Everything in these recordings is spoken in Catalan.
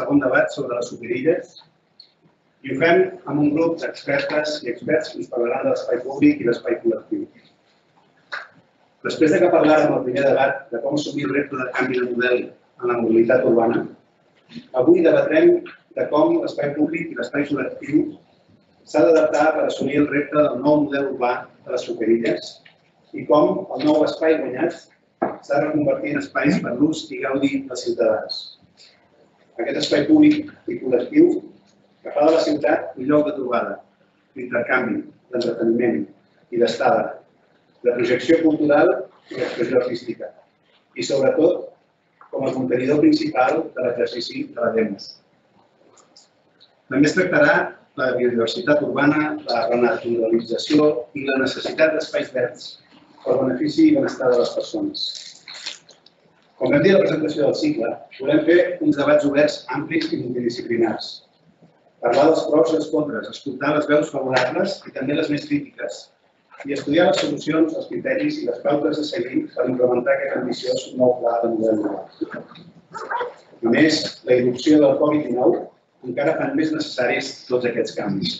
segon debat sobre les superilles i ho fem amb un grup d'expertes i experts que ens parlaran de l'espai públic i l'espai col·lectiu. Després que parlàrem al primer debat de com assumir el repte de canvi de model en la mobilitat urbana, avui debatrem de com l'espai públic i l'espai col·lectiu s'ha d'adaptar per assumir el repte del nou model urbà de les superilles i com el nou espai guanyat s'ha de reconvertir en espais per l'ús i gaudi dels ciutadans. Aquest espai públic i col·lectiu que fa de la ciutat un lloc de trobada, d'intercanvi, d'entreteniment i d'estada, de projecció cultural i d'expressió artística i, sobretot, com a contenidor principal de l'exercici de la demos. També es tractarà la biodiversitat urbana, la renaturalització i la necessitat d'espais verds pel benefici i benestar de les persones. Com vam dir a la presentació del cicle, volem fer uns debats oberts, amplis i multidisciplinars. Parlar dels pros i els contres, escoltar les veus favorables i també les més crítiques i estudiar les solucions, els criteris i les pautes a seguir per implementar aquest ambiciós nou pla de model urbà. A més, la irrupció del Covid-19 encara fan més necessaris tots aquests canvis.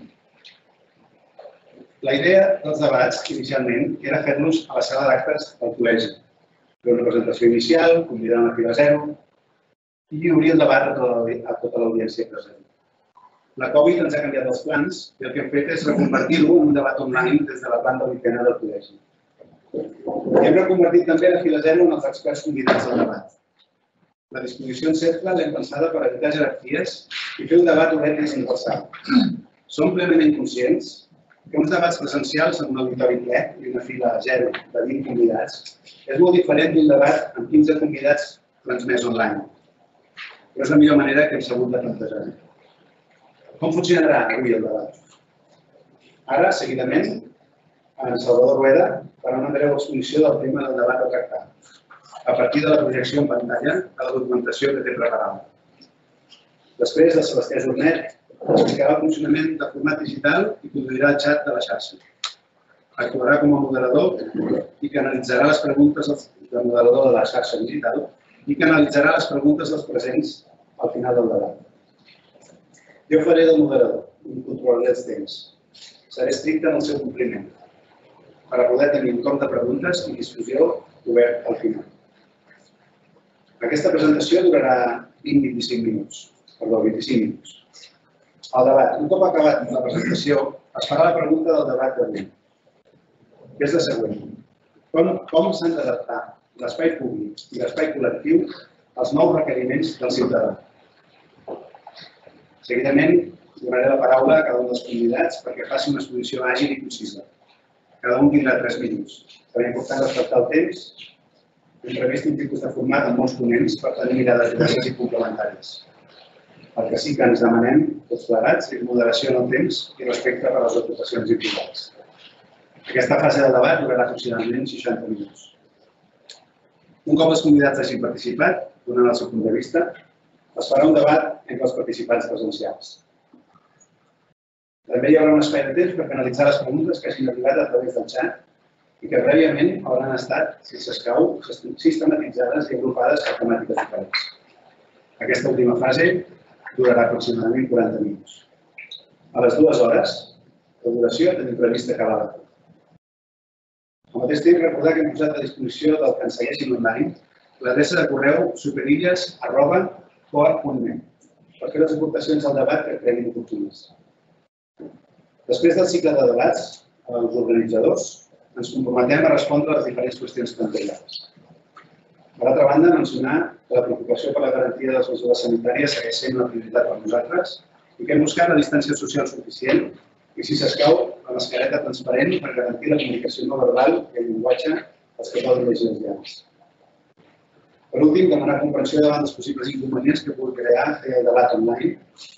La idea dels debats, inicialment, era fer-los a la sala d'actes del col·legi, fer una presentació inicial, convidar una fila zero i obrir el debat a tota l'audiència present. La Covid ens ha canviat els plans i el que hem fet és reconvertir-ho en un debat online des de la planta vuitena del col·legi. I hem reconvertit també la fila zero en els experts convidats al debat. La disposició en cercle l'hem pensada per evitar jerarquies i fer un debat obert i universal. Som plenament conscients que uns debats presencials amb un auditori ple i una fila zero de 20 convidats és molt diferent d'un debat amb 15 convidats transmès online. Però és la millor manera que hem sabut de plantejar. Com funcionarà avui el debat? Ara, seguidament, en Salvador Rueda farà una breu exposició del tema del debat a tractar, a partir de la projecció en pantalla de la documentació que té preparada. Després, el Sebastià Jornet explicarà el funcionament del format digital i conduirà el xat de la xarxa. Actuarà com a moderador i canalitzarà les preguntes del moderador de la xarxa digital i canalitzarà les preguntes dels presents al final del debat. Jo faré del moderador i controlaré els temps. Seré estricte en el seu compliment per a poder tenir un torn de preguntes i discussió obert al final. Aquesta presentació durarà 25 minuts. El debat. Un cop acabat la presentació, es farà la pregunta del debat d'avui, que és la següent. Com s'han d'adaptar l'espai públic i l'espai col·lectiu als nous requeriments del ciutadà? Seguidament, donaré la paraula a cada un dels convidats perquè faci una exposició àgil i concisa. Cada un tindrà 3 minuts. Serà important respectar el temps. Hem previst un tipus de format amb molts ponents per tenir mirades diverses i complementàries. El que sí que ens demanem, tots plegats, és moderació en el temps i respecte per les ocupacions implicades. Aquesta fase del debat durarà aproximadament 60 minuts. Un cop els convidats hagin participat, donant el seu punt de vista, es farà un debat entre els participants presencials. També hi haurà un espai de temps per canalitzar les preguntes que hagin arribat a través del xat i que prèviament hauran estat, si s'escau, sistematitzades i agrupades per temàtiques diferents. Aquesta última fase durarà aproximadament 40 minuts. A les 2 hores de duració tenim previst acabar la tot. Al mateix temps, recordar que hem posat a disposició del que ens segueixin online l'adreça de correu superilles@coart.net per fer les aportacions al debat que creguin oportunes. Després del cicle de debats, els organitzadors ens comprometem a respondre a les diferents qüestions plantejades. Per altra banda, mencionar que la preocupació per la garantia de les mesures sanitàries segueix sent una prioritat per nosaltres i que hem buscat la distància social suficient i, si s'escau, la mascareta transparent per garantir la comunicació no verbal i el llenguatge als que poden llegir els diaris. Per últim, demanar comprensió davant dels possibles inconvenients que pugui crear el debat online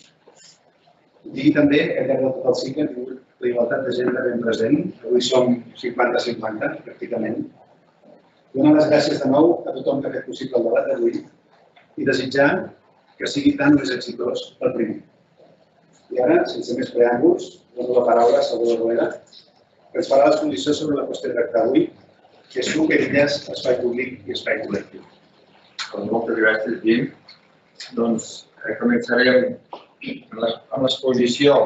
i també que al llarg de tot el cicle hem tingut la igualtat de gènere ben present. Avui som 50-50, pràcticament. Donar les gràcies de nou a tothom que ha fet possible el debat d'avui i desitjar que sigui tan més exitós el primer. I ara, sense més preàmbuls, dono la paraula a Salvador Rueda, que ens farà l'exposició sobre la qüestió a tractar avui, que és superilles, espai públic i espai col·lectiu. Moltes gràcies, Jim. Doncs començarem amb l'exposició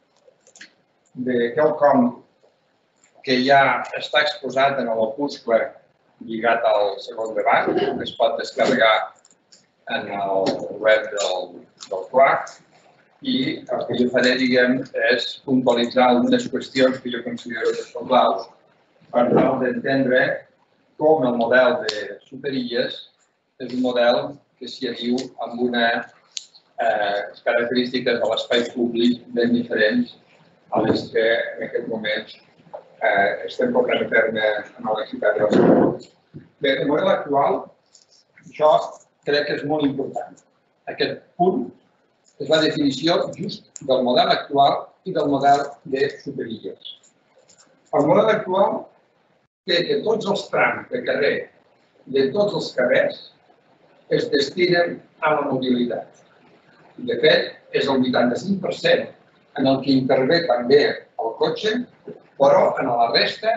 de quelcom que ja està exposat en l'opuscle lligat al segon debat, que es pot descarregar en el web del CLAC, i el que jo faré, diguem, és puntualitzar algunes qüestions que jo considero que són claus per tal d'entendre com el model de superilles és un model que s'hi addiu amb unes característiques de l'espai públic ben diferents a les que en aquest moment estem portant a terme en la ciutat de Barcelona. Bé, el model actual, això crec que és molt important. Aquest punt és la definició just del model actual i del model de superilles. El model actual té que tots els trams de carrer de tots els carrers es destinen a la mobilitat. De fet, és el 85% en el que intervé també el cotxe, però en la resta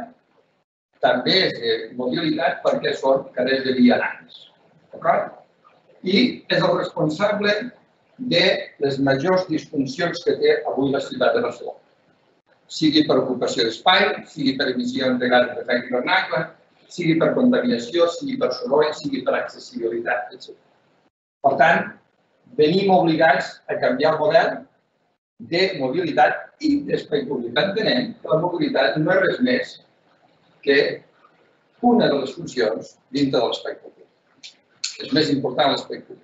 també és de mobilitat perquè són carrers de vianants. D'acord? I és el responsable de les majors disfuncions que té avui la ciutat de Barcelona. Sigui per ocupació d'espai, sigui per emissions de gasos d'efecte hivernacle, sigui per contaminació, sigui per soroll, sigui per accessibilitat, etc. Per tant, venim obligats a canviar el model de mobilitat i d'espai públic. Entenem que la mobilitat no és res més que una de les funcions dintre de l'espai públic. És més important l'espai públic.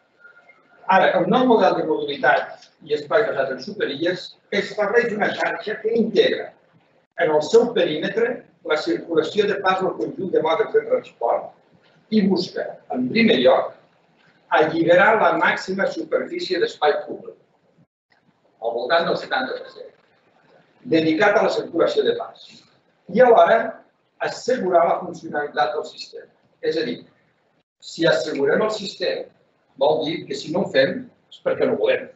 Ara, el nou model de mobilitat i espai basat en superilles estableix una xarxa que integra en el seu perímetre la circulació de pas al conjunt de modes de transport i busca, en primer lloc, alliberar la màxima superfície d'espai públic, al voltant del 70%, dedicat a la circulació de pas, i alhora assegurar la funcionalitat del sistema. És a dir, si assegurem el sistema, vol dir que si no ho fem és perquè no volem.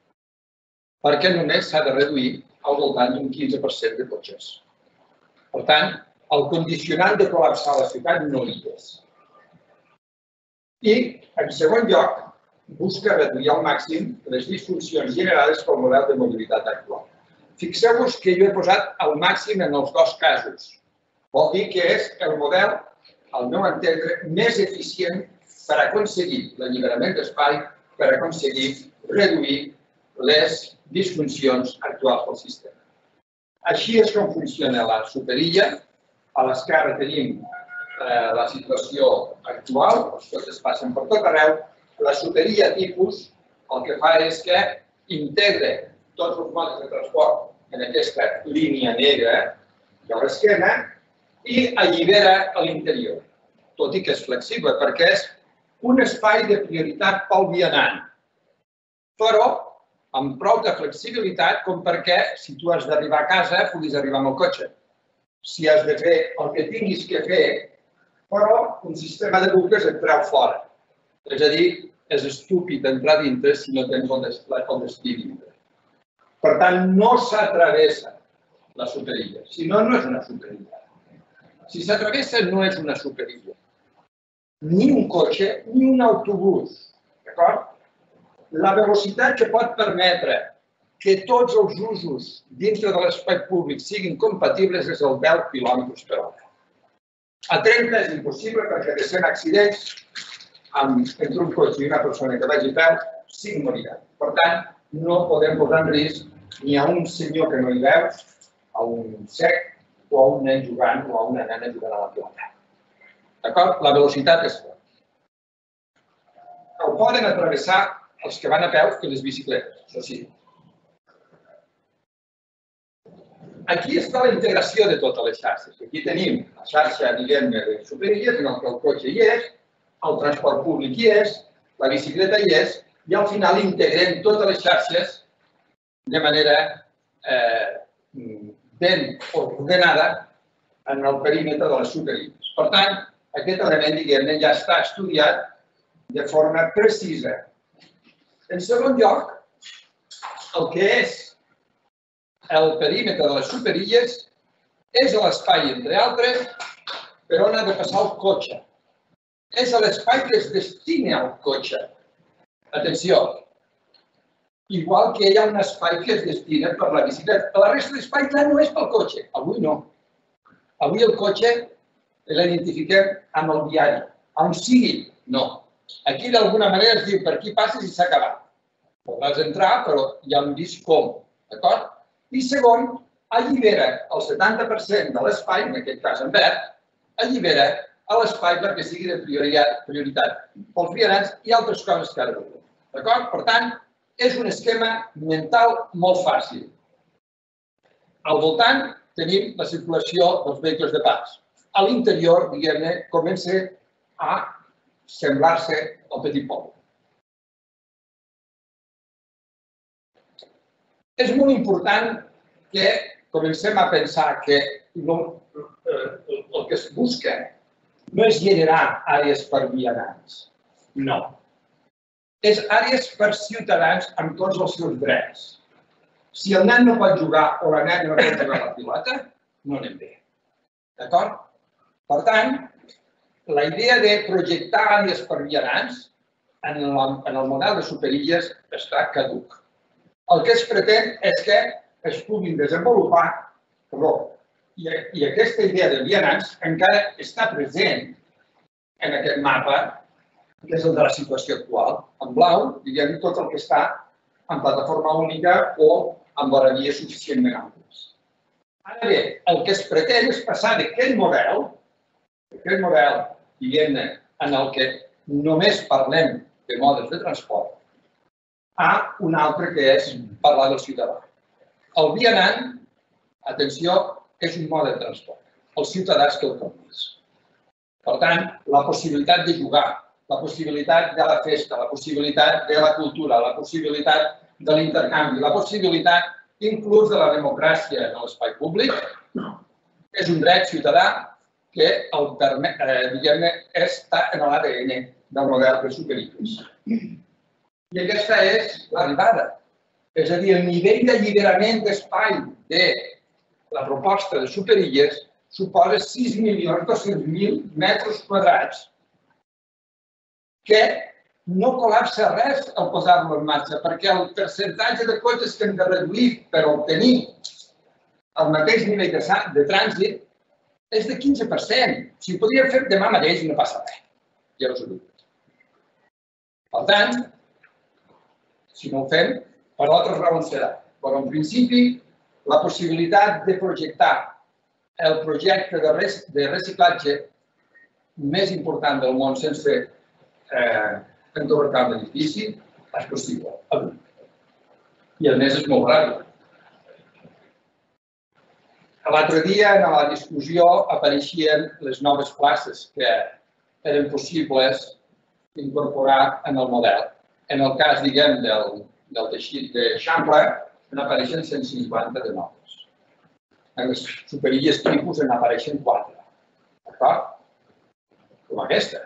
Perquè només s'ha de reduir al voltant d'un 15% de cotxes. Per tant, el condicionant de col·lapsar la ciutat no hi és. I, en segon lloc, busca reduir al màxim les disfuncions generades pel model de mobilitat actual. Fixeu-vos que jo he posat al màxim en els dos casos. Vol dir que és el model, al meu entendre, més eficient per aconseguir l'alliberament d'espai, per aconseguir reduir les disfuncions actuals del sistema. Així és com funciona la superilla. A l'esquerra tenim la situació actual, els cotxes passen per tot arreu. La superilla tipus el que fa és que integra tots els modes de transport en aquesta línia negra de l'esquena i allibera a l'interior, tot i que és flexible, perquè és un espai de prioritat pel vianant, però amb prou de flexibilitat com perquè, si tu has d'arribar a casa, puguis arribar amb el cotxe. Si has de fer el que tinguis que fer, però un sistema de bucles et treu fora. És a dir, és estúpid entrar dintre si no tens el destí dintre. Per tant, no s'atravessa la superilla. Si no, no és una superilla. Si s'atravessa, no és una superilla. Ni un cotxe, ni un autobús. D'acord? La velocitat que pot permetre que tots els usos dintre de l'espai públic siguin compatibles és el 10 km/h. A 30 és impossible perquè de 100 accidents entre un cotxe i una persona que vagi a peu, 5 moriran. Per tant, no podem posar en risc ni a un senyor que no hi veu, a un cec o a un nen jugant o a una nena jugant a la pilota. D'acord? La velocitat és forta. El poden atravessar els que van a peu i les bicicletes, això sí. Aquí està la integració de totes les xarxes. Aquí tenim la xarxa, diguem-ne, de superilles, en què el cotxe hi és, el transport públic hi és, la bicicleta hi és, i al final integrem totes les xarxes de manera ben ordenada en el perímetre de les superilles. Per tant, aquest element, diguem-ne, ja està estudiat de forma precisa. En segon lloc, el que és el perímetre de les superilles és l'espai, entre altres, per on ha de passar el cotxe. És l'espai que es destina al cotxe. Atenció, igual que hi ha un espai que es destina per la bicicleta. La resta d'espai ja no és pel cotxe. Avui no. Avui el cotxe l'identifiquem amb el viari. On sigui, no. Aquí d'alguna manera es diu per aquí passes i s'ha acabat. Podràs entrar, però ja hem vist com. D'acord? I segon, allibera el 70% de l'espai, en aquest cas en verd, allibera l'espai perquè sigui de prioritat pels vianants i altres coses que ara veurem. D'acord? Per tant, és un esquema mental molt fàcil. Al voltant tenim la circulació dels vehicles de pas. A l'interior, diguem-ne, comença a semblar-se al petit poble. És molt important que comencem a pensar que el que es busca no és generar àrees per vianants. No. És àrees per ciutadans amb tots els seus drets. Si el nen no pot jugar o la nena no pot jugar a la pilota, no anem bé. D'acord? Per tant, la idea de projectar àrees per vianants en el model de superilles està caduc. El que es pretén és que es puguin desenvolupar, i aquesta idea de vianants encara està present en aquest mapa, que és el de la situació actual. En blau, diguem tot el que està en plataforma única o amb horaries suficientment amples. Ara bé, el que es pretén és passar d'aquest model, diguem-ne, en el que només parlem de modes de transport, a un altre que és parlar del ciutadà. El vianant, atenció, és un mode de transport. El ciutadà és quelcom més. Per tant, la possibilitat de jugar, la possibilitat de la festa, la possibilitat de la cultura, la possibilitat de l'intercanvi, la possibilitat inclús de la democràcia en l'espai públic, és un dret ciutadà que està en l'ADN del model de superilles. I aquesta és l'arribada. És a dir, el nivell d'alliberament d'espai de la proposta de superilles suposa 6.200.000 metres quadrats que no col·lapsa res al posar-lo en marxa, perquè el percentatge de cotxes que hem de reduir per obtenir el mateix nivell de trànsit és de 15%. Si ho podríem fer demà mateix no passa res. Ja us ho dic. Per tant, si no ho fem, per altres raons serà. Però en principi, la possibilitat de projectar el projecte de reciclatge més important del món sense entornar l'edifici és possible. I a més és molt ràpid. L'altre dia, en la discussió, apareixien les noves places que eren possibles incorporar en el model. En el cas, diguem, del teixit d'Eixample, n'apareixen 150 de noves. En les superilles tipus n'apareixen 4. D'acord? Com aquesta.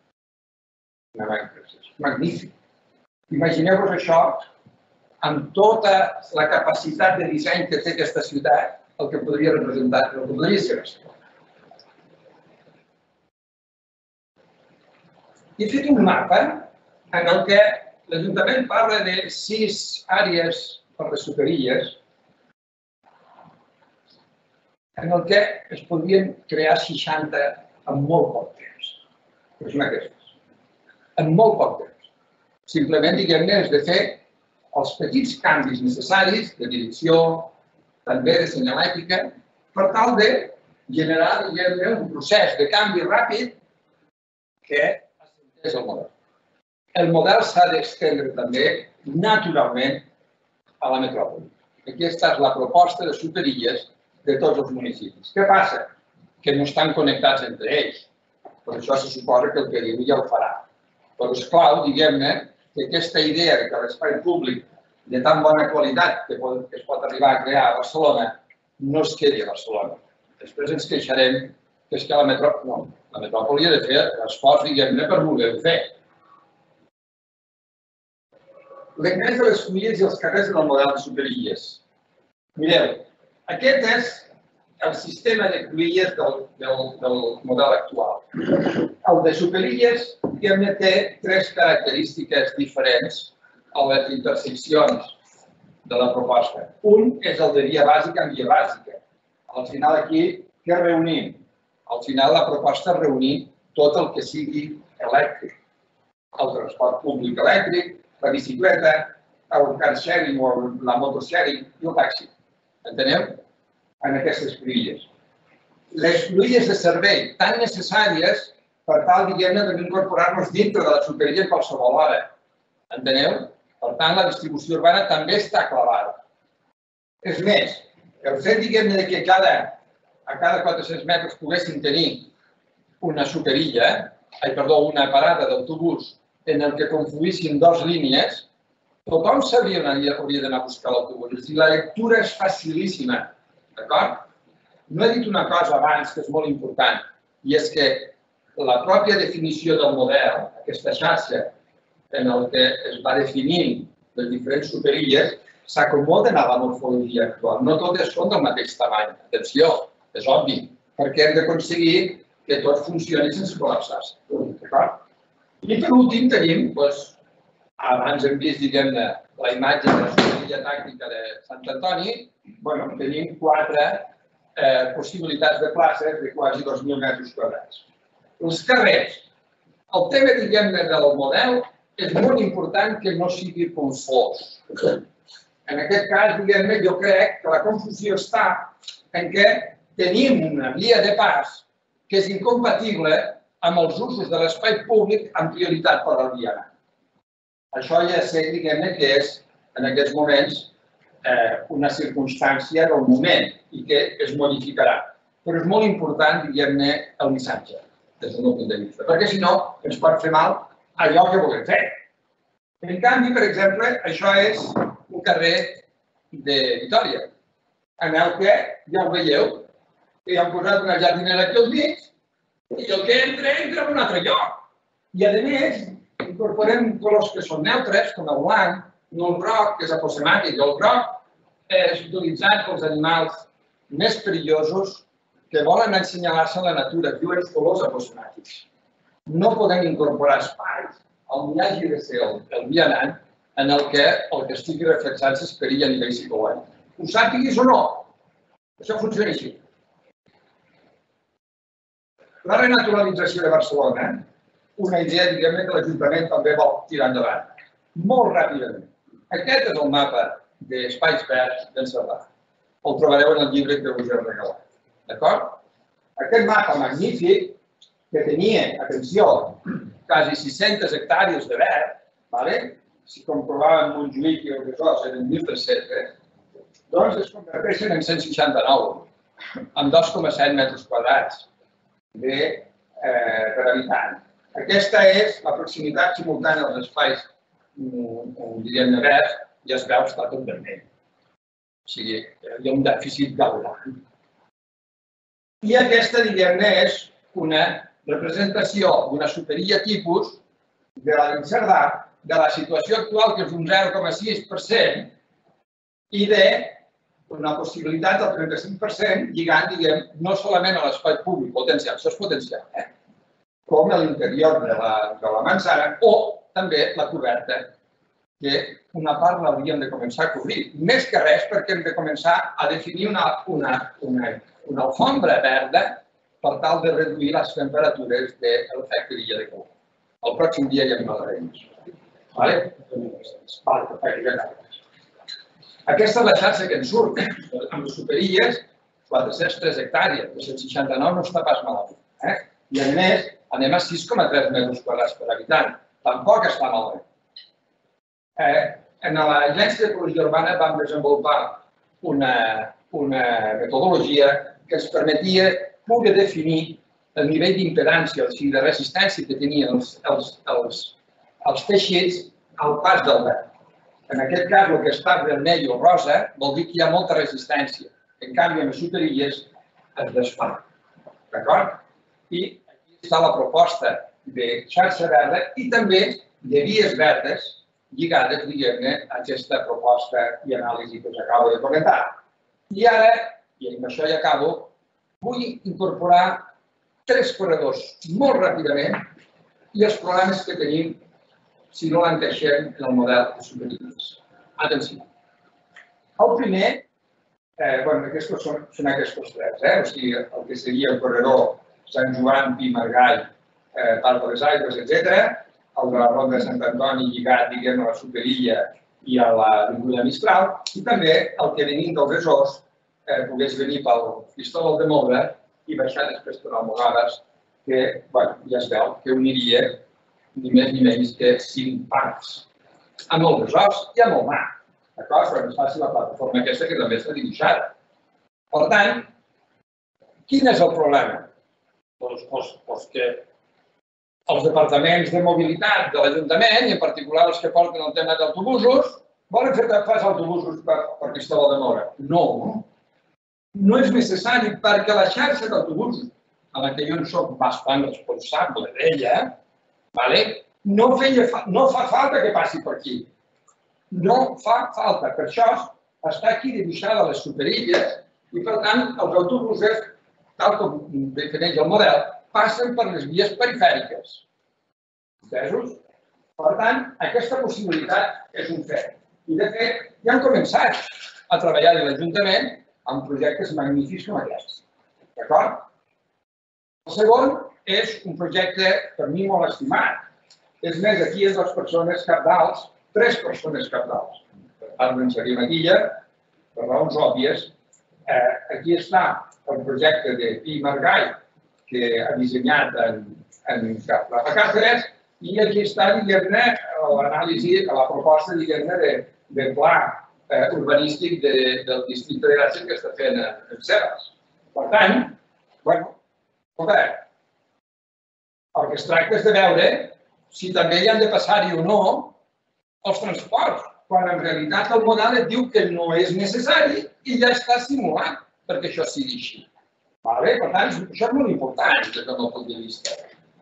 Magnífic. Imagineu-vos això amb tota la capacitat de disseny que té aquesta ciutat, el que podria representar, el que podria ser això. He fet un mapa en el que l'Ajuntament parla de 6 àrees per les superilles, en el que es podrien crear 60 en molt poc temps. Però són aquestes. En molt poc temps. Simplement, diguem-ne, és de fer els petits canvis necessaris de direcció, també de senyalètica, per tal de generar, diguem-ne, un procés de canvi ràpid que assenteix el model. El model s'ha d'estendre també, naturalment, a la metròpoli. Aquesta és la proposta de superilles de tots els municipis. Què passa? Que no estan connectats entre ells. Per això se suposa que el que diu ja ho farà. Però és clau, diguem-ne, que aquesta idea que l'espai públic de tan bona qualitat que es pot arribar a crear a Barcelona no es quedi a Barcelona. Després ens queixarem que és que la metròpoli ha de fer l'esforç, diguem-ne, per voler-ho fer. L'ingrés de les cruïlles i els carrers en el model de superilles. Mireu, aquest és el sistema de cruïlles del model actual. El de superilles, diguem-ne, té 3 característiques diferents a les interseccions de la proposta. Un és el de via bàsica amb via bàsica. Al final aquí, què reunim? Al final la proposta és reunir tot el que sigui elèctric. El transport públic elèctric, la bicicleta, el car sharing o la motosharing i el taxi. Enteneu? En aquestes cruïlles. Les cruïlles de servei tan necessàries per tal, diguem-ne, d'incorporar-nos dintre de la superilla en qualsevol hora. Enteneu? Per tant, la distribució urbana també està clavada. És més, el fet, diguem-ne, que a cada 400 metres poguessin tenir una superilla, una parada d'autobús en el que confluïssin dues línies, tothom sabria on hauria d'anar a buscar l'autobús. És a dir, la lectura és facilíssima, d'acord? No he dit una cosa abans que és molt important, i és que la pròpia definició del model, aquesta xarxa, en el que es va definint les diferents superilles, s'acomoden a la morfologia actual. No totes són del mateix tamany. Atenció, és obvi, perquè hem d'aconseguir que tot funcioni sense col·lapsar-se. I per últim tenim, abans hem vist, diguem-ne, la imatge de la superilla tàctica de Sant Antoni, tenim 4 possibilitats de places de quasi 2.000 metres quadrats. Els carrers. El tema, diguem-ne, del model és molt important que no sigui confós. En aquest cas, diguem-ne, jo crec que la confusió està en què tenim una via de pas que és incompatible amb els usos de l'espai públic amb prioritat per al vianant. Això ja sé, diguem-ne, que és, en aquests moments, una circumstància del moment i que es modificarà. Però és molt important, diguem-ne, el missatge, des del meu punt de vista, perquè si no ens pot fer mal allò que volem fer. En canvi, per exemple, això és un carrer de Vitòria, en el que, ja ho veieu, que hi han posat una jardinera aquí al mig i el que entra en un altre lloc. I, a més, incorporem colors que són neutres, com el blanc, no el groc, que és aposemàtic. El groc és utilitzat pels animals més perillosos que volen assenyalar-se a la natura, que diuen els colors aposemàtics. No podem incorporar espais on hi hagi de ser el vianant en el que estigui reflexant s'esperi a nivell psicològic. Ho sàpiguis o no, això funciona així. La renaturalització de Barcelona, una idea, diguem-ne, que l'Ajuntament també vol tirar endavant. Molt ràpidament. Aquest és el mapa d'espais verds d'en Cerdà. El trobareu en el llibre que us he regalat. D'acord? Aquest mapa magnífic que tenia, atenció, quasi 600 hectàrees de verd, si comprovàvem Montjuïc i el Besòs eren 1.300, doncs es converteixen en 169, amb 2,7 metres quadrats per habitant. Aquesta és la proximitat simultània als espais, diguem-ne, verds, i es veu que està tot vermell. O sigui, hi ha un dèficit gaudant. I aquesta, diguem-ne, és una representació d'una superilla tipus de la d'Cerdà, de la situació actual, que és un 0,6%, i d'una possibilitat del 35% lligant, diguem, no solament a l'espai públic potencial, això és potencial, com a l'interior de la manzana o també la coberta, que una part l'hauríem de començar a cobrir. Més que res perquè hem de començar a definir una alfombra verda per tal de reduir les temperatures de l'efecte d'illa de calor. El pròxim dia ja en parlarem. Aquesta és la xarxa que ens surt, amb les superilles, 403 hectàrees, 269 no està pas malament. I a més, anem a 6,3 metres quadrats per habitant. Tampoc està malament. En l'Agència d'Ecologia Urbana vam desenvolupar una metodologia que ens permetia poder definir el nivell d'impedància, o sigui, de resistència que tenien els teixits al pas del vent. En aquest cas, el que està vermell o rosa vol dir que hi ha molta resistència. En canvi, amb les superilles es desfà. D'acord? I aquí està la proposta de xarxa verda i també de vies verdes lligades, diguem-ne, a aquesta proposta i anàlisi que us acabo de comentar. I ara, i amb això ja acabo, vull incorporar 3 corredors molt ràpidament i els problemes que tenim si no l'encaixem en el model de supervivents. Atenció. El primer, aquests són aquests tres, o sigui, el que seria el corredor Sant Joan, Pi, Margall, Parc de les Aigües, etc. El de la Ronda de Sant Antoni lligat, diguem, a la Superilla i a l'Avinguda Mistral, i també el que venint del Besòs pogués venir pel Cristòbal de Moura i baixar després per Almogàvers, que ja es veu que uniria ni més ni menys que 5 parcs, amb el Besòs i amb el mar. D'acord? Quan es faci la plataforma aquesta que també està dibuixada. Per tant, quin és el problema? Doncs que els departaments de mobilitat de l'Ajuntament, i en particular els que porten el tema d'autobusos, volen fer pas autobusos per Cristòbal de Moura. No. No és necessari perquè la xarxa d'autobusos, a la que jo en soc bastant responsable d'ella, no fa falta que passi per aquí. No fa falta. Per això està aquí dibuixada les superilles i, per tant, els autobusos, tal com defineix el model, passen per les vies perifèriques. Entesos? Per tant, aquesta possibilitat és un fet. I, de fet, ja han començat a treballar a l'Ajuntament amb projectes magnífics com aquests. D'acord? El segon és un projecte, per mi, molt estimat. És més, aquí hi ha 2 persones cabdals, 3 persones cabdals. Per part d'en Xavier Matilla, per raons òbvies. Aquí està el projecte de Pi Margall, que ha dissenyat en Rafa Cáceres, i aquí està, diguem-ne, l'anàlisi, la proposta, diguem-ne, de pla urbanístic del districte de Gràcia que està fent en Cebes. Per tant, el que es tracta és de veure si també hi han de passar-hi o no els transports, quan en realitat el model et diu que no és necessari i ja està simulat perquè això sigui així. Per tant, això és molt important des del meu punt de vista.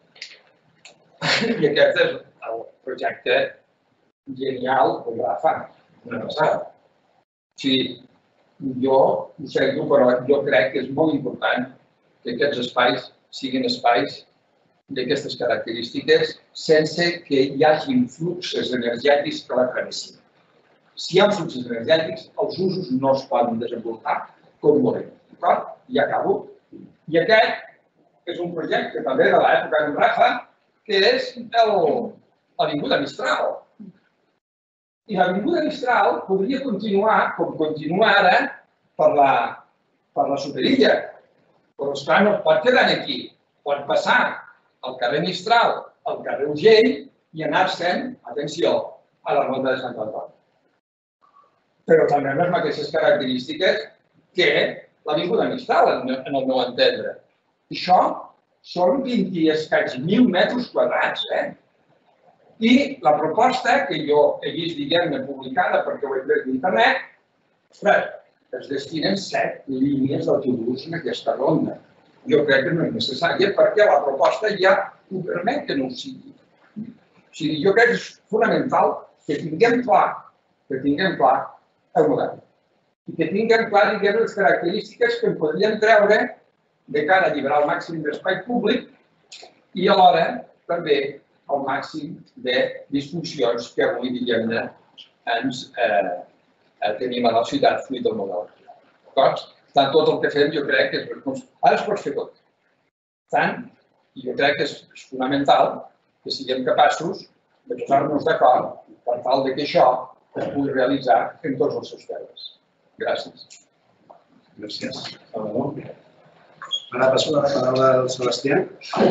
I aquest és el projecte genial de Rafa, una passada. O sigui, jo ho sento, però jo crec que és molt important que aquests espais siguin espais d'aquestes característiques sense que hi hagi fluxos energètics que la travessin. Si hi ha fluxos energètics, els usos no es poden desenvolupar com volem. I acabo. I aquest és un projecte també de l'època d'en Rafa, que és l'Avinguda Mistral. I l'Avinguda Mistral podria continuar, com continua ara, per la Superilla. Però, esclar, no pot quedar aquí. Pot passar al carrer Mistral, al carrer Urgell i anar-se'n, atenció, a la Ronda de Sant Antoni. Però també amb les mateixes característiques que l'Avinguda Mistral, en el meu entendre. Això són 20 i escaig 1.000 metres quadrats, I la proposta que jo he vist, diguem-ne, publicada perquè ho he tret d'internet, es destinen 7 línies d'autobús en aquesta ronda. Jo crec que no és necessària perquè la proposta ja ho permet que no ho sigui. O sigui, jo crec que és fonamental que tinguem clar el model. I que tinguem clar, diguem, les característiques que en podríem treure de cara a alliberar el màxim d'espai públic i alhora també el màxim de disfuncions que avui, diguem-ne, ens tenim a la ciutat fruit del model. D'acord? Tant tot el que fem jo crec que és... Ara es pot fer tot. Tant, i jo crec que és fonamental que siguem capaços de posar-nos d'acord per tal que això es pugui realitzar en tots els seus termes. Gràcies. Gràcies, Salvador. Ara passo la paraula al Sebastià.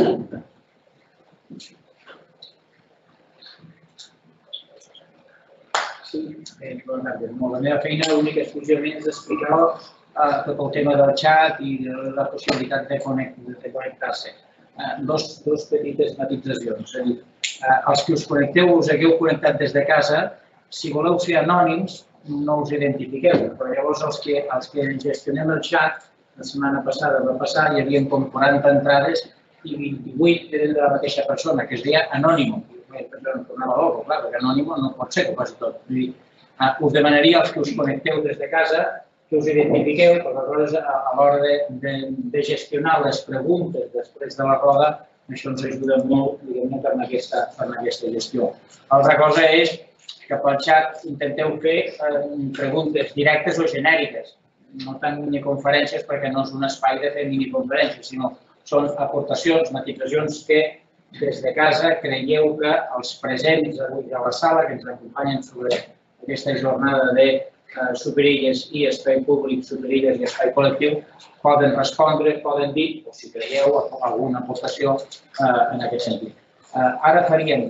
Sí, bona tarda. La meva feina l'única exclusivament és explicar tot el tema del xat i la possibilitat de connectar-se. Dos petites matitzacions. És a dir, els que us connecteu, us hagueu connectat des de casa, si voleu ser anònims, no us identifiqueu, però llavors els que gestionem el xat, la setmana passada va passar, hi havia com 40 entrades i 28 eren de la mateixa persona, que es deia Anònimo. Tornava loco, clar, perquè Anònimo no pot ser quasi tot. Us demanaria als que us connecteu des de casa que us identifiqueu, perquè a l'hora de gestionar les preguntes després de la roda, Això ens ajuda molt, diguem-ne, per aquesta gestió. L'altra cosa és que pel xat intenteu fer preguntes directes o genèriques, no tant miniconferències perquè no és un espai de fer miniconferències, sinó són aportacions, matisacions que des de casa creieu que els presents avui a la sala, que ens acompanyen sobre aquesta jornada de Superilles i espai públic, Superilles i espai col·lectiu, poden respondre, poden dir, o si creieu, alguna aportació en aquest sentit. Ara faríem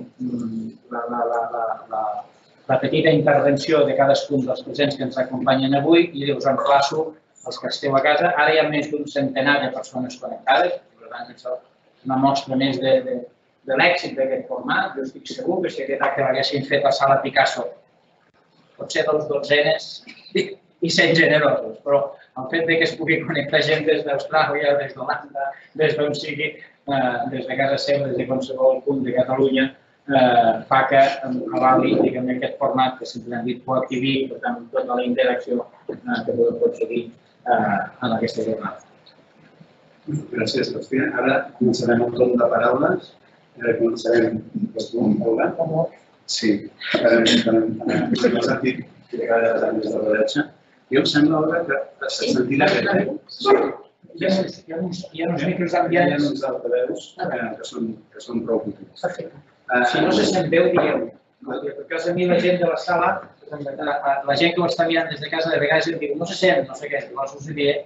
la petita intervenció de cadascun dels presents que ens acompanyen avui i us emplaço els que esteu a casa. Ara hi ha més d'un centenar de persones connectades, per tant, és una mostra més de l'èxit d'aquest format. Jo estic segur que si aquest acte l'haguessin fet a Sala Picasso, potser dels dotzenes i sent generosos, però el fet que es pugui connectar gent des d'Austràlia, des d'Holanda, des d'on sigui, des de casa seva, des de qualsevol punt de Catalunya, fa que avali aquest format que sempre hem dit proactivi, per tant, tota la interacció que podem aconseguir en aquesta jornada. Gràcies, Cristina. Ara començarem el torn de paraules. Ara començarem per tu, Paula. Sí, farem el sentit que cada vegada des de la dreta. Jo em sembla, Olga, que se sentirà bé. Hi ha uns micros ambients. Hi ha uns altaveus que són prou potents. Perfecte. Si no se sent veu, digueu. Perquè a mi la gent de la sala, la gent que ho està mirant des de casa, de vegades em diu no se sent, no sé què, llavors us ho diré.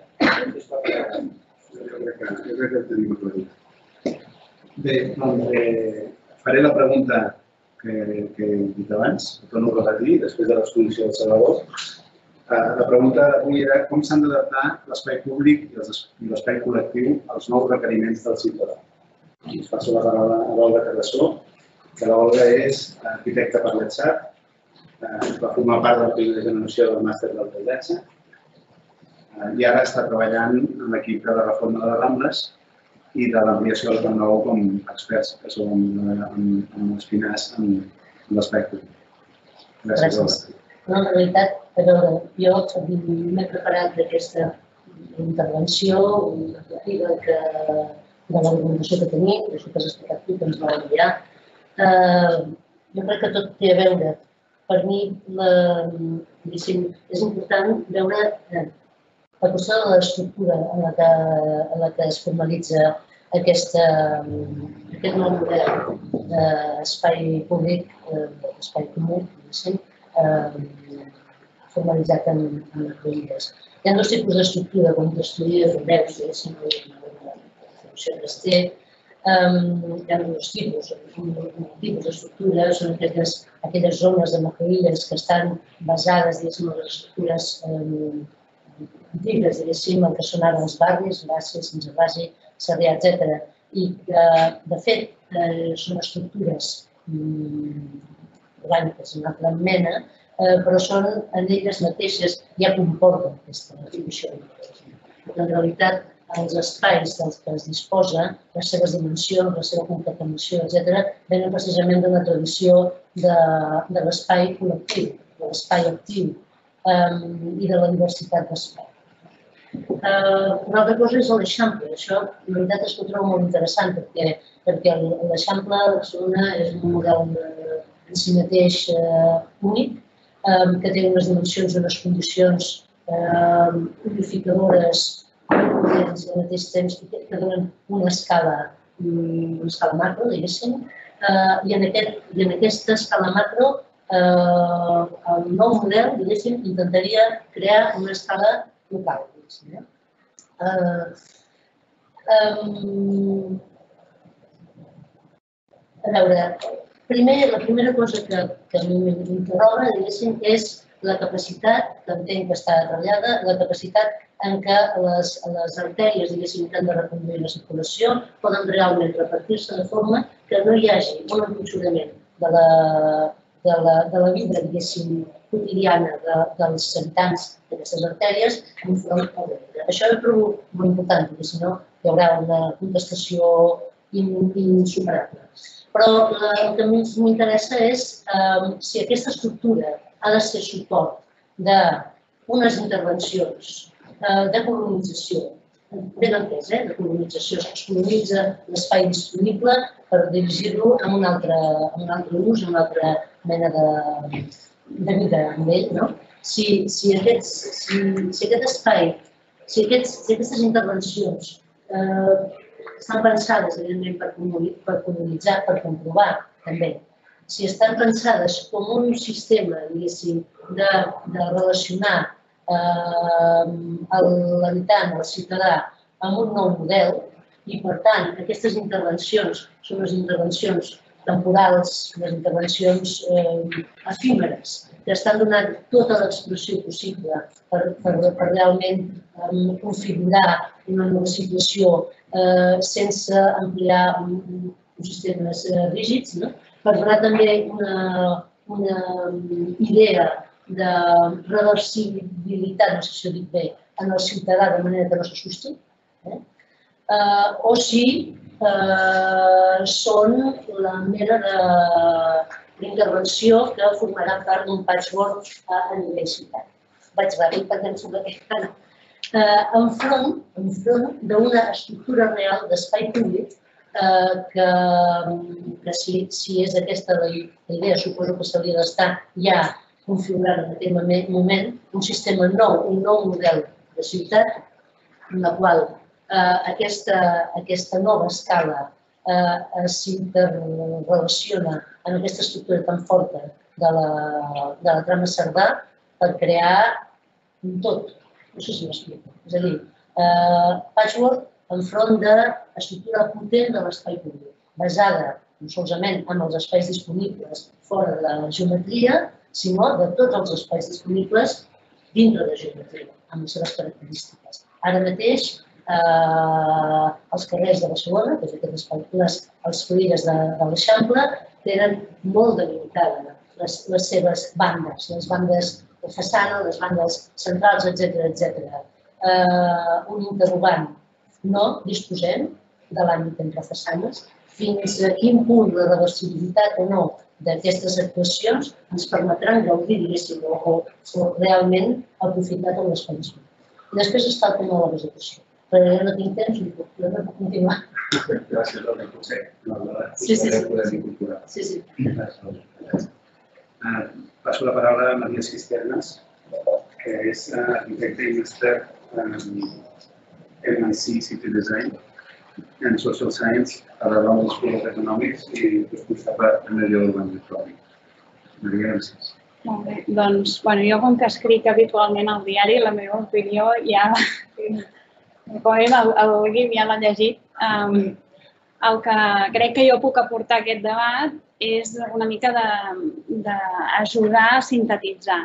Jo crec que tenim aclarit. Bé, doncs faré la pregunta que he dit abans, ho torno a repetir, després de l'exposició del Salvador. La pregunta d'avui era com s'han d'adaptar l'espai públic i l'espai col·lectiu als nous requeriments del ciutadà. Us passo la paraula a l'Olga Carrasó, que l'Olga és arquitecta per l'ETSAT, va formar part de la primera generació del màster del paisatge i ara està treballant en l'equip de la reforma de les Rambles i de l'ampliació del Camp Nou com experts que som amb els finars en l'espai públic. Gràcies, Olga. No, en realitat, a veure, jo m'he preparat d'aquesta intervenció, una copia de la documentació que tenim, això que has explicat tu, que ens va enviar. Jo crec que tot té a veure. Per mi, és important veure la qüestió de l'estructura en la que es formalitza aquest nou model d'espai públic, espai comú, formalitzat en recollides. Hi ha dos tipus d'estructura, com d'estudis, veus, la funció que es té. Hi ha dos tipus. Un tipus d'estructura són aquelles zones de maquilles que estan basades en les estructures antigues, diguéssim, el que són ara els barris, Gràcia, Sant Gervasi, Sarrià, etc. I que, de fet, són estructures orgàniques d'una altra mena, però són en elles mateixes ja comporten aquesta distribució. En realitat, els espais dels que es disposa, les seves dimensions, la seva concatenació, etc., venen precisament d'una tradició de l'espai col·lectiu, de l'espai actiu i de la diversitat d'espai. Una altra cosa és l'Eixample. Això, en realitat, es trobo molt interessant perquè l'Eixample de Barcelona és un model en si mateix únic, que té unes dimensions i unes condicions unificadores molt potents i al mateix temps que donen una escala macro, diguéssim, i en aquesta escala macro el nou model, diguéssim, intentaria crear una escala local. A veure, la primera cosa que a mi m'interroga, diguéssim, és la capacitat, que entenc que està detallada, la capacitat en què les artèries, diguéssim, que han de reconduir la circulació poden realment repartir-se de forma que no hi hagi un empitjorament de la vida, diguéssim, quotidiana dels habitants d'aquestes artèries enfront a la vida. Això ho trobo molt important, perquè si no hi haurà una contestació insuperable. Però el que més m'interessa és si aquesta estructura ha de ser suport d'unes intervencions de colonització ben entès, de colonització. Es colonitza l'espai disponible per dirigir-lo a un altre ús, a una altra mena de vida amb ell. Si aquest espai, si aquestes intervencions estan pensades, evidentment, per colonitzar, per comprovar, també, si estan pensades com un sistema, diguéssim, de relacionar l'habitant, el ciutadà, amb un nou model, i, per tant, aquestes intervencions són les intervencions temporals, les intervencions efímeres, que estan donant tota l'expressió possible per realment configurar una nova situació sense ampliar uns sistemes rígids, per donar també una idea de reversibilitat, no sé si ho dic bé, en el ciutadà de manera que no s'assusti, o si són la mena d'intervenció que formarà part d'un patchwork a nivell ciutat. Vaig ràpid perquè em sembla que enfront d'una estructura real d'espai públic que si és aquesta la idea, suposo que s'hauria d'estar ja configurant en aquest moment un sistema nou, un nou model de ciutat, en la qual aquesta nova escala s'interrelaciona en aquesta estructura tan forta de la trama Cerdà per crear un tot. No sé si m'explico. És a dir, patchwork enfront de l'estructura potent de l'espai públic, basada no solament en els espais disponibles fora de la geometria, sinó de tots els espais disponibles dintre de geometria, amb les seves característiques. Ara mateix, els carrers de Barcelona, que és aquest espai, les cruïlles de l'Eixample, tenen molt delimitada les seves bandes, les bandes de façana, les bandes centrals, etc. Un interrogant, no disposem de l'àmbit entre façanes, fins a quin punt la reversibilitat o no d'aquestes actuacions ens permetran gaudir, diguéssim, o realment aprofitar tot l'espai disponible. I després està el tema de la vegetació. Però jo no tinc temps, no puc continuar. Gràcies, Jordi. Potser podem incorporar. Sí. Passo la paraula a Maria Cisternes, que és arquitecte i màster en MIC City Design en Social Science a la London School of Economics i responsable de Medi Urbà Electrònic. Maria, gràcies. Molt bé. Doncs, jo com que escric habitualment al diari, la meva opinió ja, com el Guim ja l'ha llegit, el que crec que jo puc aportar a aquest debat és una mica d'ajudar a sintetitzar.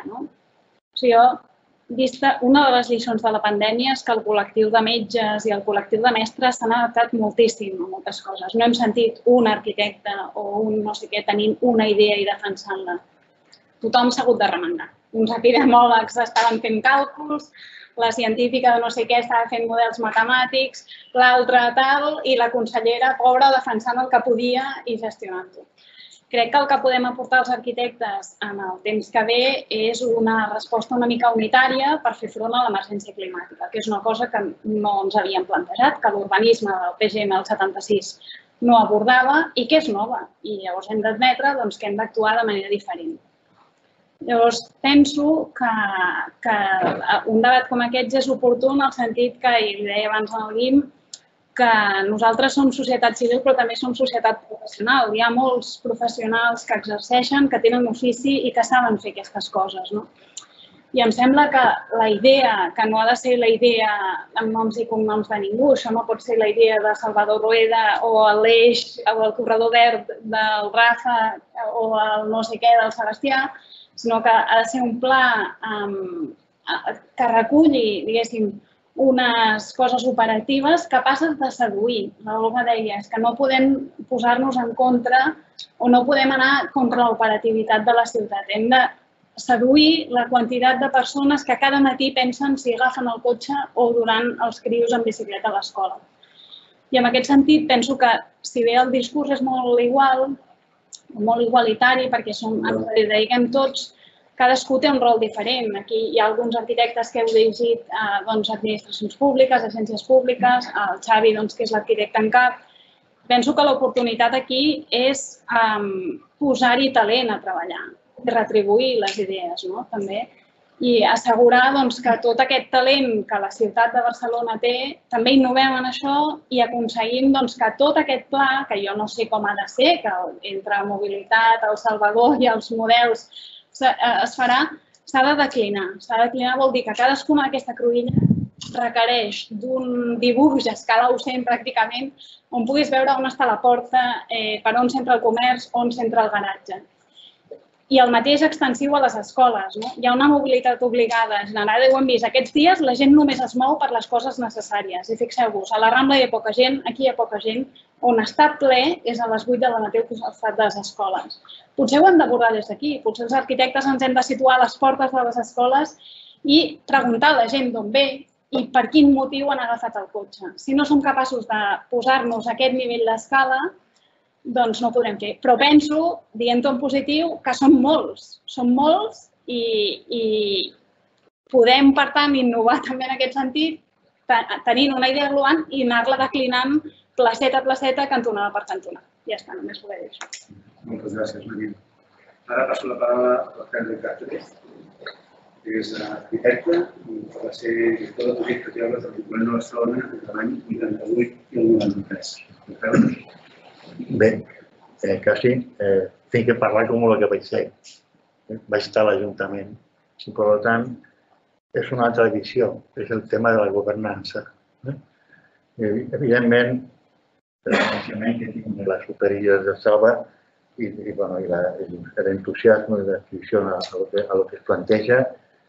Una de les lliçons de la pandèmia és que el col·lectiu de metges i el col·lectiu de mestres s'han adaptat moltíssim a moltes coses. No hem sentit un arquitecte o un no sé què tenint una idea i defensant-la. Tothom s'ha hagut de remengar. Uns epidemiòlegs estaven fent càlculs, la científica de no sé què estava fent models matemàtics, l'altra tal, i la consellera, pobra, defensant el que podia i gestionant-ho. Crec que el que podem aportar als arquitectes en el temps que ve és una resposta una mica unitària per fer front a l'emergència climàtica, que és una cosa que no ens havíem plantejat, que l'urbanisme del PGM del 76 no abordava i que és nova. I llavors hem d'admetre que hem d'actuar de manera diferent. Llavors, penso que un debat com aquest és oportú en el sentit que, i li deia abans al Guim, que nosaltres som societat civil però també som societat professional. Hi ha molts professionals que exerceixen, que tenen ofici i que saben fer aquestes coses. I em sembla que la idea, que no ha de ser la idea amb noms i cognoms de ningú, això no pot ser la idea de Salvador Rueda o l'eix o el corredor verd del Rafa o el no sé què del Sebastià, sinó que ha de ser un pla que reculli, diguéssim, unes coses operatives capaces de seduir. L'Olga deia que no podem posar-nos en contra o no podem anar contra l'operativitat de la ciutat. Hem de seduir la quantitat de persones que cada matí pensen si agafen el cotxe o durant els crios en bicicleta a l'escola. I en aquest sentit penso que si bé el discurs és molt igual, molt igualitari, perquè ens dediquem tots cadascú té un rol diferent. Aquí hi ha alguns arquitectes que heu dirigit administracions públiques, agències públiques, el Xavi, que és l'arquitecte en cap. Penso que l'oportunitat aquí és posar-hi talent a treballar, retribuir les idees, també, i assegurar que tot aquest talent que la ciutat de Barcelona té, també innovem en això i aconseguim que tot aquest pla, que jo no sé com ha de ser, que entre mobilitat, El Salvador i els models es farà, s'ha de declinar. S'ha de declinar vol dir que cadascuna d'aquesta cruïlla requereix d'un dibuix a escala U100 pràcticament, on puguis veure on està la porta, per on s'entra el comerç, on s'entra el garatge. I el mateix extensiu a les escoles. Hi ha una mobilitat obligada, generada, ho hem vist. Aquests dies la gent només es mou per les coses necessàries. I fixeu-vos, a la Rambla hi ha poca gent, aquí hi ha poca gent. On està ple és a les 8 de la matí al costat de les escoles. Potser ho hem d'abordar des d'aquí. Potser els arquitectes ens hem de situar a les portes de les escoles i preguntar a la gent d'on ve i per quin motiu han agafat el cotxe. Si no som capaços de posar-nos a aquest nivell d'escala, doncs no ho podrem fer. Però penso, dient-ho en positiu, que som molts i podem, per tant, innovar també en aquest sentit, tenint una idea global i anar-la declinant placeta a placeta, cantonada per cantonada. Ja està, només poder dir això. Moltes gràcies, Maria. Ara passo la paraula a l'Alcalde Cáceres, que és arquitecte i va ser director de projectes i obres del Tribunal de Barcelona entre l'any 88 i el 93. Bé, quasi tinc que parlar com el que vaig ser. Vaig estar a l'Ajuntament i, per tant, és una altra visió, és el tema de la governança. Evidentment, el coneixement que tinc de la superilla de Salva i l'entusiasme i l'afició a lo que es planteja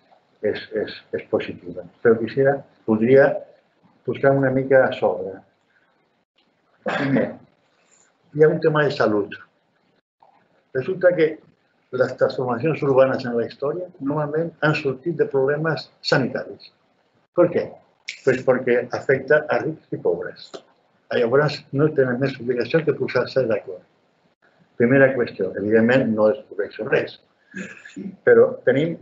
és positiva. Però podria buscar una mica a sobre. Primer, hi ha un tema de salud. Resulta que les transformacions urbanes en la història normalment han sortit de problemes sanitaris. Per què? Pues perquè afecta a rics i pobres. Llavors no tenen més obligació que posar-se d'acord. Primera qüestió, evidentment no descobreixo res, però tenim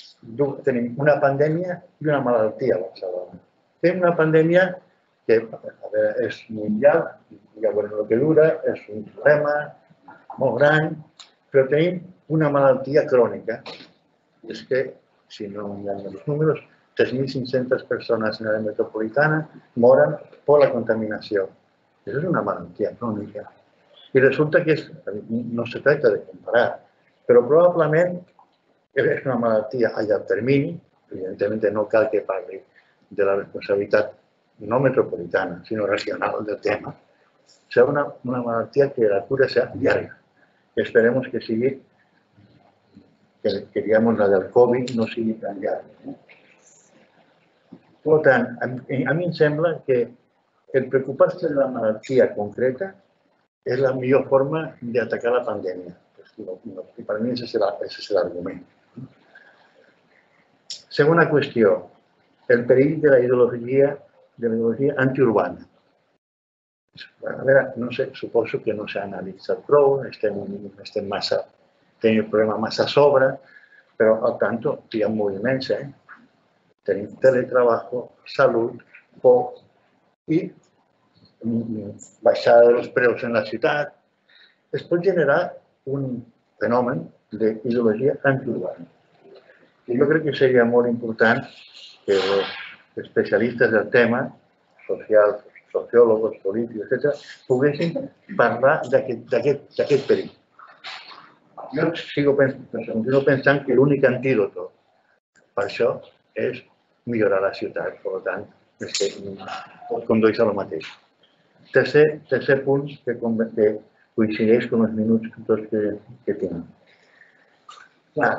una pandèmia i una malaltia a Barcelona. Tenim una pandèmia que és mundial, ja veurem el que dura, és un problema molt gran, però tenim una malaltia crònica. És que, si no hi ha els números, 3.500 persones en l'àrea metropolitana moren per la contaminació. Això és una malaltia crònica. I resulta que no se tracta de comparar, però probablement és una malaltia a llarg termini. Evidentment no cal que parli de la responsabilitat no metropolitana, sinó regional del tema. Serà una malaltia que la cura serà llarga. Esperemos que sigui, que digamos la del Covid no sigui tan llarga. Per tant, a mi em sembla que el preocupar-se de la malaltia concreta és la millor forma d'atacar la pandèmia. I per mi és l'argument. Segona qüestió, el perill de la ideologia antiurbana. A veure, no sé, suposo que no s'ha analitzat prou, tenim el problema massa a sobre, però al tanto hi ha moviments, tenim teletreball, salut, por i baixada dels preus en la ciutat. Es pot generar un fenomen d'ideologia antiurbana. I jo crec que seria molt important que els especialistes del tema, socials, sociòlegs, polítics, etc., poguessin parlar d'aquest perill. Jo continuo pensant que l'únic antídot per això és millorar la ciutat. Per tant, és que condueix a lo mateix. Tercer punt que coincideix amb els minuts que tinc. Clar,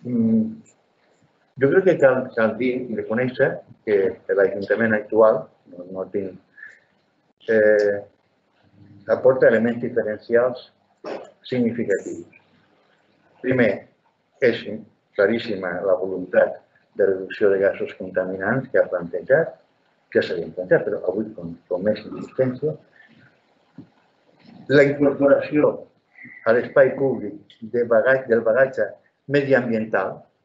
jo crec que cal dir i reconèixer que l'Ajuntament actual, no tinc, aporta elements diferencials significatius. Primer, és claríssima la voluntat de reducció de gasos contaminants que ha plantejat, que s'havien plantejat, però avui com més insistència. La incorporació a l'espai públic del bagatge mediambiental,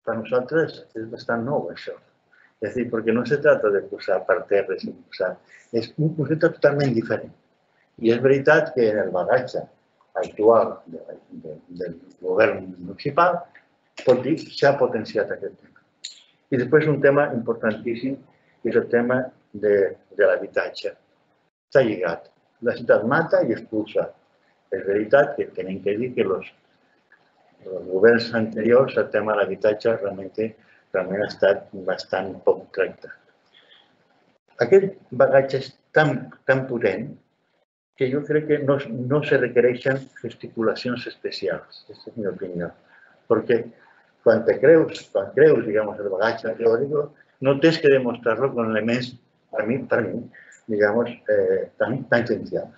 para nosaltres és bastant nou, això. És a dir, perquè no se trata de posar parterres, és un concepte totalment diferent. I és veritat que en el bagatge actual del govern municipal pot dir que s'ha potenciat aquest tema. I després un tema importantíssim, que és el tema de l'habitatge. Està lligat. La ciutat mata i expulsa. És veritat que tenim que dir que els governs anteriors, el tema de l'habitatge realment ha estat bastant poc tractat. Aquest bagatge és tan potent que jo crec que no se requereixen gesticulacions especials. Aquesta és la meva opinió. Perquè quan creus, digamos, el bagatge teórico, no tens que demostrarlo con elements, per mi, digamos, tan essencials.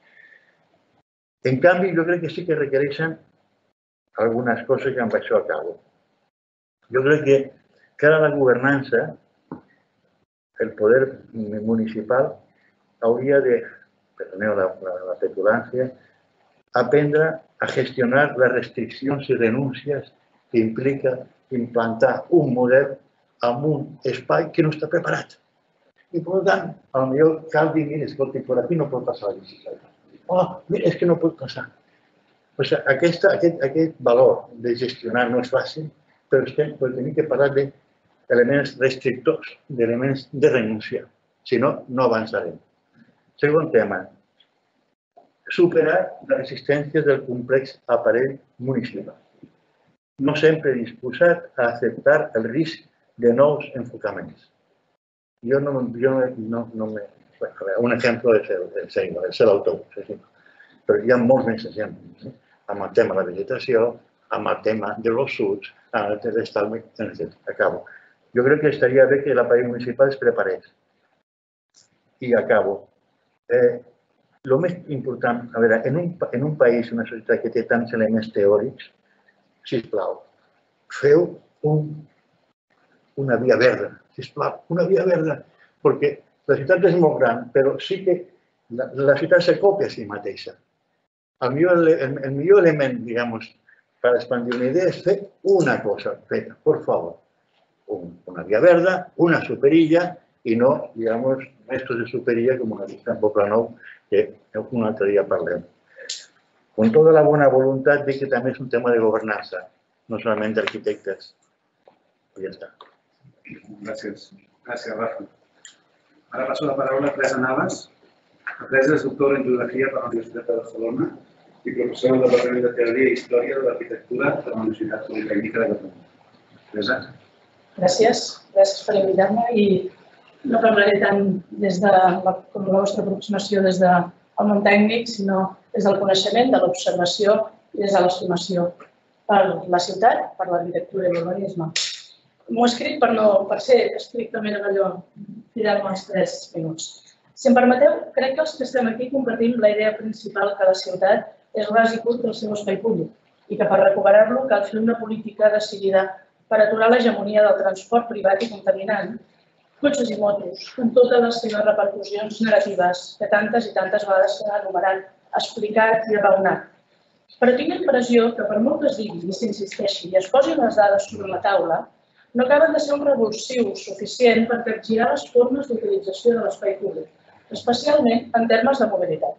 En canvi, jo crec que sí que requereixen algunes coses que amb això acabo. Jo crec que cara a la governança, el poder municipal hauria de, perdoneu la petulància, aprendre a gestionar les restriccions i renúncies que implica implantar un model en un espai que no està preparat. I, per tant, potser cal dir, mira, escolta, per aquí no pot passar la bicicleta. Oh, mira, és que no pot passar. Aquest valor de gestionar no és fàcil, però tenim que parlar d'elements restrictors, d'elements de renúncia. Si no, no avançarem. Segon tema, superar la resistència del complex aparell municipal. No sempre disposat a acceptar el risc de nous enfocaments. Un exemple és l'autobús, però hi ha molts més exemples, amb el tema de la vegetació, amb el tema dels sucs, amb el tema d'estalvi, etc. Acabo. Jo crec que estaria bé que l'aparell municipal es preparés. I acabo. El més important, a veure, en un país, una societat que té tants elements teòrics, sisplau, feu una via verda, sisplau, una via verda, perquè la ciutat és molt gran, però sí que la ciutat se copia a si mateixa. El millor element, digamos, per expandir una idea és fer una cosa feta, por favor. Una via verda, una superilla i no, digamos, restos de superilla com una vista en Poblenou, que un altre dia parlem. Con toda la buena voluntad, dic que també és un tema de governança, no solament d'arquitectes. I ja està. Gràcies. Gràcies, Rafa. Ara passo la paraula a Teresa Navas. Teresa és doctora en Geografia per la Universitat de Barcelona i professora del Departament de Teoria i Història de l'Arquitectura de la Universitat Politècnica de Catalunya. Teresa. Gràcies per invitar-me i no parlaré tant com la vostra aproximació des del món tècnic, sinó des del coneixement, de l'observació i des de l'estimació per la ciutat, per l'arquitectura i l'urbanisme. M'ho he escrit per ser estrictament allò, fidel-me als 3 minuts. Si em permeteu, crec que els que estem aquí compartim la idea principal que la ciutat és ras i curt del seu espai públic i que per recuperar-lo cal fer una política decidida per aturar l'hegemonia del transport privat i contaminant, cotxes i motos, amb totes les seves repercussions negatives que tantes i tantes vegades s'han enumerat, explicat i apaonat. Però tinc la impressió que per molt que es digui i s'insisteixi i es posin les dades sobre la taula, no acaben de ser un revulsiu suficient per capgirar les formes d'utilització de l'espai públic, especialment en termes de mobilitat.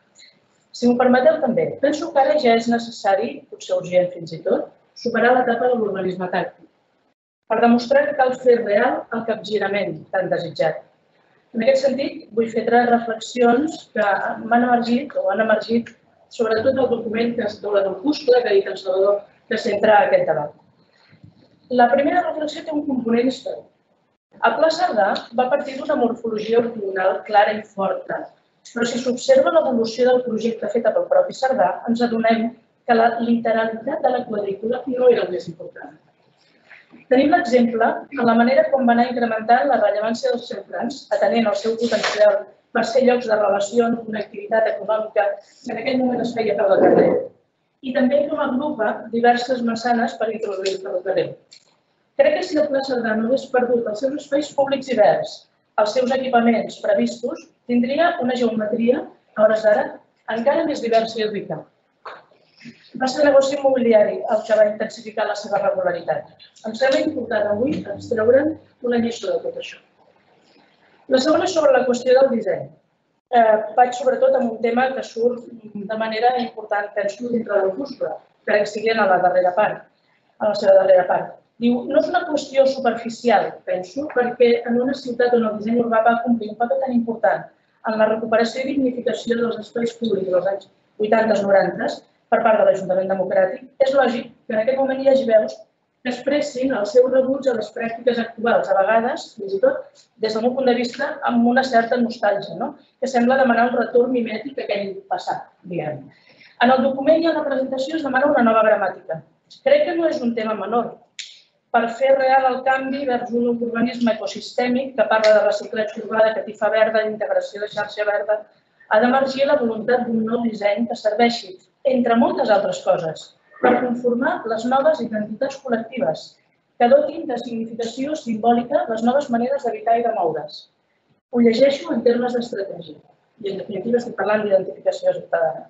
Si m'ho permeteu també, penso que ara ja és necessari, potser urgent fins i tot, superar l'etapa de l'urbanisme tàctic, per demostrar que cal fer real el capgirament tan desitjat. En aquest sentit, vull fer 3 reflexions que m'han emergit o han emergit sobretot del document que es dola d'opuscle, que ha dit el Salvador, que centra aquest debat. La primera reflexió té un component històric. El Pla Cerdà va partir d'una morfologia ortogonal clara i forta, però si s'observa l'evolució del projecte feta pel propi Cerdà, ens adonem que la literalitat de la quadrícula no era el més important. Tenim l'exemple en la manera com va anar incrementant la rellevància dels seus plans, atenent el seu potencial per ser llocs de relació amb connectivitat econòmica que en aquell moment es feia per la carrer, i també com agrupa diverses manzanes per introduir el ferrocarril. Crec que si el Pla Cerdà no hagués perdut els seus espais públics i verds, els seus equipaments previstos, tindria una geometria, a hores d'ara, encara més diversa i rica. Va ser el negoci immobiliari el que va intensificar la seva regularitat. Em sembla important avui extreure'n una lliçó de tot això. La segona és sobre la qüestió del disseny. Vaig sobretot amb un tema que surt de manera important, penso, dintre de l'opuscle, que sigui en la darrera part, a la seva darrera part. Diu, no és una qüestió superficial, penso, perquè en una ciutat on el disseny urbà va complir un paper tan important en la recuperació i dignificació dels espais públics dels anys 80-90 per part de l'Ajuntament Democràtic, és lògic que en aquest moment hi hagi veus que expressin el seu rebuig a les pràctiques actuals, a vegades, fins i tot, des del meu punt de vista, amb una certa nostàlgia, que sembla demanar un retorn mimètic a aquell passat, diguem. En el document i en la presentació es demana una nova gramàtica. Crec que no és un tema menor. Per fer real el canvi vers un urbanisme ecosistèmic que parla de reciclatge urbà, de catifa verda, d'integració de xarxa verda, ha d'emergir la voluntat d'un nou disseny que serveixi, entre moltes altres coses, per conformar les noves identitats col·lectives, que dotin de significació simbòlica les noves maneres d'habitar i de moure's. Ho llegeixo en termes d'estratègia i, en definitiva, estic parlant d'identificació ciutadana.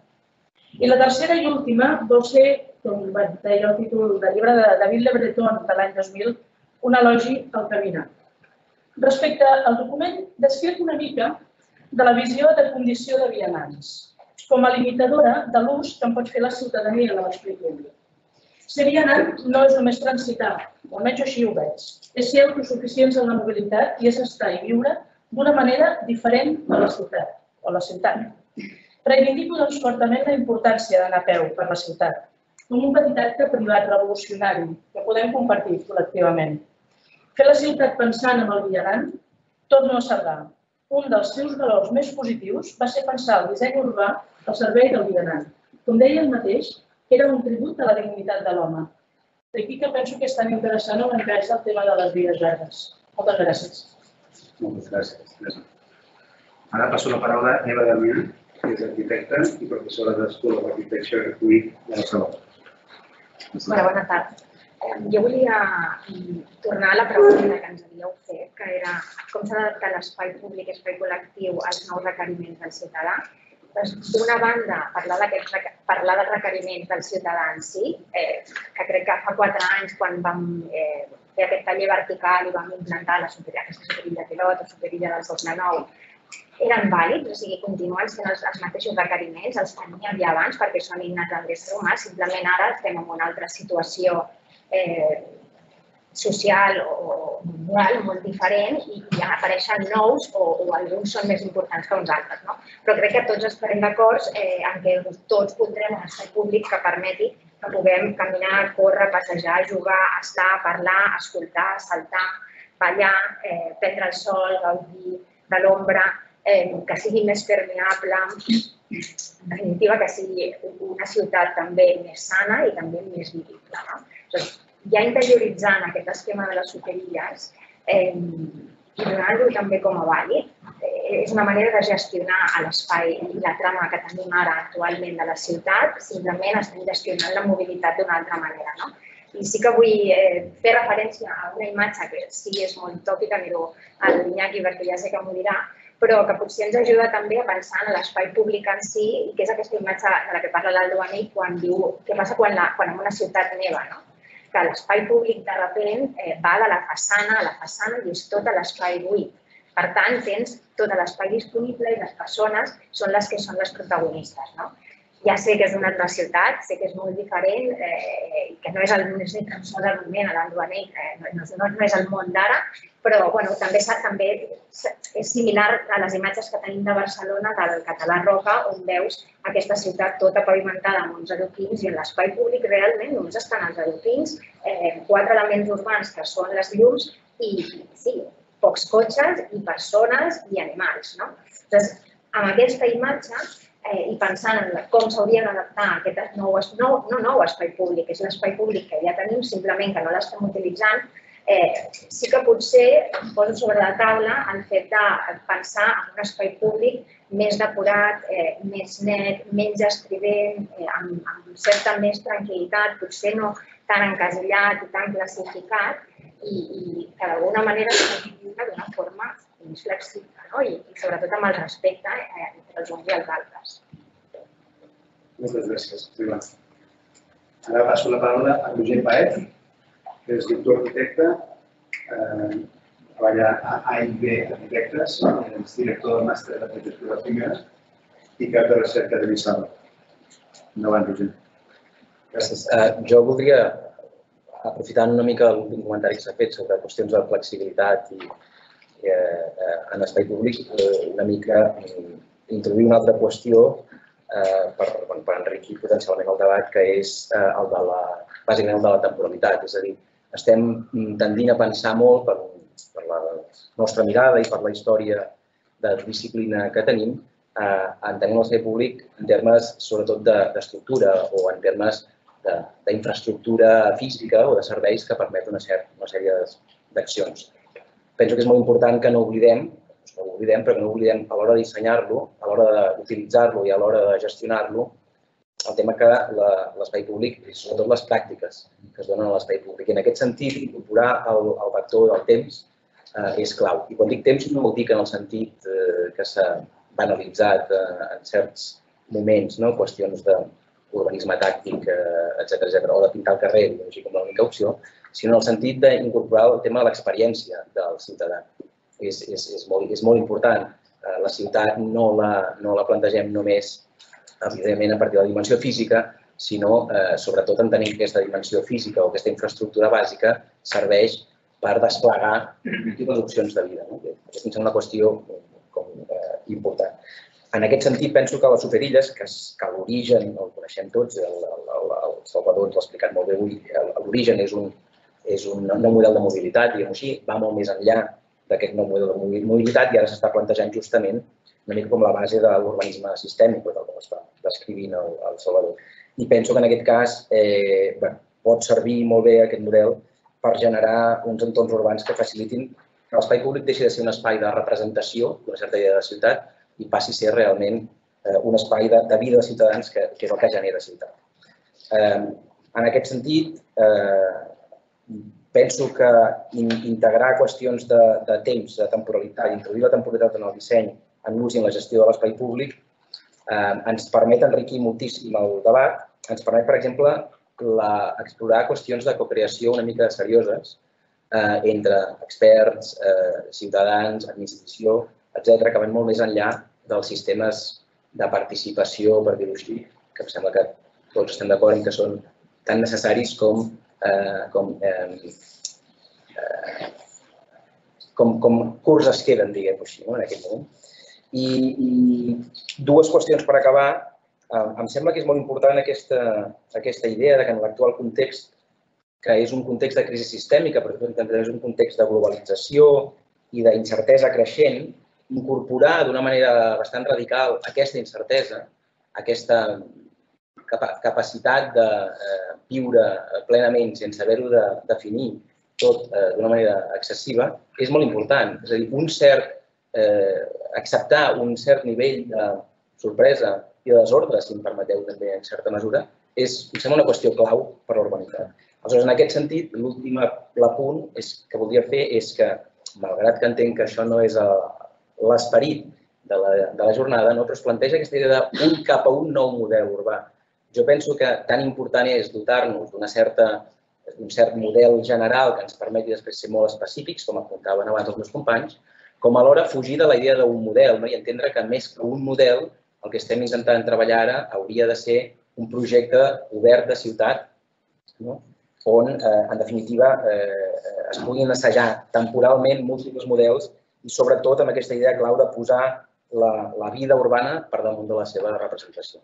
I la tercera i última vol ser, com deia el títol del llibre de David Le Breton de l'any 2000, un elogi al caminar. Respecte al document, descriu una mica de la visió de condició de vianants, com a limitadora de l'ús que en pot fer la ciutadania de l'espai públic. Ser vianant no és només transitar, o almenys així ho veig, és ser autosuficients en la mobilitat i és estar i viure d'una manera diferent de la ciutat, o la ciutat. Reivindico doncs fortament la importància d'anar a peu per la ciutat, com un petit acte privat revolucionari que podem compartir col·lectivament. Fer la ciutat pensant en el vianant, torno a Cerdà. Un dels seus valors més positius va ser pensar el disseny urbà al servei del vianant. Com deia ell mateix, era un tribut a la dignitat de l'home. D'aquí que penso que és tan interessant l'encaix del tema de les vies verdes. Moltes gràcies. Moltes gràcies. Ara passo la paraula a Eva Damià, que és arquitecta i professora de School of Architecture UIC de Barcelona. Bona tarda. Jo volia tornar a la pregunta que ens havíeu fet, que era com s'ha d'adaptar l'espai públic i espai col·lectiu als nous requeriments del ciutadà. D'una banda, parlar dels requeriments del ciutadà en si, que crec que fa 4 anys, quan vam fer aquest taller vertical i vam implantar aquesta superilla pilot o superilla del segle IX, eren vàlids, o sigui, continuen sent els mateixos requeriments, els que n'hi havia abans, perquè són innats en l'ésser humà, simplement ara estem en una altra situació social o moral molt diferent i ja apareixen nous o alguns són més importants que uns altres. Però crec que tots estarem d'acord en que tots voldrem un espai públic que permeti que puguem caminar, córrer, passejar, jugar, estar, parlar, escoltar, saltar, ballar, prendre el sol, gaudir de l'ombra, que sigui més permeable, en definitiva que sigui una ciutat també més sana i també més vivible. Ja interioritzant aquest esquema de les superilles i donant-lo també com a vàlid, és una manera de gestionar l'espai i la trama que tenim ara actualment de la ciutat, simplement estem gestionant la mobilitat d'una altra manera. I sí que vull fer referència a una imatge que sí és molt tòpica, miro a l'Iñaki perquè ja sé que m'ho dirà, però que potser ens ajuda també a pensar en l'espai públic en si, i que és aquesta imatge de la que parla l'Aldo Anell quan diu què passa quan en una ciutat neva, que l'espai públic de sobte va de la façana a la façana i és tot l'espai buit. Per tant, tens tot l'espai disponible i les persones són les que són les protagonistes. Ja sé que és una altra ciutat, sé que és molt diferent, que no és ni tan sols el moment a l'Anduanell, no és el món d'ara, però també és similar a les imatges que tenim de Barcelona, del Català Roca, on veus aquesta ciutat tota pavimentada amb uns aeroplins i en l'espai públic realment només estan els aeroplins, 4 elements urbans que són les llums i sí, pocs cotxes i persones i animals. Llavors, amb aquesta imatge i pensant en com s'haurien d'adaptar aquest nou espai públic, és l'espai públic que ja tenim, simplement que no l'estem utilitzant, sí que potser poso sobre la taula el fet de pensar en un espai públic més depurat, més net, menys estrident, amb certa més tranquil·litat, potser no tan encasillat i tan classificat, i que d'alguna manera s'ha viure d'una forma més flexible i sobretot amb el respecte entre els uns i els altres. Moltes gràcies. Ara passo la paraula a Roger Paez, que és doctor arquitecte, treballa a AIB Arquitectes, és director del màster d'arquitectura primera i cap de recerca de l'ISAL. Endavant, Roger. Gràcies. Jo voldria, aprofitant una mica l'últim comentari que s'ha fet sobre qüestions de flexibilitat i en espai públic, una mica introduir una altra qüestió per enriquir potencialment el debat, que és bàsicament el de la temporalitat. És a dir, estem tendint a pensar molt per la nostra mirada i per la història de disciplina que tenim, entenem l'espai públic en termes sobretot d'estructura o en termes d'infraestructura física o de serveis que permet una sèrie d'accions. Penso que és molt important que no oblidem, però que no oblidem a l'hora de dissenyar-lo, a l'hora d'utilitzar-lo i a l'hora de gestionar-lo, el tema que l'espai públic, i sobretot les pràctiques que es donen a l'espai públic. I en aquest sentit, incorporar el vector del temps és clau. I quan dic temps no vol dir que en el sentit que s'ha banalitzat en certs moments, qüestions d'urbanisme tàctic, etc., o de pintar el carrer, així com l'única opció, sinó en el sentit d'incorporar el tema de l'experiència del ciutadà. És molt important. La ciutat no la plantegem només, evidentment, a partir de la dimensió física, sinó sobretot entenent que aquesta dimensió física o aquesta infraestructura bàsica serveix per desplegar múltiples opcions de vida. Aquesta és una qüestió important. En aquest sentit, penso que les superilles, que l'origen el coneixem tots, el Salvador ens l'ha explicat molt bé avui, l'origen és un nou model de mobilitat, diguem-ho així, va molt més enllà d'aquest nou model de mobilitat i ara s'està plantejant justament una mica com la base de l'urbanisme sistèmic, com està descrivint el Salvador. I penso que en aquest cas pot servir molt bé aquest model per generar uns entorns urbans que facilitin que l'espai públic deixi de ser un espai de representació d'una certa idea de ciutat i passi a ser realment un espai de vida de ciutadans, que és el que genera ciutat. En aquest sentit, penso que integrar qüestions de temps, de temporalitat, introduir la temporalitat en el disseny, en l'ús i en la gestió de l'espai públic, ens permet enriquir moltíssim el debat. Ens permet, per exemple, explorar qüestions de cocreació una mica serioses entre experts, ciutadans, administració, etc., que van molt més enllà dels sistemes de participació, per dir-ho així, que em sembla que tots estem d'acord en que són tan necessaris com curs es queden, diguem-ho així, en aquest moment. I dues qüestions per acabar. Em sembla que és molt important aquesta idea que en l'actual context, que és un context de crisi sistèmica, però també és un context de globalització i d'incertesa creixent, incorporar d'una manera bastant radical aquesta incertesa, aquesta capacitat de viure plenament sense haver-ho de definir tot d'una manera excessiva, és molt important. És a dir, acceptar un cert nivell de sorpresa i de desordre, si em permeteu també en certa mesura, em sembla una qüestió clau per a la urbanitat. Aleshores, en aquest sentit, l'últim apunt que voldria fer és que, malgrat que entenc que això no és l'esperit de la jornada, però es planteja aquesta idea d'un cap a un nou model urbà. Jo penso que tan important és dotar-nos d'un cert model general que ens permeti després ser molt específics, com apuntaven abans els meus companys, com alhora fugir de la idea d'un model i entendre que més que un model, el que estem intentant treballar ara hauria de ser un projecte obert de ciutat on, en definitiva, es puguin assajar temporalment múltiples models i, sobretot, amb aquesta idea clau de posar la vida urbana per damunt de la seva representació.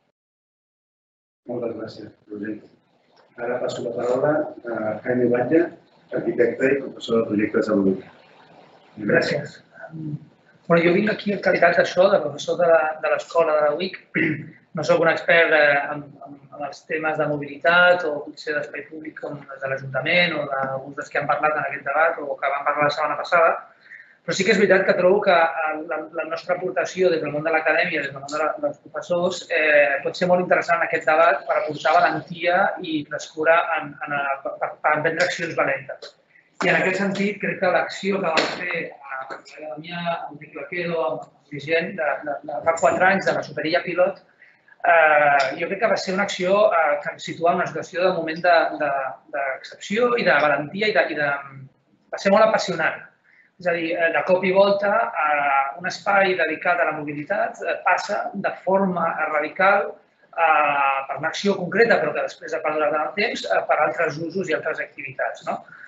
Moltes gràcies, Roger. Ara passo la paraula a Jaime Batlle, arquitecte i professor de projectes de l'UIC. Gràcies. Jo vinc aquí en qualitat d'això, de professor de l'escola de la UIC. No soc un expert en els temes de mobilitat o potser d'espai públic com els de l'Ajuntament o d'alguns dels que han parlat en aquest debat o que van parlar la setmana passada, però sí que és veritat que trobo que la nostra aportació des del món de l'acadèmia, des del món dels professors, pot ser molt interessant en aquest debat per aportar valentia i frescura per emprendre accions valentes. I en aquest sentit, crec que l'acció que vam fer a Damià, amb Enric Laquedo, amb gent de fa 4 anys de la Superilla Pilot, jo crec que va ser una acció que ens situa en una situació de moment d'excepció i de valentia i va ser molt apassionant. És a dir, de cop i volta, un espai dedicat a la mobilitat passa de forma radical per una acció concreta, però que després ha perdurat en el temps, per altres usos i altres activitats.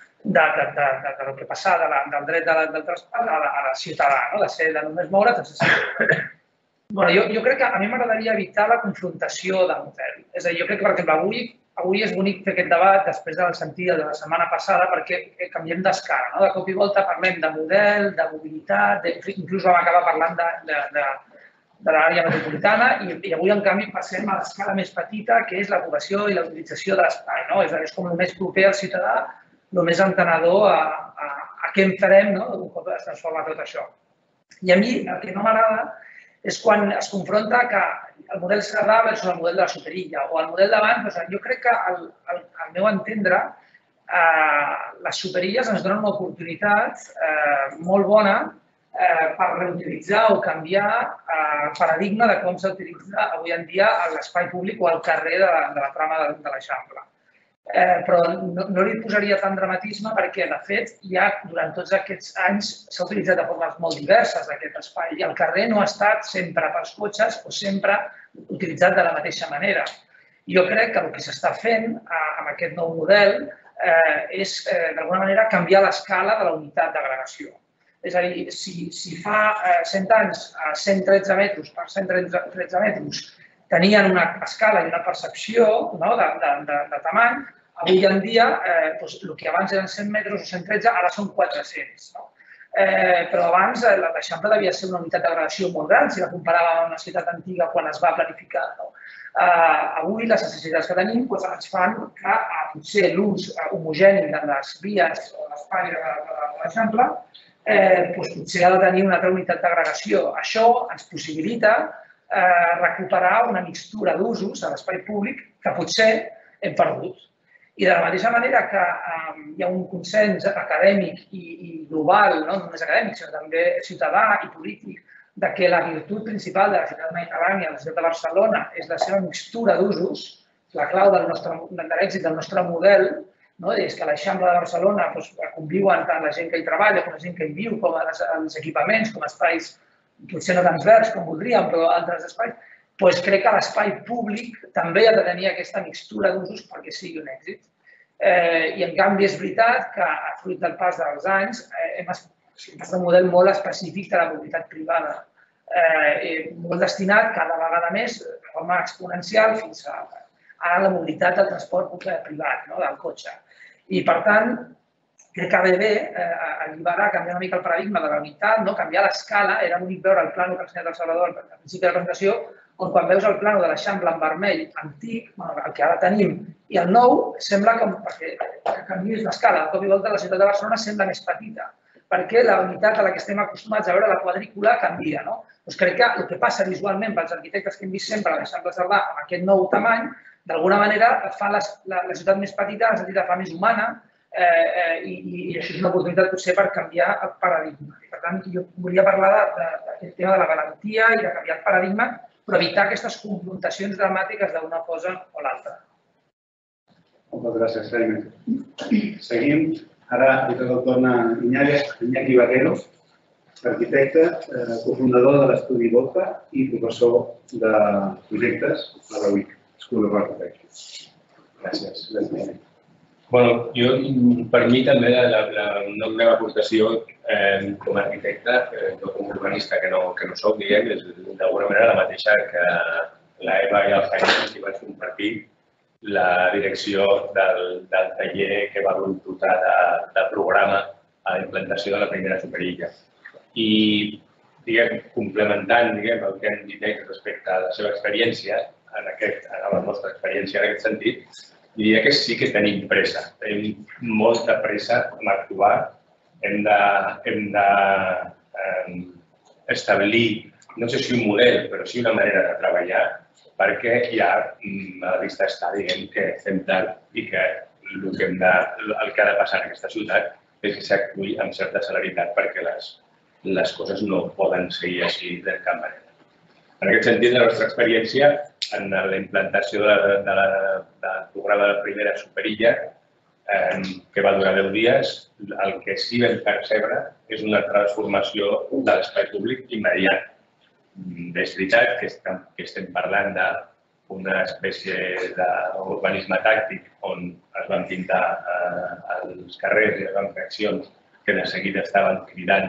Del que passa del dret del transport a la ciutadà, de només moure's. Jo crec que a mi m'agradaria evitar la confrontació de model. És a dir, jo crec que, per exemple, avui és bonic fer aquest debat després del sentit de la setmana passada perquè canviem d'escala. De cop i volta parlem de model, de mobilitat, inclús vam acabar parlant de l'àrea metropolitana i avui, en canvi, passem a l'escala més petita, que és l'ocupació i la utilització de l'espai. És com el més proper al ciutadà, el més entenedor a què en farem un cop es transforma tot això. I a mi el que no m'agrada és quan es confronta que el model Cerdà versus el model de la Superilla o el model d'abans. Jo crec que, al meu entendre, les Superilles ens donen una oportunitat molt bona per reutilitzar o canviar el paradigma de com s'utilitza avui en dia l'espai públic o el carrer de la trama de l'Eixample. Però no li posaria tant dramatisme perquè, de fet, durant tots aquests anys s'ha utilitzat de formes molt diverses aquest espai i el carrer no ha estat sempre pels cotxes o sempre utilitzat de la mateixa manera. Jo crec que el que s'està fent amb aquest nou model és, d'alguna manera, canviar l'escala de la unitat d'agregació. És a dir, si fa 100 anys, 113 metres per 113 metres, tenien una escala i una percepció de tamany, avui en dia, el que abans eren 100 metres o 113, ara són 400. Però abans l'Eixample devia ser una unitat d'agregació molt gran, si la comparàvem amb una ciutat antiga quan es va planificar. Avui les necessitats que tenim ens fan que potser l'ús homogènic de les vies o l'espai de l'Eixample potser ha de tenir una altra unitat d'agregació. Això ens possibilita recuperar una mixtura d'usos a l'espai públic que potser hem perdut. I de la mateixa manera que hi ha un consens acadèmic i global, no només acadèmic, sinó també ciutadà i polític, que la virtut principal de la ciutat mediterrània, de la ciutat de Barcelona, és la seva mixtura d'usos, la clau de l'èxit del nostre model, és que a l'Eixample de Barcelona conviuen tant la gent que hi treballa com la gent que hi viu, com els equipaments, com espais potser no tan verds com voldríem, però altres espais, doncs crec que l'espai públic també ha de tenir aquesta mixtura d'usos perquè sigui un èxit. I, en canvi, és veritat que, fruit del pas dels anys, hem passat un model molt específic de la mobilitat privada, molt destinat cada vegada més, de forma exponencial, fins a la mobilitat del transport privat, del cotxe. I, per tant, crec que ve bé alliberar, canviar una mica el paradigma de la unitat, canviar l'escala. Era bonic veure el plano que ha ensenyat el Salvador al principi de la presentació, on quan veus el plano de l'Eixample en vermell antic, el que ara tenim, i el nou, sembla que canviïs l'escala. De cop i volta la ciutat de Barcelona sembla més petita, perquè la unitat a la que estem acostumats a veure la quadrícula canvia. Doncs crec que el que passa visualment pels arquitectes que hem vist sempre a l'Eixample Cerdà amb aquest nou tamany, d'alguna manera fa la ciutat més petita, en el sentit de fa més humana, i això és una oportunitat potser per canviar el paradigma. Per tant, jo volia parlar d'aquest tema de la valentia i de canviar el paradigma, però evitar aquestes confrontacions dramàtiques d'una cosa o l'altra. Moltes gràcies, Jaime. Seguim. Ara li toca el torn a Iñaki Barrero, arquitecte, cofundador de l'estudi Volta i professor de projectes a la UIC, School of Architecture. Gràcies. Per mi també una meva aportació com a arquitecte, no com a urbanista que no soc, diguem, és d'alguna manera la mateixa que l'Eva i el Jaime que van compartir la direcció del taller que va dotar de programa a la implantació de la primera Superilla. I, complementant el que han dit ells respecte a la seva experiència, a la nostra experiència en aquest sentit, diria que sí que tenim pressa, tenim molta pressa en actuar. Hem d'establir, no sé si un model, però sí una manera de treballar, perquè ja a la vista està dient que fem tard i que el que ha de passar en aquesta ciutat és que s'actuï amb certa celeritat perquè les coses no poden seguir així de cap manera. En aquest sentit, la nostra experiència en la implantació del programa de primera superilla, que va durar 10 dies, el que sí vam percebre és una transformació de l'espai públic immediat. És veritat que estem parlant d'una espècie d'urbanisme tàctic on es van pintar els carrers i es van fer accions que de seguida estaven cridant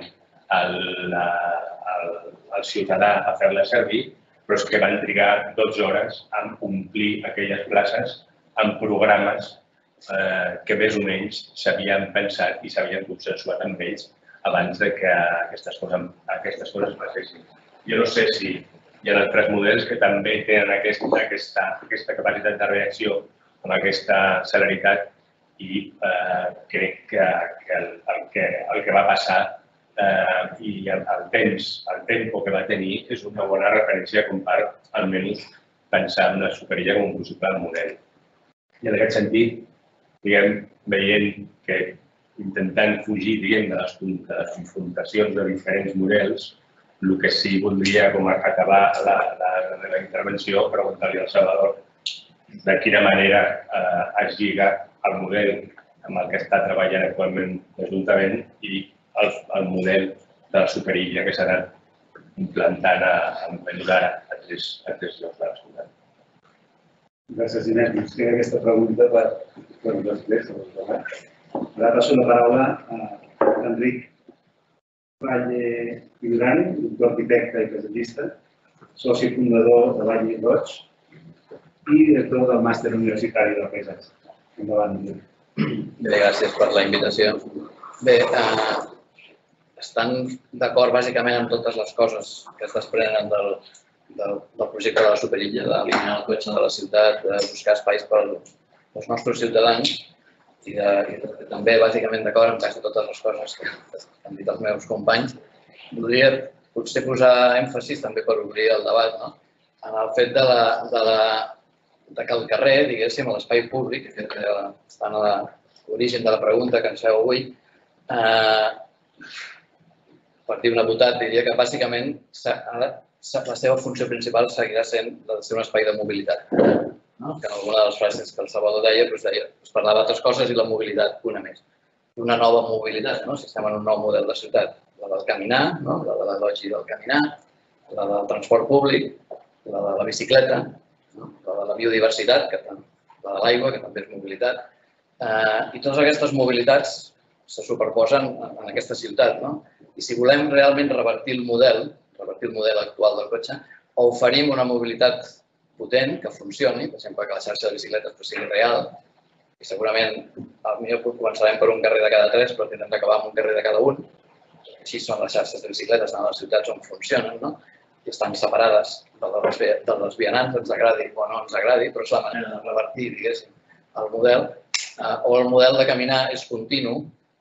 al ciutadà a fer-la servir, però és que van trigar 12 hores a omplir aquelles places amb programes que més o menys s'havien pensat i s'havien consensuat amb ells abans que aquestes coses passessin. Jo no sé si hi ha altres models que també tenen aquesta capacitat de reacció amb aquesta celeritat i crec que el que va passar i el tempo que va tenir és una bona referència com per almenys pensar en la superilla com un possible model. I en aquest sentit, veient que intentant fugir de les confrontacions de diferents models, el que sí voldria com acabar la meva intervenció preguntar-li al Salvador de quina manera es lliga el model amb el que està treballant actualment l'Ajuntament i el model de la superilla que s'ha anat implantant en moment d'ara a tres llocs de la ciutat. Gràcies, Inés. Ens queda aquesta pregunta per després. Ara passo la paraula a Enric Valle i Duran, doctor arquitecte i paisatgista, soci fundador de Valle i Roig i director del màster universitari del paisatge. Endavant. Bé, gràcies per la invitació. Bé, estan d'acord bàsicament amb totes les coses que es desprenen del projecte de la superilla, d'eliminar el cotxe de la ciutat, de buscar espais per als nostres ciutadans i també bàsicament d'acord amb quasi totes les coses que han dit els meus companys. Voldria potser posar èmfasis també per obrir el debat en el fet que el carrer, diguéssim, a l'espai públic, que està en l'origen de la pregunta que ens feu avui, per dir una botat, diria que bàsicament la seva funció principal seguirà sent la de ser un espai de mobilitat. Que en alguna de les frases que el Salvador deia, es parlava d'altres coses i la mobilitat una més. Una nova mobilitat, si estem en un nou model de ciutat. La del caminar, la de l'elogi del caminar, la del transport públic, la de la bicicleta, la de la biodiversitat, la de l'aigua, que també és mobilitat. I totes aquestes mobilitats se superposen en aquesta ciutat. I si volem realment revertir el model actual del cotxe, o oferim una mobilitat potent, que funcioni, per exemple, que la xarxa de bicicletes sigui real, i segurament potser començarem per un carrer de cada 3, però tindrem d'acabar amb un carrer de cada 1. Així són les xarxes de bicicletes en les ciutats on funcionen, i estan separades de les vianants, ens agradi o no ens agradi, però és la manera de revertir, diguéssim, el model. O el model de caminar és continu,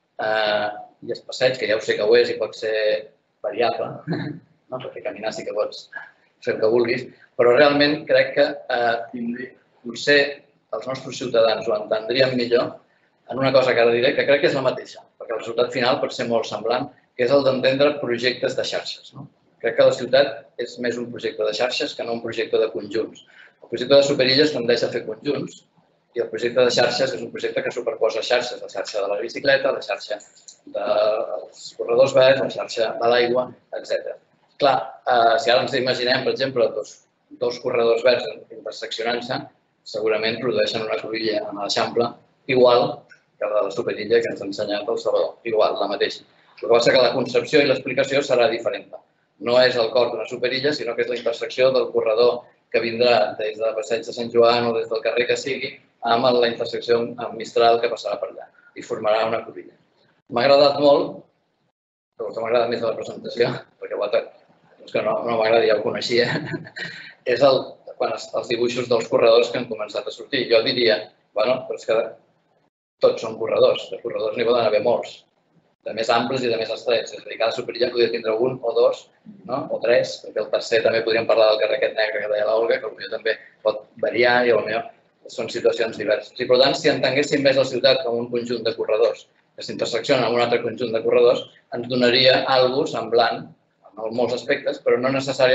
i es passeig, que ja ho sé que ho és i pot ser variable, perquè caminar sí que pots fer el que vulguis, però realment crec que potser els nostres ciutadans ho entendrien millor en una cosa que ara diré, que crec que és la mateixa, perquè el resultat final pot ser molt semblant, que és el d'entendre projectes de xarxes. Crec que la ciutat és més un projecte de xarxes que no un projecte de conjunts. El projecte de superilles tendeix a fer conjunts i el projecte de xarxes és un projecte que superposa xarxes, la xarxa de la bicicleta, la xarxa dels corredors verds, la xarxa de l'aigua, etc. Clar, si ara ens imaginem, per exemple, dos corredors verds interseccionant-se, segurament produeixen una cruïlla en l'Eixample igual que la de la superilla que ens ha ensenyat el Salvador, igual, la mateixa. El que passa que la concepció i l'explicació serà diferent. No és el cor d'una superilla, sinó que és la intersecció del corredor que vindrà des de Passeig de Sant Joan o des del carrer que sigui amb la intersecció amb Mistral que passarà per allà i formarà una cruïlla. M'ha agradat molt, però el que m'ha agradat més de la presentació, perquè que no m'agrada, ja ho coneixia, és els dibuixos dels corredors que han començat a sortir. Jo diria, però és que tots són corredors, de corredors n'hi poden haver molts, de més amplis i de més estrets. És a dir, cada superilla podria tindre un o dos, o tres, perquè el tercer també podríem parlar del carrer aquest negre que deia l'Olga, que potser també pot variar i potser són situacions diverses. I per tant, si entenguéssim més la ciutat com un conjunt de corredors que s'intersecciona amb un altre conjunt de corredors, ens donaria alguna cosa semblant en molts aspectes, però no necessàriament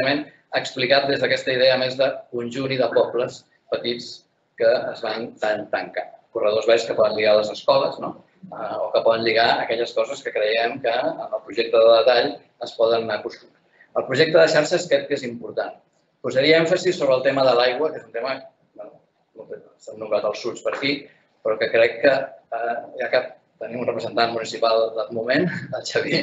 explicat des d'aquesta idea més de conjunt i de pobles petits que es van tancant. Corredors verds que poden lligar a les escoles, o que poden lligar aquelles coses que creiem que en el projecte de detall es poden anar acostumant. El projecte de xarxes crec que és important. Posaria èmfasi sobre el tema de l'aigua, que és un tema, s'han nombrat els SUTs per aquí, però que crec que, ja que tenim un representant municipal del moment, el Xavier,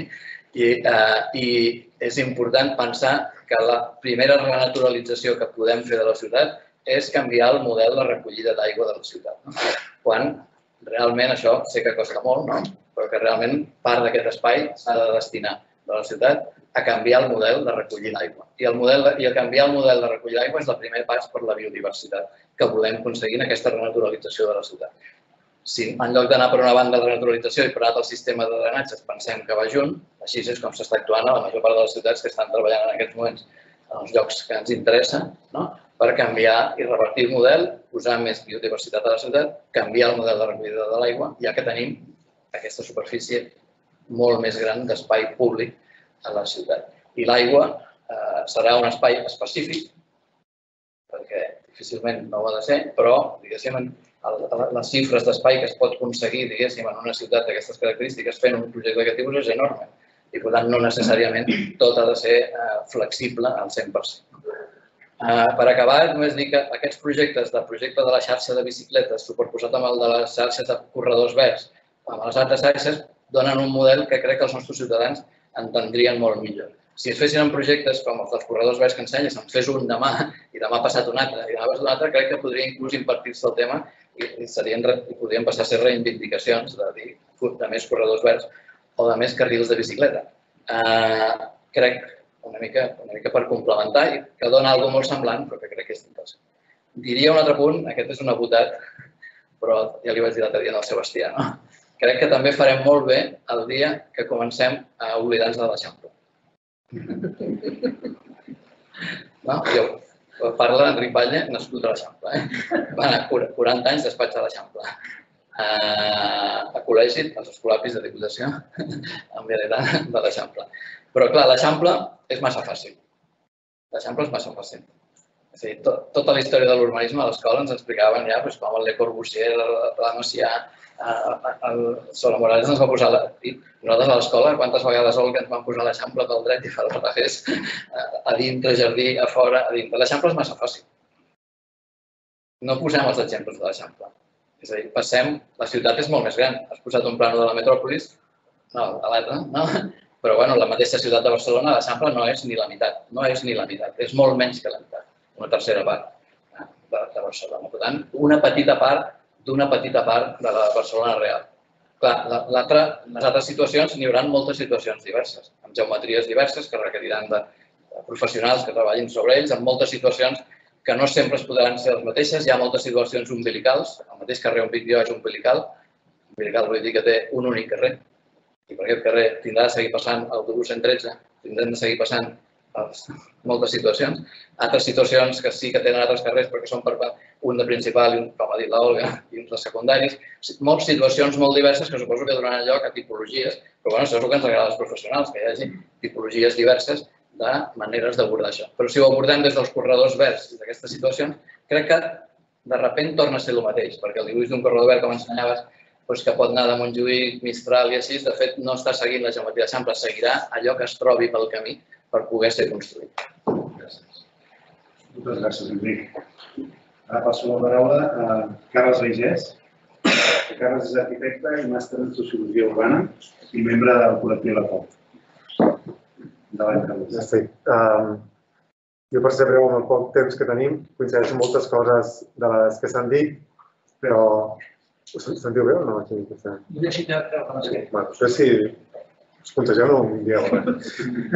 i és important pensar que la primera renaturalització que podem fer de la ciutat és canviar el model de recollida d'aigua de la ciutat. Quan realment això sé que costa molt, però que realment part d'aquest espai s'ha de destinar de la ciutat a canviar el model de recollir l'aigua. I canviar el model de recollir l'aigua és el primer pas per la biodiversitat que volem aconseguir en aquesta renaturalització de la ciutat. Si en lloc d'anar per una banda la renaturalització i per l'altra el sistema de drenatges pensem que va junt, així és com s'està actuant a la major part de les ciutats que estan treballant en aquests moments en els llocs que ens interessen, per canviar i revertir el model, posar més biodiversitat a la ciutat, canviar el model de recollida de l'aigua, ja que tenim aquesta superfície molt més gran d'espai públic a la ciutat. I l'aigua serà un espai específic, perquè difícilment no ho ha de ser, però, diguéssim, les xifres d'espai que es pot aconseguir, diguéssim, en una ciutat d'aquestes característiques fent un projecte d'aquest tipus és enorme. I, per tant, no necessàriament tot ha de ser flexible al 100%. Per acabar, només dir que aquests projectes del projecte de la xarxa de bicicletes superposat amb el de les xarxes de corredors verds amb les altres xarxes donen un model que crec que els nostres ciutadans entendrien molt millor. Si es fessin projectes com els dels corredors verds que ensenyes, en fes un demà i demà passat un altre i demà passat un altre, crec que podria inclús impartir-se el tema i podrien passar a ser reivindicacions de més corredors verds o de més carrils de bicicleta. Crec una mica per complementar i que dona alguna cosa molt semblant, però que crec que és interessant. Diria un altre punt, aquest és un agotat, però ja li vaig dir l'altre dia al Sebastià, crec que també farem molt bé el dia que comencem a oblidar-nos de l'Eixample. Parla d'Enric Batlle, nascut a l'Eixample. Va anar 40 anys despatx a l'Eixample. A col·legi, als escolapis de Diputació, amb heretat de l'Eixample. Però, clar, l'Eixample és massa fàcil. L'Eixample és massa fàcil. És a dir, tota la història de l'urbanisme a l'escola ens explicaven ja com el Le Corbusier, la Macià, el Sola Morales ens va posar... Nosaltres a l'escola, quantes vegades Olga ens van posar l'Eixample pel dret i pel revés, a dintre, jardí, a fora, a dintre. L'Eixample és massa fàcil. No posem els exemples de l'Eixample. És a dir, passem... La ciutat és molt més gran. Has posat un plano de la metròpolis, no, de l'altre, no? Però, bueno, la mateixa ciutat de Barcelona, l'Eixample no és ni la meitat. No és ni la meitat. És molt menys que la meitat. Una tercera part de Barcelona. Per tant, una petita part d'una petita part de la Barcelona real. Clar, les altres situacions, n'hi haurà moltes situacions diverses, amb geometries diverses que requeriran de professionals que treballin sobre ells, amb moltes situacions que no sempre es podran ser les mateixes. Hi ha moltes situacions umbilicals, el mateix carrer on vic jo és umbilical. Umbilical vol dir que té un únic carrer. I per aquest carrer tindrà de seguir passant l'autobús 113, tindrem de seguir passant moltes situacions. Altres situacions que sí que tenen altres carrers perquè són per un de principal i un, com ha dit l'Olga, i uns de secundaris. Moltes situacions molt diverses que suposo que donaran lloc a tipologies, però bueno, això és el que ens agrada als professionals, que hi hagi tipologies diverses de maneres d'abordar això. Però si ho abordem des dels corredors verds i d'aquestes situacions, crec que de sobte torna a ser el mateix, perquè el dibuix d'un corredor verd, com ensenyaves, que pot anar de Montjuïc, Mistral i així, de fet no està seguint la geometria d'Eixample, seguirà allò que es trobi pel camí per poder ser construït. Gràcies. Moltes gràcies, Enric. Ara passo la paraula a Carles Reigès. Carles és arquitecte i màster en Sociologia Urbana i membre del col·lectiu La Pau. Endavant, Carles. Ja estic. Jo, per ser breu amb el poc temps que tenim, coincideixo amb moltes coses de les que s'han dit, però... Us sentiu bé o no? Jo he citat que no sé. Després si us contegeu no em dieu res.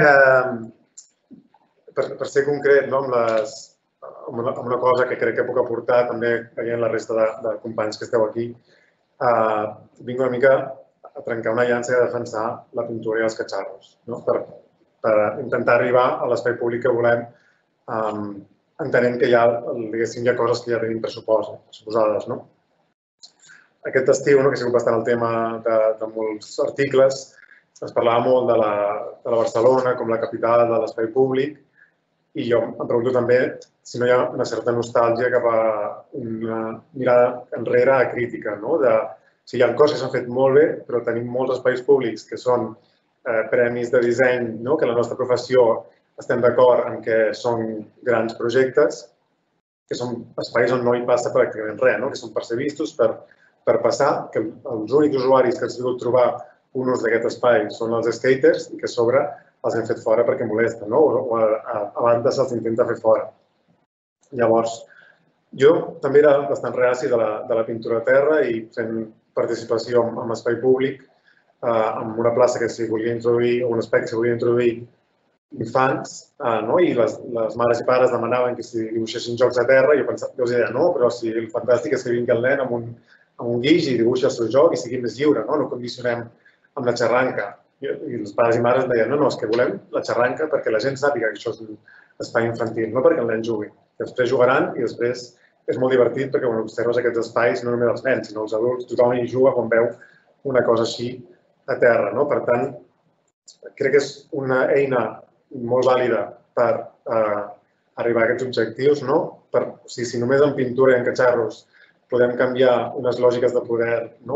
Per ser concret, amb una cosa que crec que puc aportar també veient la resta de companys que esteu aquí, vinc una mica a trencar una llança i a defensar la pintura i els catxarros, per intentar arribar a l'espai públic que volem, entenent que hi ha coses que ja tenim pressuposades. Aquest estiu, que ha sigut bastant el tema de molts articles, es parlava molt de la Barcelona com la capital de l'espai públic I jo em pregunto també si no hi ha una certa nostàlgia cap a una mirada enrere a crítica, no? Si hi ha coses que s'han fet molt bé, però tenim molts espais públics que són premis de disseny, que la nostra professió estem d'acord en que són grans projectes, que són espais on no hi passa pràcticament res, que són per ser vistos, per passar, que els únics usuaris que han sigut trobar un ús d'aquest espai són els skaters i que a sobre els hem fet fora perquè molesten, o a banda se'ls intenta fer fora. Llavors, jo també era bastant reaci de la pintura a terra i fent participació en espai públic, en una plaça que s'hi volia introduir, o un espai que s'hi volia introduir infants, i les mares i pares demanaven que s'hi dibuixessin jocs a terra i jo els deia, no, però si el fantàstic és que vingui el nen amb un guix i dibuixi el seu joc i sigui més lliure, no condicionem amb la xarranca. I els pares i mares deien, no, és que volem la xarranca perquè la gent sàpiga que això és un espai infantil, no perquè el nen jugui. Després jugaran i després és molt divertit perquè quan observes aquests espais, no només els nens, sinó els adults, tothom hi juga quan veu una cosa així a terra. Per tant, crec que és una eina molt vàlida per arribar a aquests objectius. Si només en pintura i en catxarros podem canviar unes lògiques de poder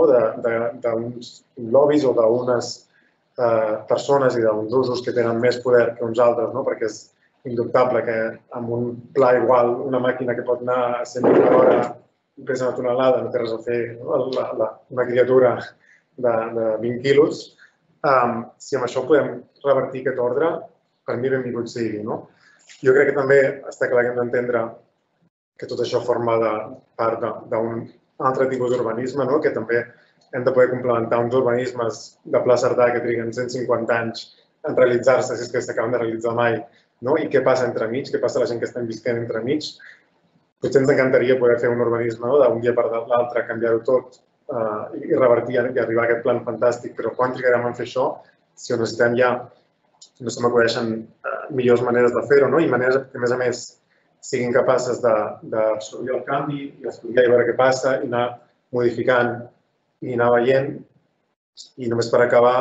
d'uns lobbys o d'unes persones i d'uns usos que tenen més poder que uns altres, perquè és indubtable que amb un pla igual, una màquina que pot anar a 100 per hora i pesa una tonelada, no té res a fer una criatura de 20 quilos, si amb això podem revertir aquest ordre, per mi benvingut sigui. Jo crec que també està clar que hem d'entendre que tot això forma part d'un altre tipus d'urbanisme, que també hem de poder complementar uns urbanismes de Pla Cerdà que triguen 150 anys en realitzar-se, si és que s'acaben de realitzar mai, i què passa entremig, què passa a la gent que estem visquent entremig. Potser ens encantaria poder fer un urbanisme d'un dia per l'altre, canviar-ho tot i revertir i arribar a aquest plan fantàstic, però quan trigarem a fer això si ho necessitem ja no se m'acudeixen millors maneres de fer-ho i maneres que, a més, siguin capaces d'absorbir el canvi i estudiar i veure què passa i anar modificant i anar veient. I només per acabar,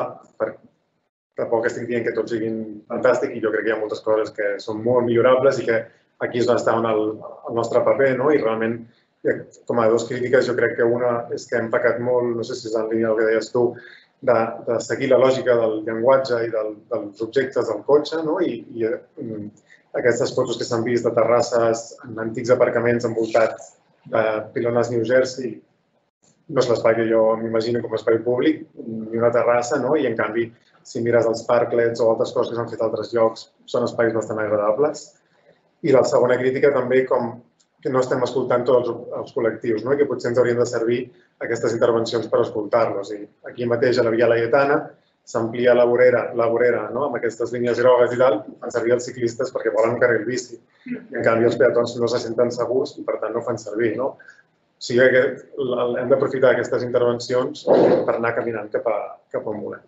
tampoc estic dient que tot sigui fantàstic i jo crec que hi ha moltes coses que són molt millorables i que aquí és on està el nostre paper i realment, com a dues crítiques, jo crec que una és que hem pecat molt, no sé si és en línia del que deies tu, de seguir la lògica del llenguatge i dels objectes del cotxe i aquestes fotos que s'han vist de terrasses en antics aparcaments envoltats de pilones New Jersey no és l'espai que jo m'imagino com a espai públic, ni una terrassa, i en canvi, si mires els parklets o altres coses que s'han fet a altres llocs, són espais bastant agradables. I la segona crítica també com que no estem escoltant tots els col·lectius i que potser ens haurien de servir aquestes intervencions per escoltar-los. Aquí mateix a la Via Laietana s'amplia la vorera amb aquestes línies grogues i tal, fan servir els ciclistes perquè volen un carril bici. I en canvi els peatons no se senten segurs i per tant no fan servir. O sigui que hem d'aprofitar aquestes intervencions per anar caminant cap a on volem.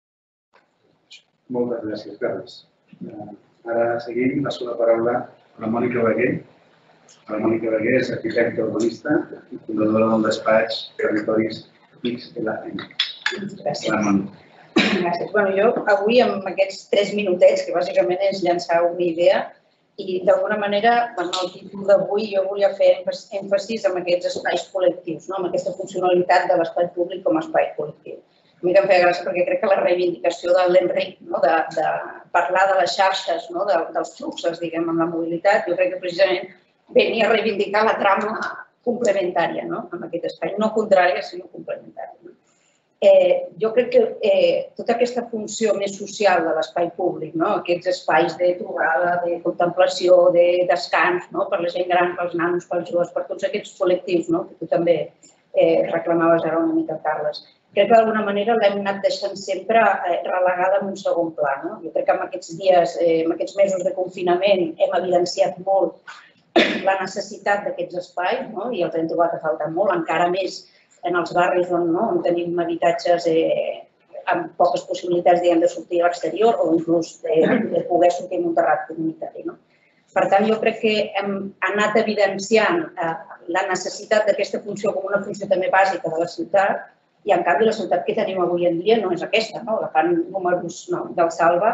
Moltes gràcies, Carles. Ara seguim, la segona paraula a la Mònica Beguer. La Mònica Beguer és arquitecta urbanista i fundadora del despatx Territoris XLM. Gràcies. Gràcies. Jo avui amb aquests 3 minutets, que bàsicament és llançar una idea, i d'alguna manera, en el títol d'avui, jo volia fer èmfasis en aquests espais col·lectius, amb aquesta funcionalitat de l'espai públic com a espai col·lectiu. A mi em feia gràcia perquè crec que la reivindicació de l'Enric, de parlar de les xarxes, dels fluxos, diguem, amb la mobilitat, jo crec que precisament venia a reivindicar la trama complementària en aquest espai, no contrària, sinó complementària. Jo crec que tota aquesta funció més social de l'espai públic, aquests espais de trobada, de contemplació, de descans, per la gent gran, pels nanos, pels joves, per tots aquests col·lectius que tu també reclamaves ara una mica, Carles, crec que d'alguna manera l'hem anat deixant sempre relegada en un segon pla. Jo crec que en aquests dies, en aquests mesos de confinament, hem evidenciat molt la necessitat d'aquests espais i els hem trobat a faltar molt, encara més en els barris on tenim habitatges amb poques possibilitats de sortir a l'exterior o inclús de poder sortir en un terrat comunitari. Per tant, jo crec que hem anat evidenciant la necessitat d'aquesta funció com una funció també bàsica de la ciutat i, en canvi, la ciutat que tenim avui en dia no és aquesta. Agafant números del Salva,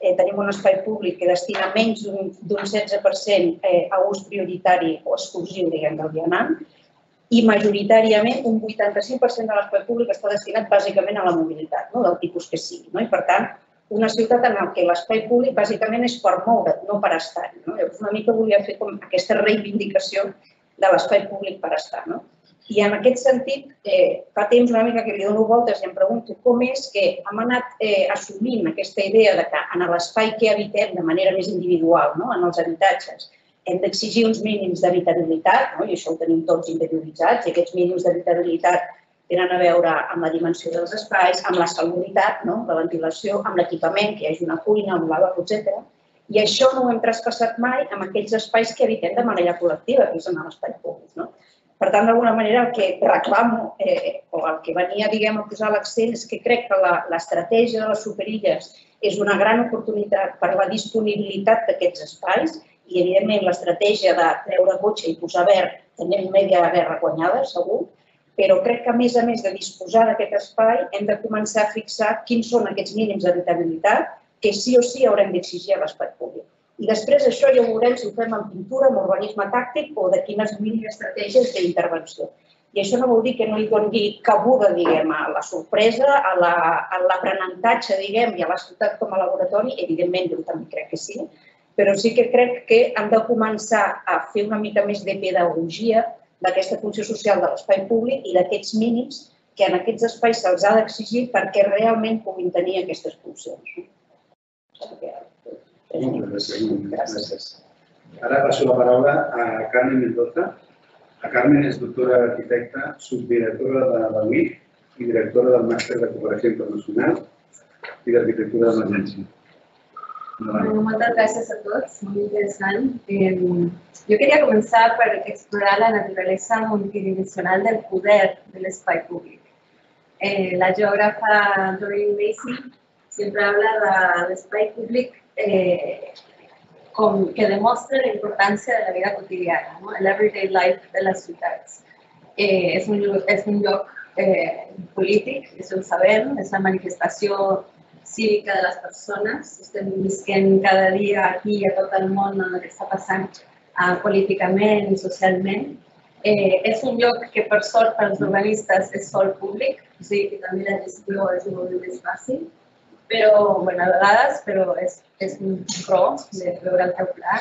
tenim un espai públic que destina menys d'un 16% a ús prioritari o exclusiu, diguem, del vianant, i majoritàriament un 85% de l'espai públic està destinat bàsicament a la mobilitat, del tipus que sigui. I per tant, una ciutat en què l'espai públic bàsicament és per moure't, no per estar-hi. Llavors una mica volia fer com aquesta reivindicació de l'espai públic per estar. I en aquest sentit, fa temps una mica que li dono voltes i em pregunto com és que hem anat assumint aquesta idea de que en l'espai que habitem de manera més individual, en els habitatges, hem d'exigir uns mínims d'habitabilitat, i això ho tenim tots interioritzats, i aquests mínims d'habitabilitat tenen a veure amb la dimensió dels espais, amb la salubritat, la ventilació, amb l'equipament, que hi hagi una cuina, un lavabo, etc. I això no ho hem traspassat mai amb aquells espais que habitem de manera col·lectiva, que és en l'espai públic. Per tant, d'alguna manera, el que reclamo o el que venia a posar l'accent és que crec que l'estratègia de les superilles és una gran oportunitat per la disponibilitat d'aquests espais i, evidentment, l'estratègia de treure cotxe i posar verd tenim media guerra guanyada, segur, però crec que, a més de disposar d'aquest espai, hem de començar a fixar quins són aquests mínims d'habitabilitat que sí o sí haurem d'exigir a l'espai públic. I després això ja ho veurem si ho fem en pintura, en urbanisme tàctic o de quines mini-estratègies d'intervenció. I això no vol dir que no hi doni cabuda, a la sorpresa, a l'aprenentatge, i a la ciutat com a laboratori, evidentment jo també crec que sí, però sí que crec que hem de començar a fer una mica més de pedagogia d'aquesta funció social de l'espai públic i d'aquests mínims que en aquests espais se'ls ha d'exigir perquè realment puguin tenir aquestes funcions. Gràcies. Ara passo la paraula a Carmen Mendoza. La Carmen és doctora arquitecta, subdirectora de la UIC y directora del Máster de Cooperación Internacional y de Arquitectura d'Emergència. Moltes gràcies a tots, molt interessant. Jo queria començar per explorar la naturalesa multidimensional del poder de l'espai públic. La geògrafa Doreen Macy sempre habla de l'espai públic que demostra la importància de la vida quotidiana, l'everyday life de les ciutats. És un lloc polític, això ho sabem, és la manifestació cívica de les persones. Estem visquent cada dia aquí a tot el món el que està passant políticament i socialment. És un lloc que, per sort, per als urbanistes és sòl públic, o sigui que també la gestió és molt més fàcil. Però, a vegades, és un ro de veure el teu pla.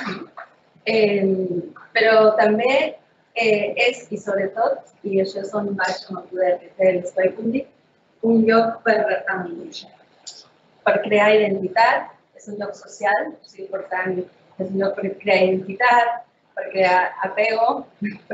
Però també és, i sobretot, i això és on vaig amb el poder que té l'espai públic, un lloc per crear identitat, és un lloc social, o sigui, per tant, és un lloc per crear identitat, per crear apego,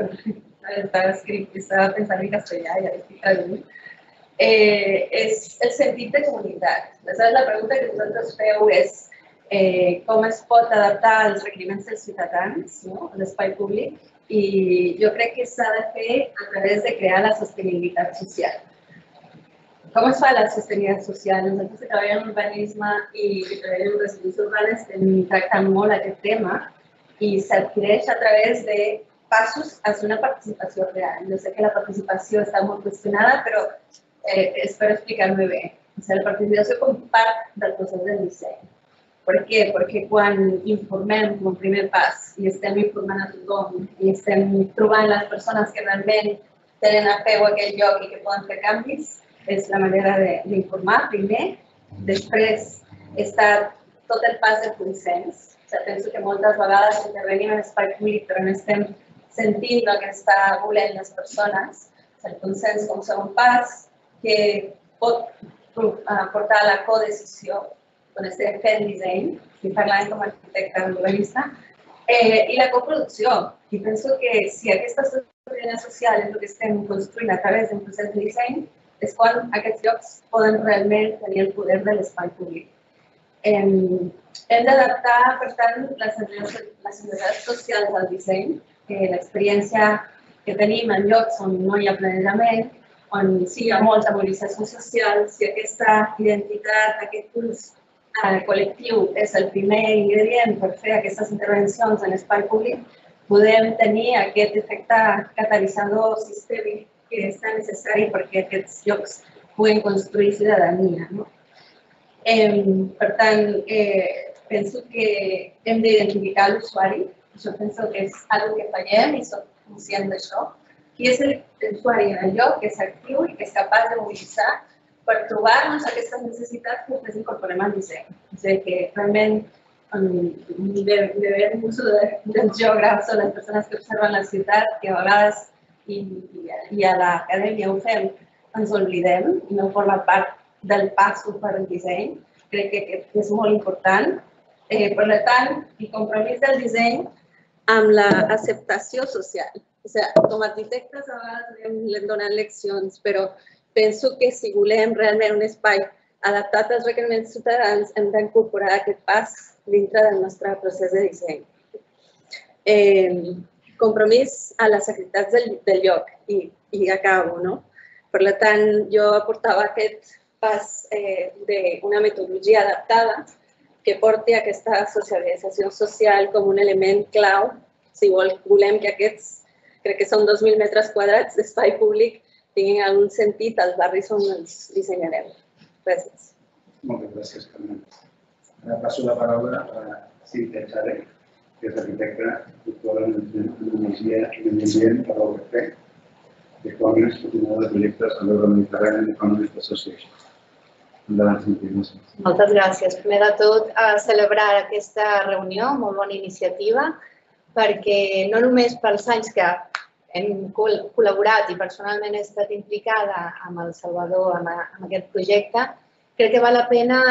estava pensant en castellà, ja estic traduint, és el sentit de comunitat. Aleshores, la pregunta que vosaltres feu és com es pot adaptar als requeriments dels ciutadans a l'espai públic i jo crec que s'ha de fer a través de crear la sostenibilitat social. Com es fa la sostenibilitat social? Nosaltres que treballem en urbanisme i treballem en residus urbanes estem tractant molt aquest tema i s'adquireix a través de passos hacia una participació real. Jo sé que la participació està molt qüestionada, però espero explicar-me bé. La participació com part del procés del disseny. Per què? Perquè quan informem com a primer pas i estem informant a tothom i estem trobant les persones que realment tenen apeu a aquell lloc i que poden fer canvis, és la manera d'informar primer. Després està tot el pas del consens. Penso que moltes vegades intervenim en l'espai públic però no estem sentint el que està volent les persones. El consens com segon pas que pot portar a la codecisió quan estem fent disseny, i parlant com a arquitecte urbanista, i la coproducció. I penso que si aquesta sobirania social és el que estem construint a través d'un procés de disseny, és quan aquests llocs poden realment tenir el poder de l'espai públic. Hem d'adaptar, per tant, les necessitats socials al disseny, l'experiència que tenim en llocs on no hi ha planejament, on sí hi ha molta mobilització social, si aquesta identitat, aquest ús col·lectiu és el primer ingredient per fer aquestes intervencions en l'espai públic, podem tenir aquest efecte catalitzador sistèmic que és tan necessari perquè aquests llocs puguin construir ciutadania. Per tant, penso que hem d'identificar l'usuari. Això penso que és una que fallem i soc conscient d'això. Qui és l'usuari en el lloc, que és actiu i que és capaç de mobilitzar per trobar-nos aquestes necessitats que després incorporem al disseny. És a dir, que realment de mucho dels geògrafs o les persones que observen la ciutat, que a vegades i a l'acadèmia ho fem, ens oblidem i no forma part del passo per al disseny. Crec que és molt important. Per tant, el compromís del disseny amb l'acceptació social. O sigui, com a arquitectes a vegades hem donat leccions, però penso que si volem realment un espai adaptat als requeriments ciutadans, hem d'incorporar aquest pas dintre del nostre procés de disseny. Compromís a les activitats del lloc i acabo, no? Per tant, jo aportava aquest pas d'una metodologia adaptada que porti aquesta socialització social com un element clau. Si volem que aquests, crec que són 2.000 metres quadrats d'espai públic, tinguin algun sentit als barris on els dissenyarem. Gràcies. Moltes gràcies, Carmen. Ara passo la paraula a Cíntia Xarec, que és arquitecta, doctora en Tecnologia i Medient per la UFP, i actualment és coordinadora de projectes a l'Euro Mediterrani Economist Association. Endavant, Cíntia. Moltes gràcies. Primer de tot, celebrar aquesta reunió, molt bona iniciativa, perquè no només pels anys que hem col·laborat i personalment he estat implicada amb el Salvador, amb aquest projecte, crec que val la pena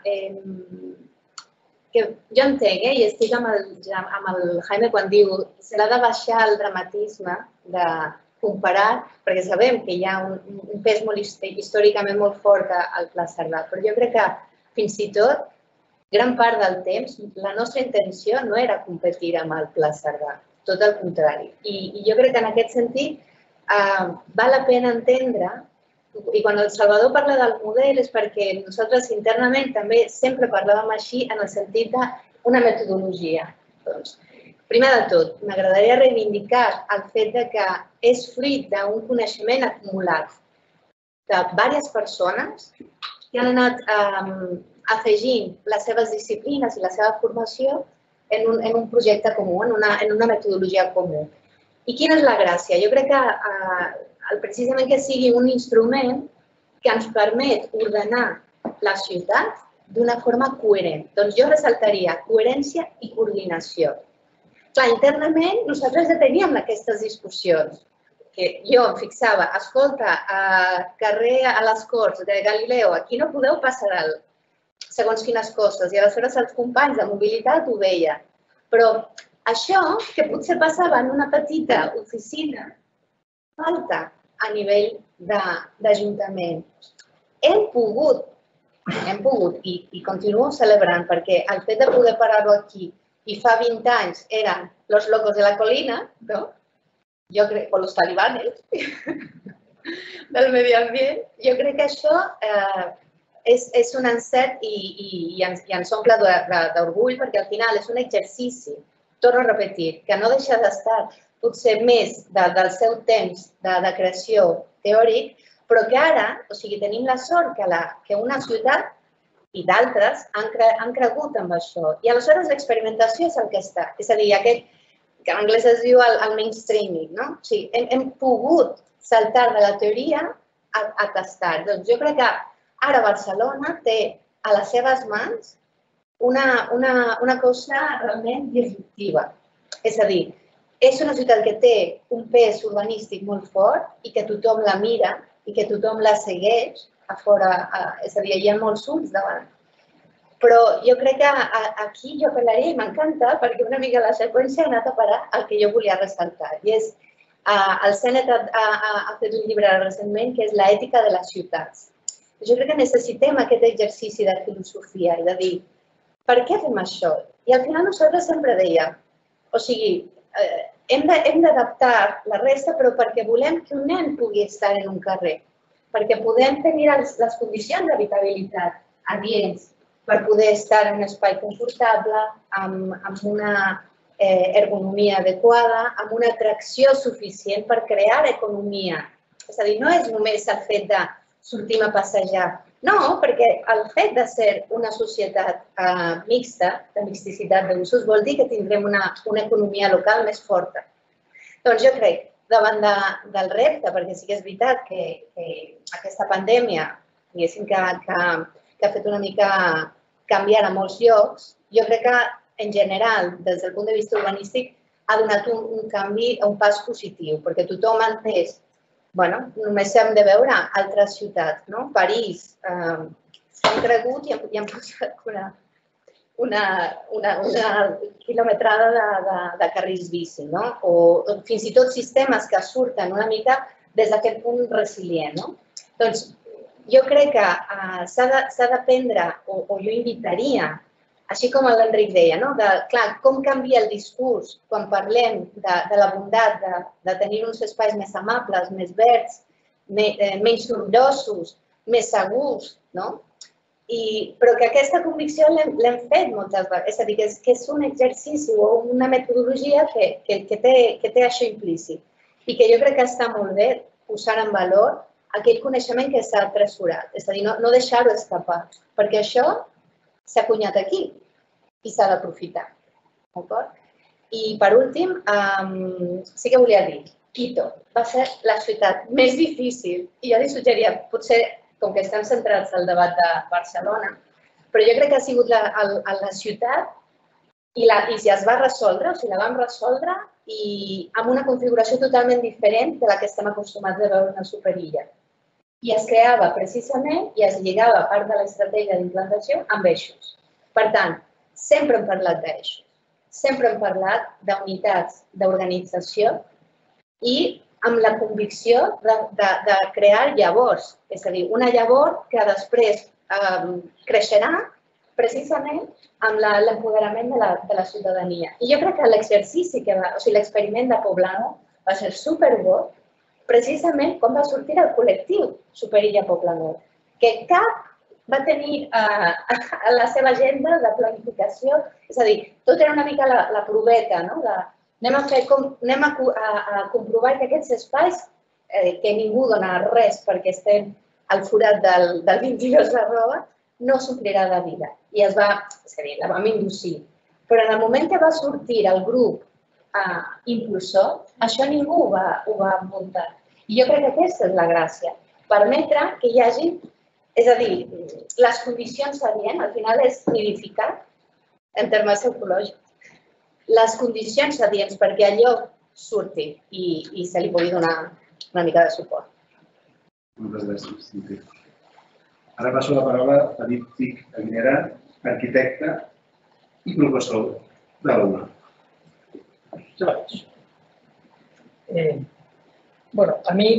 que jo entenc, i estic amb el Jaime quan diu s'ha de baixar el dramatisme de comparar, perquè sabem que hi ha un pes històricament molt fort al Pla Cerdà, però jo crec que fins i tot gran part del temps la nostra intenció no era competir amb el Pla Cerdà, tot el contrari. I jo crec que en aquest sentit val la pena entendre, i quan el Salvador parla del model és perquè nosaltres internament també sempre parlàvem així en el sentit d'una metodologia. Primer de tot, m'agradaria reivindicar el fet que és fruit d'un coneixement acumulat de diverses persones que han anat afegint les seves disciplines i la seva formació en un projecte comú, en una metodologia comú. I quina és la gràcia? Jo crec que precisament que sigui un instrument que ens permet ordenar la ciutat d'una forma coherent. Doncs jo ressaltaria coherència i coordinació. Clar, internament nosaltres ja teníem aquestes discussions. Jo em fixava, escolta, carrer a les Corts de Galileo, aquí no podeu passar segons quines coses, i aleshores els companys de mobilitat ho veien. Però això, que potser passava en una petita oficina, falta a nivell d'Ajuntament. Hem pogut i continuo celebrant, perquè el fet de poder parar-ho aquí i fa 20 anys eren los locos de la colina, no? Jo crec, o los talibanes del medi ambient, jo crec que això és un encert i ens omple d'orgull perquè al final és un exercici, torno a repetir, que no deixa d'estar potser més del seu temps de creació teòric, però que ara, o sigui, tenim la sort que una ciutat i d'altres han cregut amb això. I aleshores l'experimentació és el que està. És a dir, aquest que en anglès es diu el mainstreaming, no? O sigui, hem pogut saltar de la teoria a tastar. Doncs jo crec que ara Barcelona té a les seves mans una cosa realment disruptiva. És a dir, és una ciutat que té un pes urbanístic molt fort i que tothom la mira i que tothom la segueix a fora, és a dir, hi ha molts ulls davant. Però jo crec que aquí jo apel·laria i m'encanta perquè una mica la seqüència ha anat a parar el que jo volia ressaltar. I és, el Sennett ha fet un llibre recentment que és l'ètica de les ciutats. Jo crec que necessitem aquest exercici de filosofia i de dir per què fem això? I al final nosaltres sempre dèiem, o sigui, hem d'adaptar la resta però perquè volem que un nen pugui estar en un carrer, perquè podem tenir les condicions d'habitabilitat adients per poder estar en un espai confortable, amb una ergonomia adequada, amb una atracció suficient per crear economia. És a dir, no és només el fet de sortim a passejar, No, perquè el fet de ser una societat mixta, de mixticitat d'usos, vol dir que tindrem una economia local més forta. Doncs jo crec, davant del repte, perquè sí que és veritat que aquesta pandèmia, diguéssim que ha fet una mica canviar a molts llocs, jo crec que, en general, des del punt de vista urbanístic, ha donat un canvi, un pas positiu, perquè tothom ha entès. Bueno, només hem de veure altres ciutats, no? París, s'han cregut i han posat una quilometrada de carrils bici, no? O fins i tot sistemes que surten una mica des d'aquest punt resilient, no? Doncs jo crec que s'ha d'aprendre, o jo invitaria, així com l'Enric deia, no? Clar, com canvia el discurs quan parlem de la bondat de tenir uns espais més amables, més verds, menys sorollosos, més segurs, no? Però que aquesta convicció l'hem fet moltes vegades. És a dir, que és un exercici o una metodologia que té això implícit i que jo crec que està molt bé posar en valor aquell coneixement que s'ha atresorat. És a dir, no deixar-ho escapar, perquè això s'ha cunyat aquí i s'ha d'aprofitar. I, per últim, sí que volia dir, Quito va ser la ciutat més difícil i jo li suggeriria, potser, com que estem centrats al debat de Barcelona, però jo crec que ha sigut la ciutat i si es va resoldre, o sigui, la vam resoldre i amb una configuració totalment diferent de la que estem acostumats a veure en la superilla. I es creava precisament i es lligava part de l'estratègia d'implantació amb eixos. Per tant, sempre hem parlat d'eixos, sempre hem parlat d'unitats d'organització i amb la convicció de crear llavors, és a dir, una llavor que després creixerà precisament amb l'empoderament de la ciutadania. I jo crec que l'exercici, o sigui, l'experiment de Poblano va ser superbo, precisament quan va sortir el col·lectiu Superilla Poblano, que cap va tenir a la seva agenda de planificació, és a dir, tot era una mica la proveta, no? Anem a comprovar que aquests espais, que ningú dona res perquè estem al forat del 22 d'arroba, no s'omplirà de vida. I la vam induir. Però en el moment que va sortir el grup impulsor, això ningú ho va muntar. I jo crec que aquesta és la gràcia. Permetre que hi hagi, és a dir, les condicions adients, al final és nidificar en termes ecològics, les condicions adients perquè allò surti i se li pugui donar una mica de suport. Moltes gràcies, Cintia. Ara passo la paraula a David Tic Aguilera, arquitecte i professor de la UNA. Jo vaig. A mi,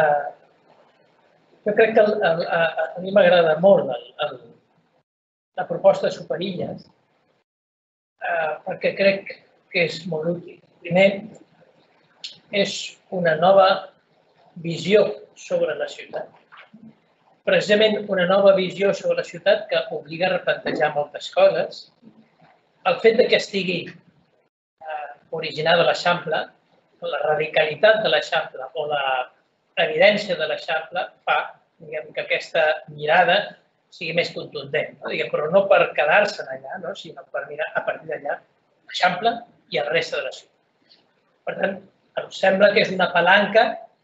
jo crec que a mi m'agrada molt la proposta de Superilles perquè crec que és molt útil. Primer, és una nova visió sobre la ciutat. Precisament una nova visió sobre la ciutat que obliga a replantejar moltes coses. El fet que estigui originada a l'Eixample, la radicalitat de l'Eixample o l'evidència de l'Eixample fa que aquesta mirada sigui més contundent, però no per quedar-se allà, sinó per mirar a partir d'allà l'Eixample i el reste de la ciutat. Per tant, em sembla que és una palanca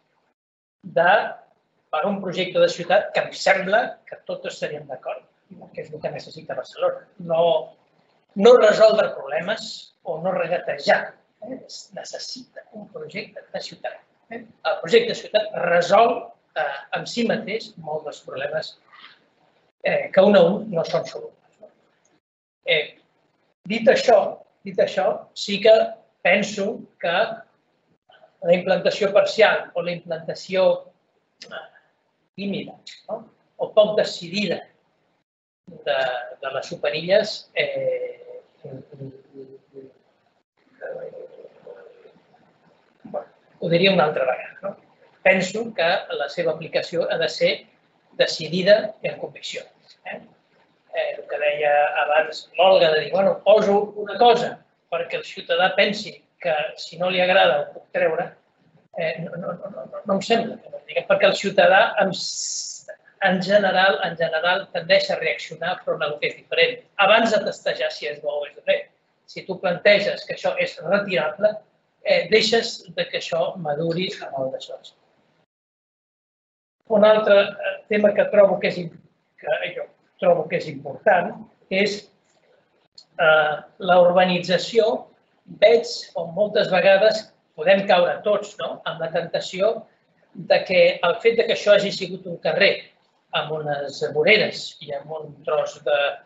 per un projecte de ciutat que em sembla que tots estaríem d'acord, que és el que necessita Barcelona. No resoldre problemes o no regatejar. Es necessita un projecte de ciutat. El projecte de ciutat resol en si mateix molts dels problemes que un a un no són solubles. Dit això, sí que penso que la implantació parcial o la implantació tímida o poc decidida de les Superilles ho diria una altra vegada. Penso que la seva aplicació ha de ser decidida i amb convicció. El que deia abans l'Olga, de dir, poso una cosa perquè el ciutadà pensi que si no li agrada ho puc treure, no em sembla. Perquè el ciutadà en general, tendeix a reaccionar front a el que és diferent. Abans de testejar si és bo o és dolent. Si tu planteges que això és retirable, deixes que això maduri amb el d'això. Un altre tema que trobo que és important és la urbanització. Veig on moltes vegades podem caure tots amb la tentació que el fet que això hagi sigut un carrer amb unes voreres i amb un tros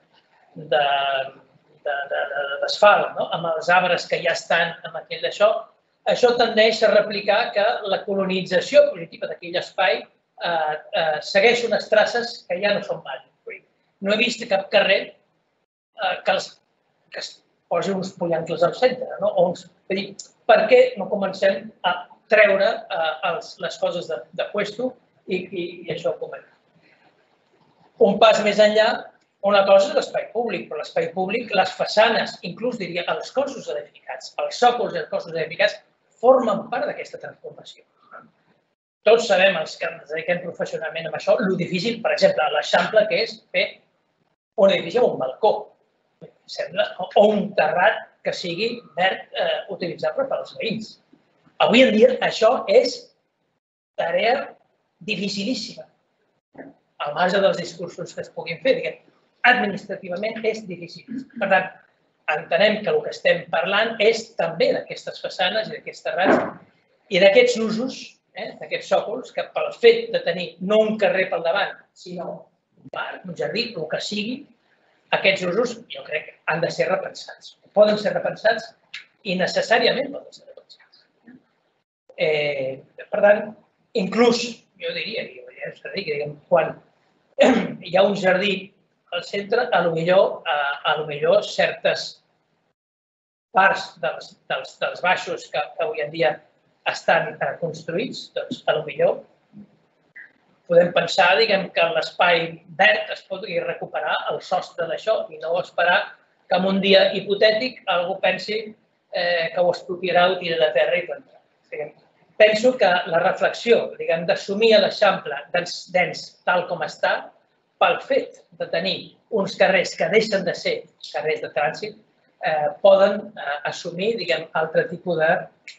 d'asfalt, amb els arbres que ja estan amb aquell d'això, això tendeix a replicar que la colonització positiva d'aquell espai segueix unes traces que ja no són vàlides. No he vist cap carrer que es posi uns pollancles al centre. Per què no comencem a treure les coses de puesto i això comença? Un pas més enllà, una cosa és l'espai públic, però l'espai públic, les façanes, inclús diria els cossos edificats, els sòcols i els cossos edificats, formen part d'aquesta transformació. Tots sabem, els que ens dediquem professionalment a això, lo difícil, per exemple, a l'Eixample, que és fer un edifici amb un balcó, o un terrat que sigui verd utilitzable per als veïns. Avui en dia això és tarea dificilíssima. Al marge dels discursos que es puguin fer, administrativament és difícil. Per tant, entenem que el que estem parlant és també d'aquestes façanes i d'aquests terrats i d'aquests usos, d'aquests sòcols, que pel fet de tenir no un carrer pel davant, sinó un parc, un jardí, el que sigui, aquests usos jo crec que han de ser repensats. Poden ser repensats i necessàriament poden ser repensats. Per tant, inclús, jo diria, quan hi ha un jardí al centre, potser certes parts dels baixos que avui en dia estan construïts, doncs potser podem pensar que l'espai verd es pugui recuperar el sostre d'això i no esperar que en un dia hipotètic algú pensi que ho expropiarà o tirarà de terra i plantarà. Penso que la reflexió d'assumir l'Eixample dens tal com està, pel fet de tenir uns carrers que deixen de ser carrers de trànsit, poden assumir altre tipus de...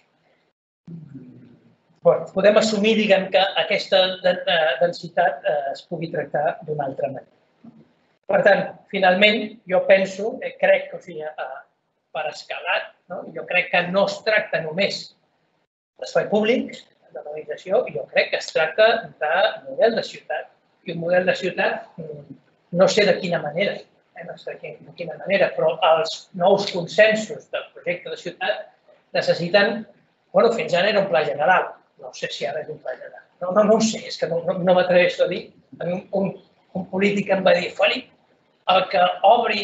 Podem assumir que aquesta densitat es pugui tractar d'una altra manera. Per tant, finalment, jo penso, crec que per escalat, jo crec que no es tracta només d'espai públic, de l'organització, jo crec que es tracta de model de ciutat. I un model de ciutat, no sé de quina manera, però els nous consensos del projecte de ciutat necessiten, fins ara era un pla general, no sé si ara és un pla general, no ho sé, és que no m'atreveixo a dir. Un polític em va dir, Felip, el que obri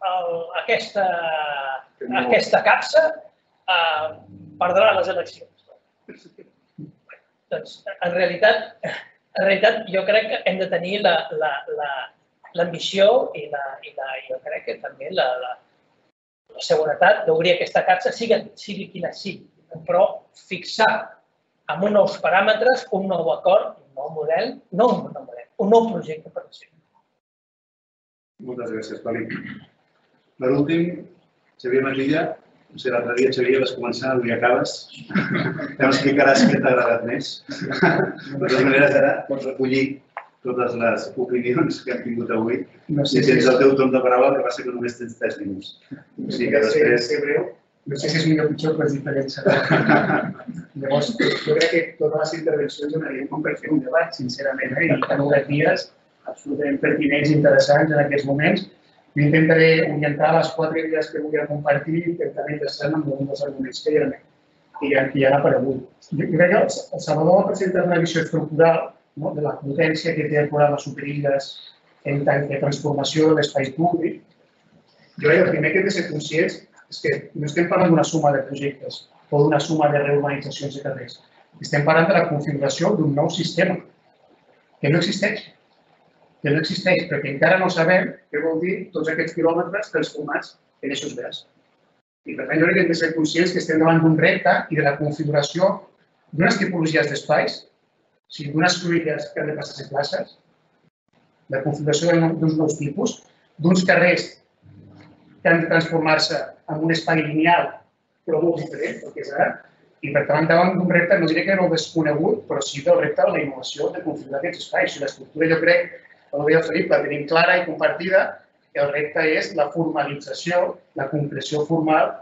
aquesta capsa perdrà les eleccions. Doncs, en realitat, jo crec que hem de tenir l'ambició i jo crec que també la seguretat d'obrir aquesta capsa, sigui quina sigui, però fixar amb uns nous paràmetres, un nou acord, un nou model, un nou projecte per la ciutat. Moltes gràcies, Felip. Per últim, Xavier Matilla, no sé, l'altre dia, Xavier, vas començar, avui acabes. Ja m'explicaràs què t'ha agradat més. De totes maneres, ara pots recollir totes les opinions que hem tingut avui. Si tens el teu torn de paraula, el que passa que només tens 3 minuts. O sigui que després... Ser breu. No sé si és millor o pitjor, però és diferent. Llavors, jo crec que totes les intervencions donarien com per fer un debat, sincerament, i tan obert dies absolutament pertinents i interessants en aquests moments. Jo intentaré orientar les 4 idees que volia compartir i intentar interessant amb alguns dels arguments que hi han aparegut. Jo crec que el Salvador va presentar una visió estructural de la potència que té el programa Superilles en tant que transformació de l'espai públic. Jo crec que el primer que hem de ser conscients és que no estem parlant d'una suma de projectes o d'una suma de reurbanitzacions de carrers. Estem parlant de la configuració d'un nou sistema que no existeix. Que no existeix perquè encara no sabem què vol dir tots aquests quilòmetres transformats en eixos verds. I per tant, jo crec que hem de ser conscients que estem davant d'un repte i de la configuració d'unes tipologies d'espais, d'unes cruïlles que han de passar a ser places, de configuració d'uns nous tipus, d'uns carrers que han de transformar-se en un espai lineal, però molt diferent del que és ara, i per tant davant d'un repte, no diré que no desconegut, però sí del repte de la innovació de configurar aquests espais. L'estructura, jo crec, com deia el Felip, la tenim clara i compartida, que el repte és la formalització, la concreció formal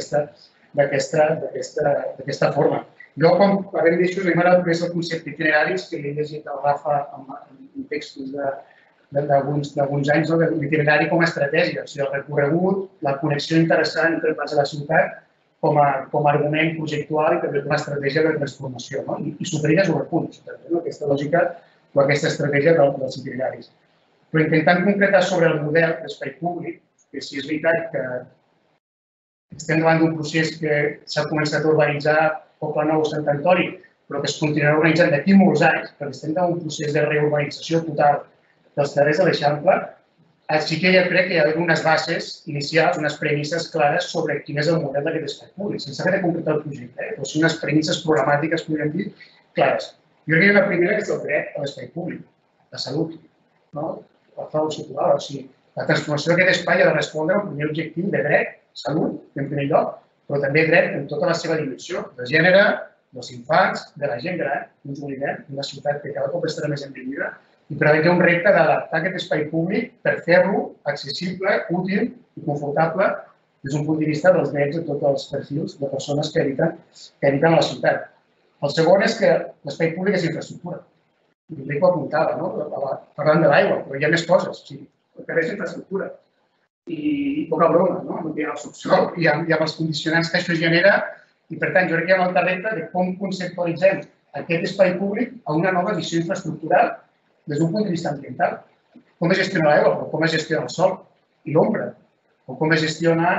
d'aquesta forma. Jo, quan parlem d'això, m'he agradat més el concepte d'itineraris, que he llegit el Rafa en textos d'alguns anys, l'itinerari com a estratègia, o sigui, el recorregut, la connexió interessant entre el pas a la ciutat com a argument projectual i també com a estratègia de transformació. I superides o repunts, aquesta lògica o aquesta estratègia dels itineraris. Però intentant concretar sobre el model d'espai públic, que sí és veritat que estem davant d'un procés que s'ha començat a urbanitzar Poble Nou, Sant Antoni, però que es continuarà urbanitzant d'aquí molts anys, perquè estem davant un procés de reurbanització total dels carrers de l'Eixample, sí que ja crec que hi ha unes bases inicials, unes premisses clares sobre quin és el model d'aquest espai públic, sense haver de concretar el projecte, però sí unes premisses programàtiques, podríem dir, clares. Jo crec que la primera és el dret a l'espai públic, la salut, la frau situada, o sigui, la transformació d'aquest espai ha de respondre al primer objectiu de dret, salut, en primer lloc, però també dret en tota la seva dimensió, de gènere, dels infants, de la gent gran, no ens oblidem, una ciutat que cada cop estarà més envellida, i per haver un repte d'adaptar aquest espai públic per fer-lo accessible, útil i confortable des d'un punt de vista dels drets de tots els perfils de persones que habiten a la ciutat. El segon és que l'espai públic és infraestructura. L'Enric ho apuntava, parlant de l'aigua, però hi ha més coses. El carrer és infraestructura. I poca broma, no hi ha el subsol, hi ha els condicionants que això genera, i per tant jo crec que hi ha un altre repte de com conceptualitzem aquest espai públic a una nova visió infraestructural des d'un punt de vista ambiental. Com es gestiona l'aigua, però com es gestiona el sol i l'ombra, o com es gestiona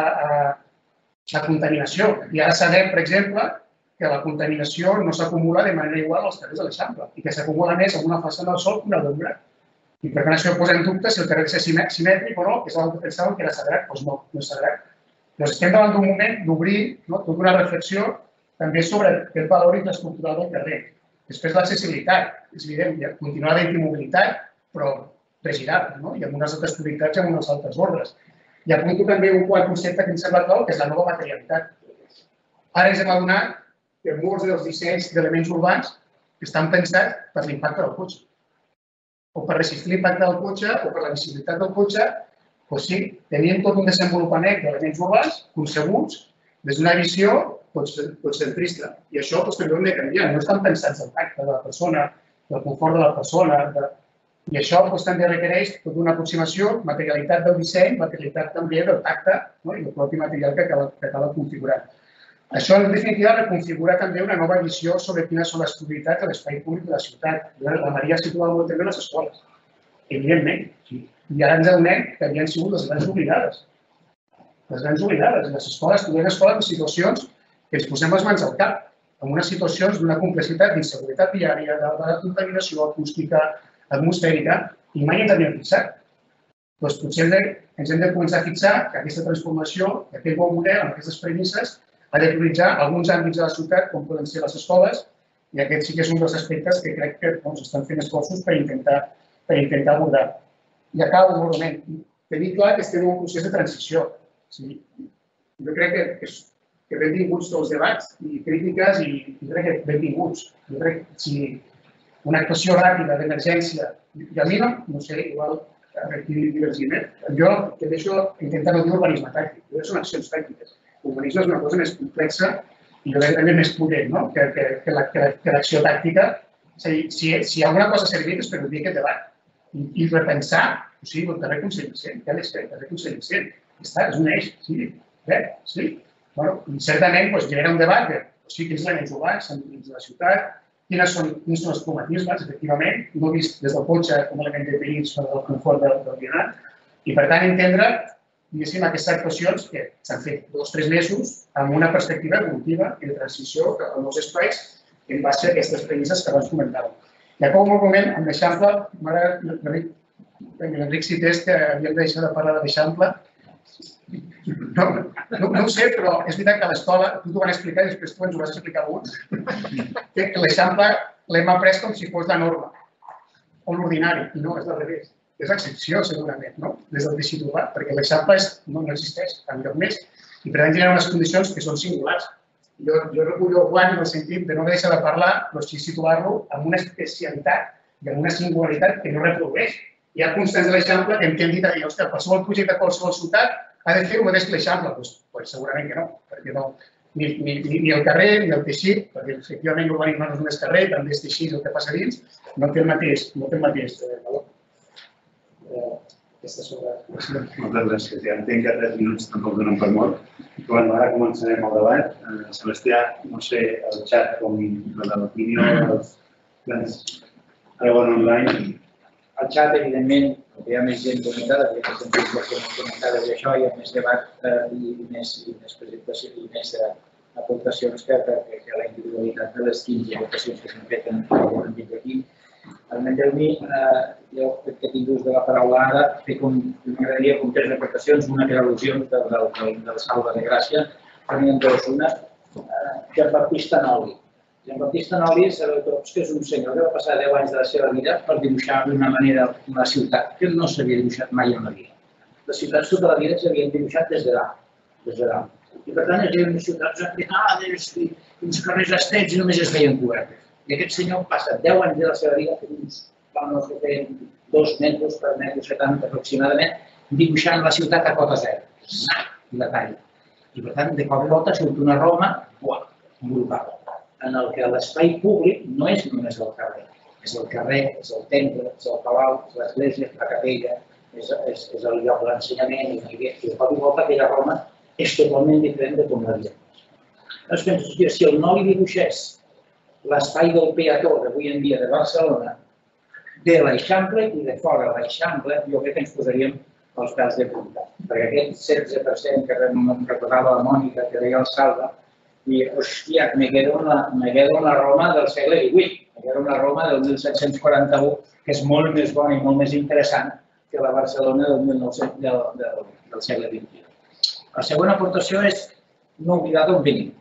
la contaminació. I ara sabem, per exemple, que la contaminació no s'acumula de manera igual als carrers de l'Eixample i que s'acumula més en una façana del sol que una d'ombra. I per tant això posa en dubte si el carrer és simètric o no, que pensaven que era sagrat, doncs no, no és sagrat. Però estem davant d'un moment d'obrir tota una reflexió també sobre el valor infraestructural del carrer. Després l'accessibilitat, és evident, continuar havent-hi mobilitat, però regirable, i amb unes altres prioritats i amb unes altres ordres. I apunto també un quart concepte que em sembla clau, que és la nova materialitat. Ara ens hem adonat que molts dels dissenys d'elements urbans estan pensats per l'impacte del cotxe. O per resistir l'impacte del cotxe, o per la visibilitat del cotxe, doncs sí, tenim tot un desenvolupament d'elements urbans concebuts des d'una visió centrista. I això també ho hem de canviar. No estan pensats el tacte de la persona, del confort de la persona. I això també requereix tota una aproximació, materialitat del disseny, materialitat també del tacte i el propi material que acaba configurant. Això, en definitiva, reconfigura també una nova visió sobre quines són les prioritats de l'espai públic de la ciutat. La Maria ha situat molt també les escoles, evidentment. I ara ens adonem que havien sigut les grans oblidades. Les grans oblidades. Les escoles, trobem escoles en situacions que ens posem les mans al cap, en unes situacions d'una complexitat d'inseguretat viària, de contaminació acústica, atmosfèrica, i mai ens havíem fixat. Doncs potser ens hem de començar a fixar que aquesta transformació, aquest bon model, amb aquestes premisses, ha de prioritzar alguns àmbits de la ciutat, com poden ser les escoles, i aquest sí que és un dels aspectes que crec que estan fent esforços per intentar abordar. I acabo, breument, tenir clar que estem en un procés de transició. Jo crec que benvinguts tots els debats i crítiques i crec que benvinguts. Jo crec que si una actuació ràpida d'emergència, i a mi no sé, igual aquí divergim, jo que deixo intentar no dir urbanisme tàctic, jo són accions tàctiques. L'urbanisme és una cosa més complexa i jo crec també més potent que l'acció tàctica. Si alguna cosa ha servit és per obrir aquest debat i repensar, o sigui, el carrer Consell Vicent, què ha d'estar el carrer Consell Vicent? És un eix, sí, sí. I certament genera un debat de quins elements urbans s'han d'utilitzar a la ciutat, quins són els cromatismes, efectivament, no vist des del cotxe com a element de perill sobre el confort del vianant, i per tant entendre aquestes actuacions que s'han fet 2 o 3 mesos amb una perspectiva evolutiva i de transició cap a nous espais en base a aquestes premisses que abans comentàvem. I acabo un moment amb l'Eixample. L'Enric cités que havíem de deixar de parlar de l'Eixample. No ho sé, però és veritat que a l'escola, tu t'ho van explicar i després tu ens ho vas explicar alguns, que l'Eixample l'hem après com si fos la norma. o l'ordinari, i no, és al revés. És l'excepció, segurament, no? Des del teixit urbà, perquè l'Eixample no existeix enlloc més i per tant genera unes condicions que són singulars. Jo recullo el guany en el sentit de no deixar de parlar, però sí situar-lo amb una especialitat i amb una singularitat que no reprodueix. Hi ha constants de l'Eixample que hem dit a dir, hòstia, qualsevol projecte de qualsevol ciutat ha de fer el mateix que l'Eixample. Doncs segurament que no, perquè no, ni el carrer ni el teixit, perquè efectivament l'urbanisme no és només carrer, també és teixit el que passa dins, no té el mateix valor. Moltes gràcies. Ja entenc que 3 minuts tampoc donen per molt. Però ara començarem el debat. Sebastià, no sé, el xat com l'opinió dels plans Aragón Online. Al xat, evidentment, hi ha més gent connectada, perquè hem sentit les gent connectades i això, hi ha més debat i més presentació i més aportacions que la individualitat de les 15 votacions que s'han fet en l'àmbit d'aquí. Almenys-me, jo crec que tinc ús de la paraula ara, m'agradaria com 3 aportacions, una que era al·lusions del Salva de Gràcia, tenien 2, una, Jean-Baptiste Noli. Jean-Baptiste Noli, sabeu tots que és un senyor que va passar 10 anys de la seva vida per dibuixar d'una manera la ciutat, que no s'havia dibuixat mai en la vida. Les ciutats tota la vida s'havien dibuixat des de dalt. I per tant, hi havia unes ciutats empinades, uns carrers estrets i només es veien cobertes. I aquest senyor passa 10 anys de la seva vida fent uns planos que tenen 2 metres per 1,70 m aproximadament, dibuixant la ciutat a cota zero. I la talla. I per tant, de cop i volta surt una Roma envoltada, en el que l'espai públic no és només el carrer. És el carrer, és el temple, és el palau, és l'església, és la capella, és el lloc de l'ensenyament, i de cop i volta aquella Roma és totalment diferent de com l'havia. Llavors penso, si el Noli dibuixés l'espai del peató d'avui en dia de Barcelona, de l'Eixample i de fora de l'Eixample, jo crec que ens posaríem els pèls de punta. Perquè aquest 16% que recordava la Mònica, que deia el Salva, i, hòstia, me queda una Roma del segle XVIII, me queda una Roma del 1741, que és molt més bona i molt més interessant que la Barcelona del segle XXI. La segona aportació és no oblidar d'on venim.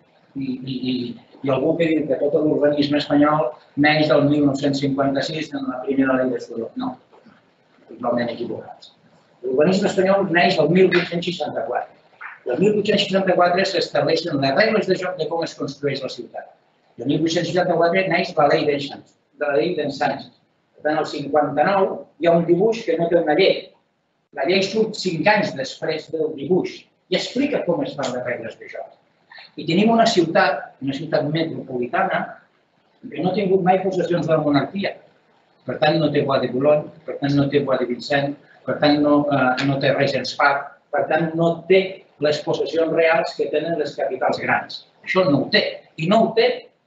I algú que diu que tot l'urbanisme espanyol neix del 1956 en la primera llei de suelo. No, totalment equivocats. L'urbanisme espanyol neix del 1864. El 1864 s'estableixen les regles de joc de com es construeix la ciutat. El 1864 neix la llei d'Ensanches. Per tant, al 59 hi ha un dibuix que no té una llei. La llei surt 5 anys després del dibuix i explica com es fan les regles de joc. I tenim una ciutat metropolitana, que no ha tingut mai possessions de la monarquia. Per tant, no té Bois de Boulogne, per tant, no té Bois de Vincennes, per tant, no té Regenspark, per tant, no té les possessions reals que tenen les capitals grans. Això no ho té. I no ho té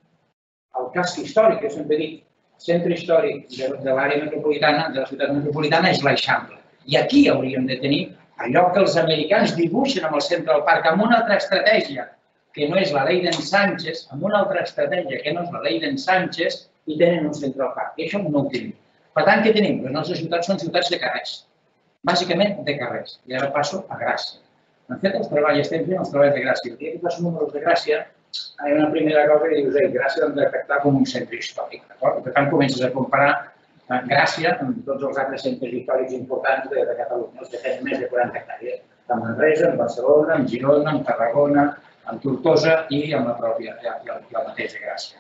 el casc històric, que sempre dic, el centre històric de l'àrea metropolitana, de la ciutat metropolitana, és l'Eixample. I aquí hauríem de tenir allò que els americans dibuixen amb el centre del parc, amb una altra estratègia, que no és la llei d'Ensanches, amb una altra estratègia que no és la llei d'Ensanches, i tenen un centre del parc. I això no ho tenim. Per tant, què tenim? Les nostres ciutats són ciutats de carrers. Bàsicament de carrers. I ara passo a Gràcia. Hem fet els treballs, estem fent els treballs de Gràcia. El dia que fas números de Gràcia, hi ha una primera cosa que dius, Gràcia l'hem de tractar com un centre històric. Per tant, comences a comparar Gràcia amb tots els altres centres històrics importants de Catalunya. Els que tenen més de 40 hectàrees. Amb Manresa, amb Barcelona, amb Girona, amb Tarragona, amb Tortosa i amb la mateixa Gràcia.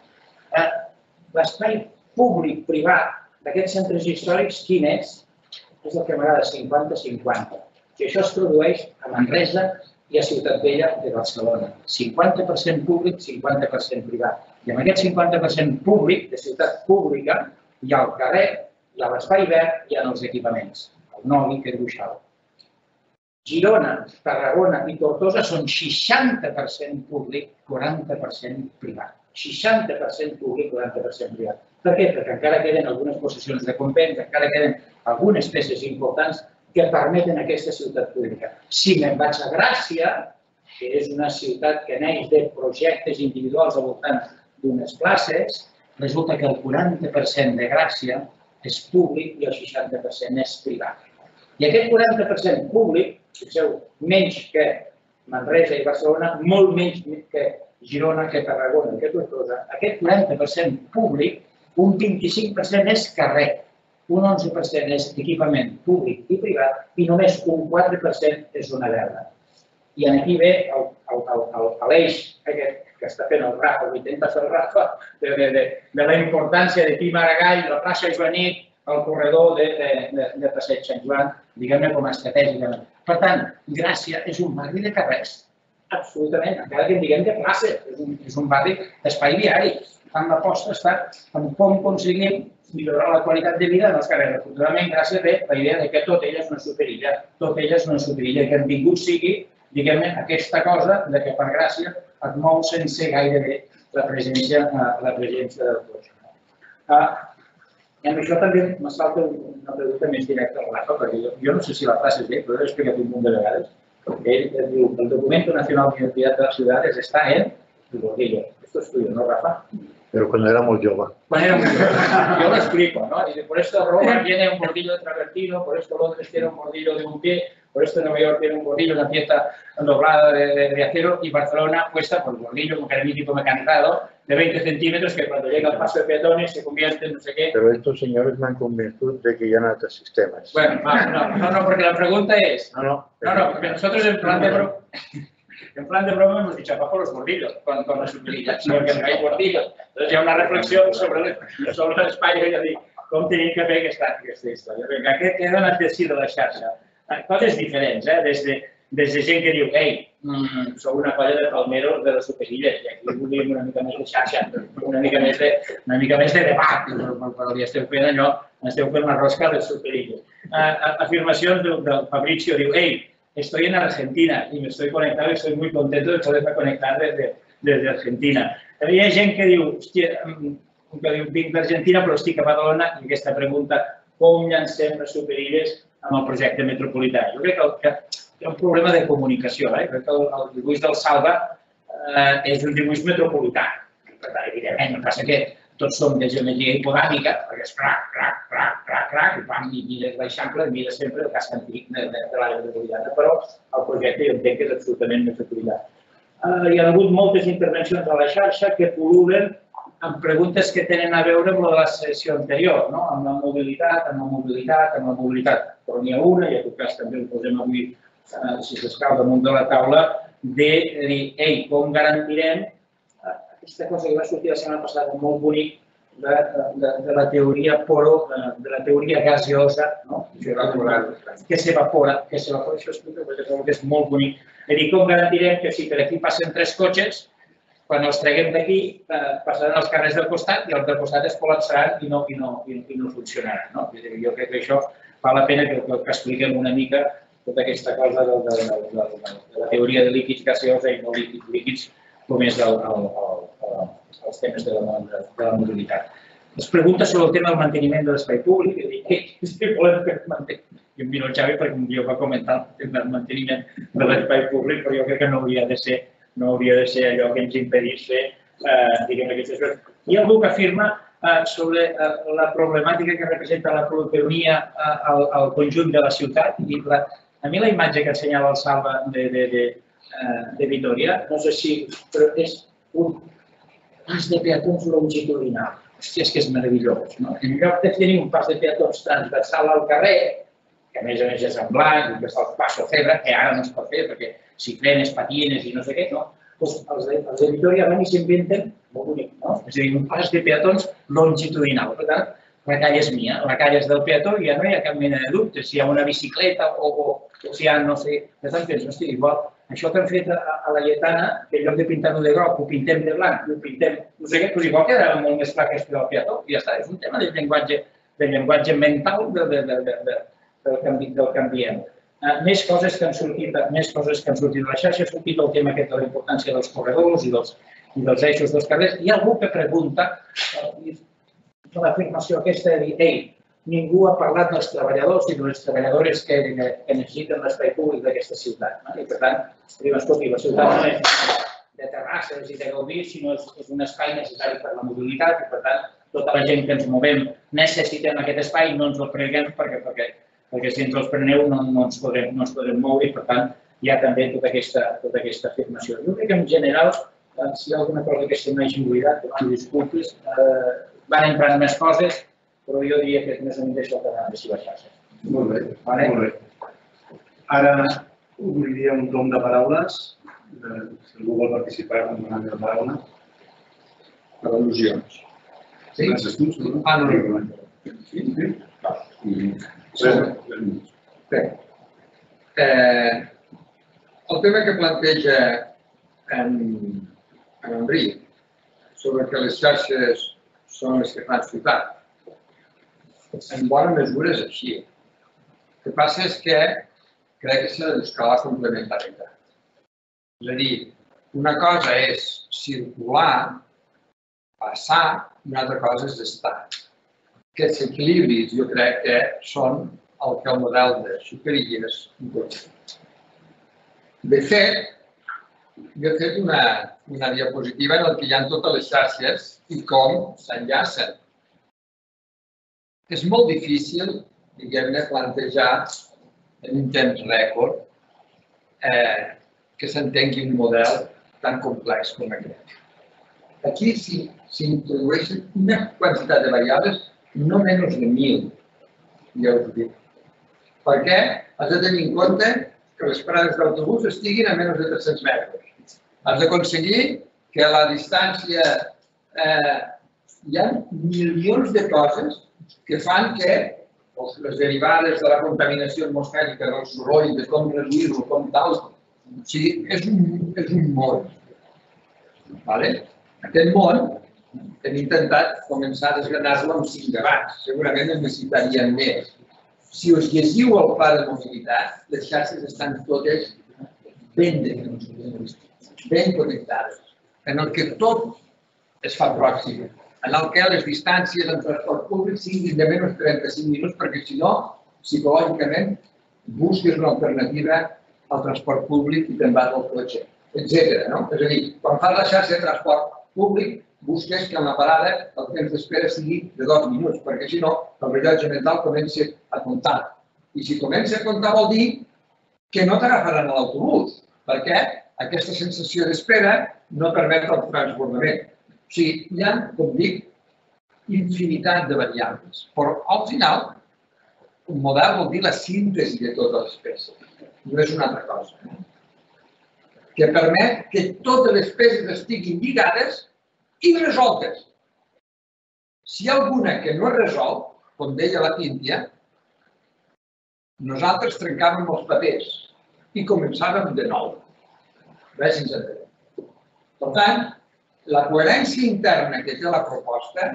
L'espai públic-privat d'aquests centres històrics, quin és? És el que m'agrada, 50-50. I això es produeix a Manresa i a Ciutat Vella de Barcelona. 50% públic, 50% privat. I amb aquest 50% públic, de ciutat pública, hi ha el carrer, hi ha l'espai verd, hi ha els equipaments. El Noli que dibuixava. Girona, Tarragona i Tortosa són 60% públic, 40% privat. 60% públic, 40% privat. Per què? Perquè encara queden algunes possessions de convents, encara queden algunes peces importants que permeten aquesta ciutat pública. Si me'n vaig a Gràcia, que és una ciutat que neix de projectes individuals al voltant d'unes places, resulta que el 40% de Gràcia és públic i el 60% és privat. I aquest 40% públic, fixeu, menys que Manresa i Barcelona, molt menys que Girona, que Tarragona, que Tortosa, aquest 40% públic, un 25% és carrer. un 11% és equipament públic i privat i només un 4% és zona verda. I aquí ve l'eix que està fent el Rafa, o intenta fer el Rafa, de la importància de Pi Maragall, la plaça Joanit, el corredor de Passeig Sant Joan, diguem-ne com a estratègicament. Per tant, Gràcia és un barri de carrers, absolutament, encara que en diguem de plaça, és un barri d'espai viari. Tant l'aposta està en com aconseguim millorar la qualitat de vida dels carrers. Afortunadament, Gràcia té la idea que tot ella és una superilla, tot ella és una superilla, i que han vingut sigui, diguem-ne, aquesta cosa de que per Gràcia et mou sense gairebé la presència del cotxe. I amb això també me salta una pregunta més directa al Rafa, perquè jo no sé si la frase és bé, però l'he explicat un munt de vegades. Ell diu, el documento nacional de identidad de las ciudades está en el Gordillo. Esto es tuyo, ¿no, Rafa? Pero cuando éramos joven. Cuando éramos joven. Yo lo explico, ¿no? Dice, por esto Roma tiene un bordillo de travertino, por esto Londres tiene un bordillo de un pie, por esto Nueva York tiene un bordillo, una pieza doblada de acero, y Barcelona puesta por el bordillo mecanístico mecanizado de 20 centímetros que cuando llega al paso de peatones se convierte en no sé qué. Pero estos señores me han convencido de que ya no hay otros sistemas. Bueno, no, porque la pregunta es... No, porque nosotros en plan de broma hemos dicho abajo los bordillos con las superillas, porque no hay bordillos. Entonces hi ha una reflexió sobre l'espai i dir com tenim que fer aquesta història. Què dona de si de la xarxa? Coses diferents, des de gent que diu, ei, sou una colla de palmeros de les superilles, i aquí volíem una mica més de xarxa, una mica més de debat, però li esteu fent allò, esteu fent la rosca de les superilles. Afirmacions del Fabricio, diu, ei, estoy en Argentina y me estoy conectado y estoy muy contento de poderme conectar desde Argentina. Hi ha gent que diu, hòstia, vinc d'Argentina però estic a Badalona i aquesta pregunta, com llancem les superilles amb el projecte metropolità? Jo crec que hi ha un problema de comunicació. Crec que el dibuix del Salva és un dibuix metropolità. Per tant, evidentment, el que passa que tots som de geometria hipodàmica, perquè és crac, i mires l'eixample, mires sempre el casc antic de l'àrea metropolitana, però el projecte jo entenc que és absolutament metropolità. Hi ha hagut moltes intervencions a la xarxa que pol·lulen amb preguntes que tenen a veure amb la sessió anterior, amb la mobilitat, Però n'hi ha una, i en tot cas també ho posem avui, si s'escau damunt de la taula, de dir, ei, com garantirem aquesta cosa que va sortir la setmana passada molt bonic de la teoria de la teoria gaseosa, que s'evapora, això explica perquè és molt bonic. És dir, com garantirem que si per aquí passen 3 cotxes, quan els treguem d'aquí, passaran als carrers del costat i els del costat es col·lapsaran i no funcionaran. Jo crec que això val la pena que expliquem una mica tota aquesta cosa de la teoria de líquids gaseosa i no líquids com és els temes de la mobilitat. Es pregunta sobre el tema del manteniment de l'espai públic, i dic, si volem fer el manteniment. I em miro el Xavi perquè un dia va comentar el manteniment de l'espai públic, però jo crec que no hauria de ser allò que ens impedís fer, diguem, aquestes coses. Hi ha algú que afirma sobre la problemàtica que representa la polifonia al conjunt de la ciutat. A mi la imatge que ensenyava el Salva de Vitoria, no sé si, però és un pas de peatons longitudinal. Hòstia, és que és meravellós. En lloc de tenir un pas de peatons transversal al carrer, que a més és en blanc, que és el passo febre, que ara no es pot fer perquè si frenes, patines i no sé què, doncs els de Vitoria van i s'inventen molt bonic, és a dir, un pas de peatons longitudinal. Per tant, la calle és mia, la calle és del peató i ja no hi ha cap mena de dubte si hi ha una bicicleta o si hi ha, no sé, per tant, hòstia, igual, això que han fet a la Lletana, que en lloc de pintar-ho de groc, ho pintem de blanc, ho pintem, no sé què, doncs igual quedarà molt més clar que és del peató i ja està, és un tema de llenguatge mental del canviem. Més coses que han sortit de la xarxa, ha sortit el tema aquest de la importància dels corredors i dels eixos dels carrers. Hi ha algú que pregunta, l'afirmació aquesta de dir, ei, ningú ha parlat dels treballadors i de les treballadores que necessiten l'espai públic d'aquesta ciutat. I per tant, escolti, la ciutat no és de terrasses i de gaudir, sinó és un espai necessari per la mobilitat i per tant, tota la gent que ens movem necessitem aquest espai, no ens el preguem perquè si ens els preneu no ens podrem moure i per tant hi ha també tota aquesta afirmació. Jo crec que en general, si hi ha alguna cosa que se m'hagi oblidat, demano disculpes, van entrant més coses, però jo diria que és més o menys això que així les xarxes. Molt bé, molt bé. Ara obriria un torn de paraules. Si algú vol participar, demanant la paraula. Per al·lusions. Sí? Gràcies tu. Ah, no. Sí? Bé. El tema que planteja en Enric sobre que les xarxes són les que fan ciutat, en bona mesura és així. El que passa és que crec que s'ha de buscar la complementaritat. És a dir, una cosa és circular, passar, i una altra cosa és estar. Aquests equilibris jo crec que són el que el model de superilles incorpora. De fet, jo he fet una diapositiva en què hi ha totes les xarxes i com s'enllacen. És molt difícil, diguem-ne, plantejar en un temps rècord que s'entengui un model tan complex com aquest. Aquí s'introdueixen una quantitat de variables no menys de 1.000, ja us ho dic. Perquè has de tenir en compte que les parades d'autobús estiguin a menys de 300 metres. Has d'aconseguir que la distància... Hi ha milions de coses que fan que les derivades de la contaminació atmosfèrica, del soroll, de com reduir-lo, com tal, o sigui, és un món. Aquest món hem intentat començar a desgranar-lo amb 5 debats. Segurament en necessitaríem més. Si us llegiu el pla de mobilitat, les xarxes estan totes ben definides, ben connectades, en el que tot es fa pròxim, en el que les distàncies en transport públic siguin de menys 35 minuts, perquè si no, psicològicament, busques una alternativa al transport públic i te'n vas al cotxe, etc. És a dir, quan fas la xarxa de transport públic, busques que en la parada el temps d'espera sigui de 2 minuts, perquè si no, el rellotge mental comença a comptar. I si comença a comptar vol dir que no t'agafaran a l'autobús, perquè aquesta sensació d'espera no permet el transbordament. O sigui, hi ha, com dic, infinitat de variables, però al final un model vol dir la síntesi de totes les peces, no és una altra cosa. Que permet que totes les peces estiguin lligades i resoltes. Si hi ha alguna que no es resol, com deia la Cíntia, nosaltres trencàvem els papers i començàvem de nou. Res ens entenem. Per tant, la coherència interna que té la proposta,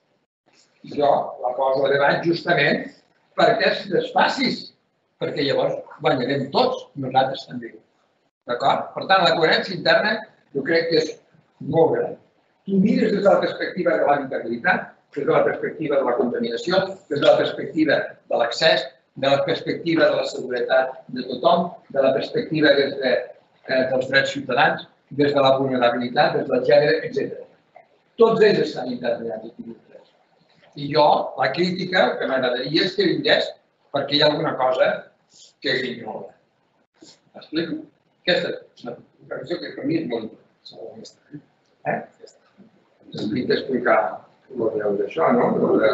jo la poso a debat justament perquè es desfacis, perquè llavors guanyarem tots, nosaltres també. D'acord? Per tant, la coherència interna jo crec que és molt gran. Tu mires des de la perspectiva de l'habitabilitat, des de la perspectiva de la contaminació, des de la perspectiva de l'accés, de la perspectiva de la seguretat de tothom, de la perspectiva dels drets ciutadans, des de la vulnerabilitat, des del gènere, etc. Tots ells estan interrelats aquí dintre. I jo, la crítica, el que m'agradaria és que vingués perquè hi ha alguna cosa que ignora. M'explico? Aquesta és una comparació que per mi és molt important. Hem d'explicar el greu d'això, no?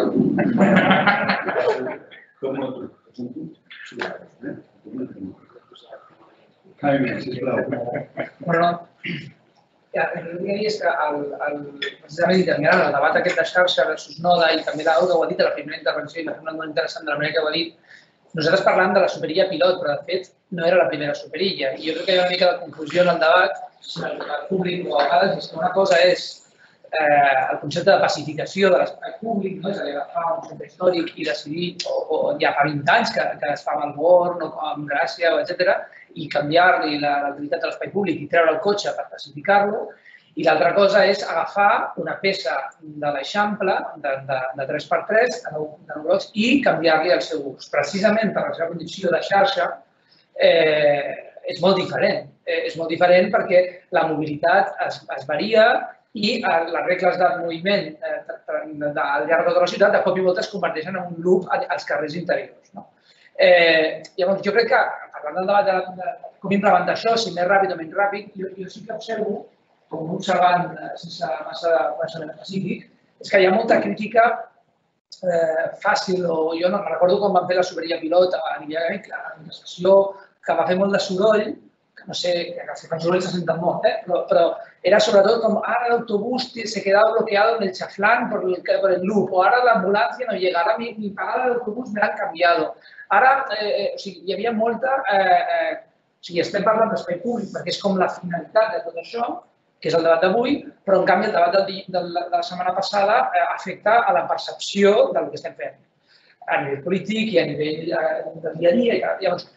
Bueno, el que diria és que precisament determinant el debat aquest de xarxa versus noda i també l'Auda ho ha dit a la primera intervenció i m'ha semblat molt interessant de la manera que ho ha dit. Nosaltres parlàvem de la superilla pilot, però de fet no era la primera superilla. I jo crec que hi ha una mica de confusió en el debat, el públic o a vegades és que una cosa és el concepte de pacificació de l'espai públic, és a dir, agafar un centre històric i decidir, o ja fa 20 anys que es fa amb el Born o amb Gràcia, etc., i canviar-li l'utilitat de l'espai públic i treure el cotxe per pacificar-lo. I l'altra cosa és agafar una peça de l'Eixample de 3x3 de 9 blocs i canviar-li el seu ús. Precisament per la seva condició de xarxa és molt diferent. És molt diferent perquè la mobilitat es varia i les regles de moviment al llarg de tota la ciutat de cop i volta es converteixen en un loop als carrers interiors. Llavors, jo crec que, parlant del debat de com implementar això, si més ràpid o menys ràpid, jo sí que observo, com observant sense massa coneixement específic, és que hi ha molta crítica fàcil, o jo no me'n recordo quan vam fer la soberia pilota, hi havia una estació que va fer molt de soroll, que no sé, que si fan soroll se senten molt, però era sobretot com ara l'autobús se quedava bloqueado en el chaflán por el loop, o ara l'ambulància no llega, ara mi parada d'autobús me l'han canviado. Ara, o sigui, hi havia molta... O sigui, estem parlant d'espai públic perquè és com la finalitat de tot això, que és el debat d'avui, però en canvi el debat de la setmana passada afecta a la percepció del que estem fent a nivell polític i a nivell del dia a dia. Llavors,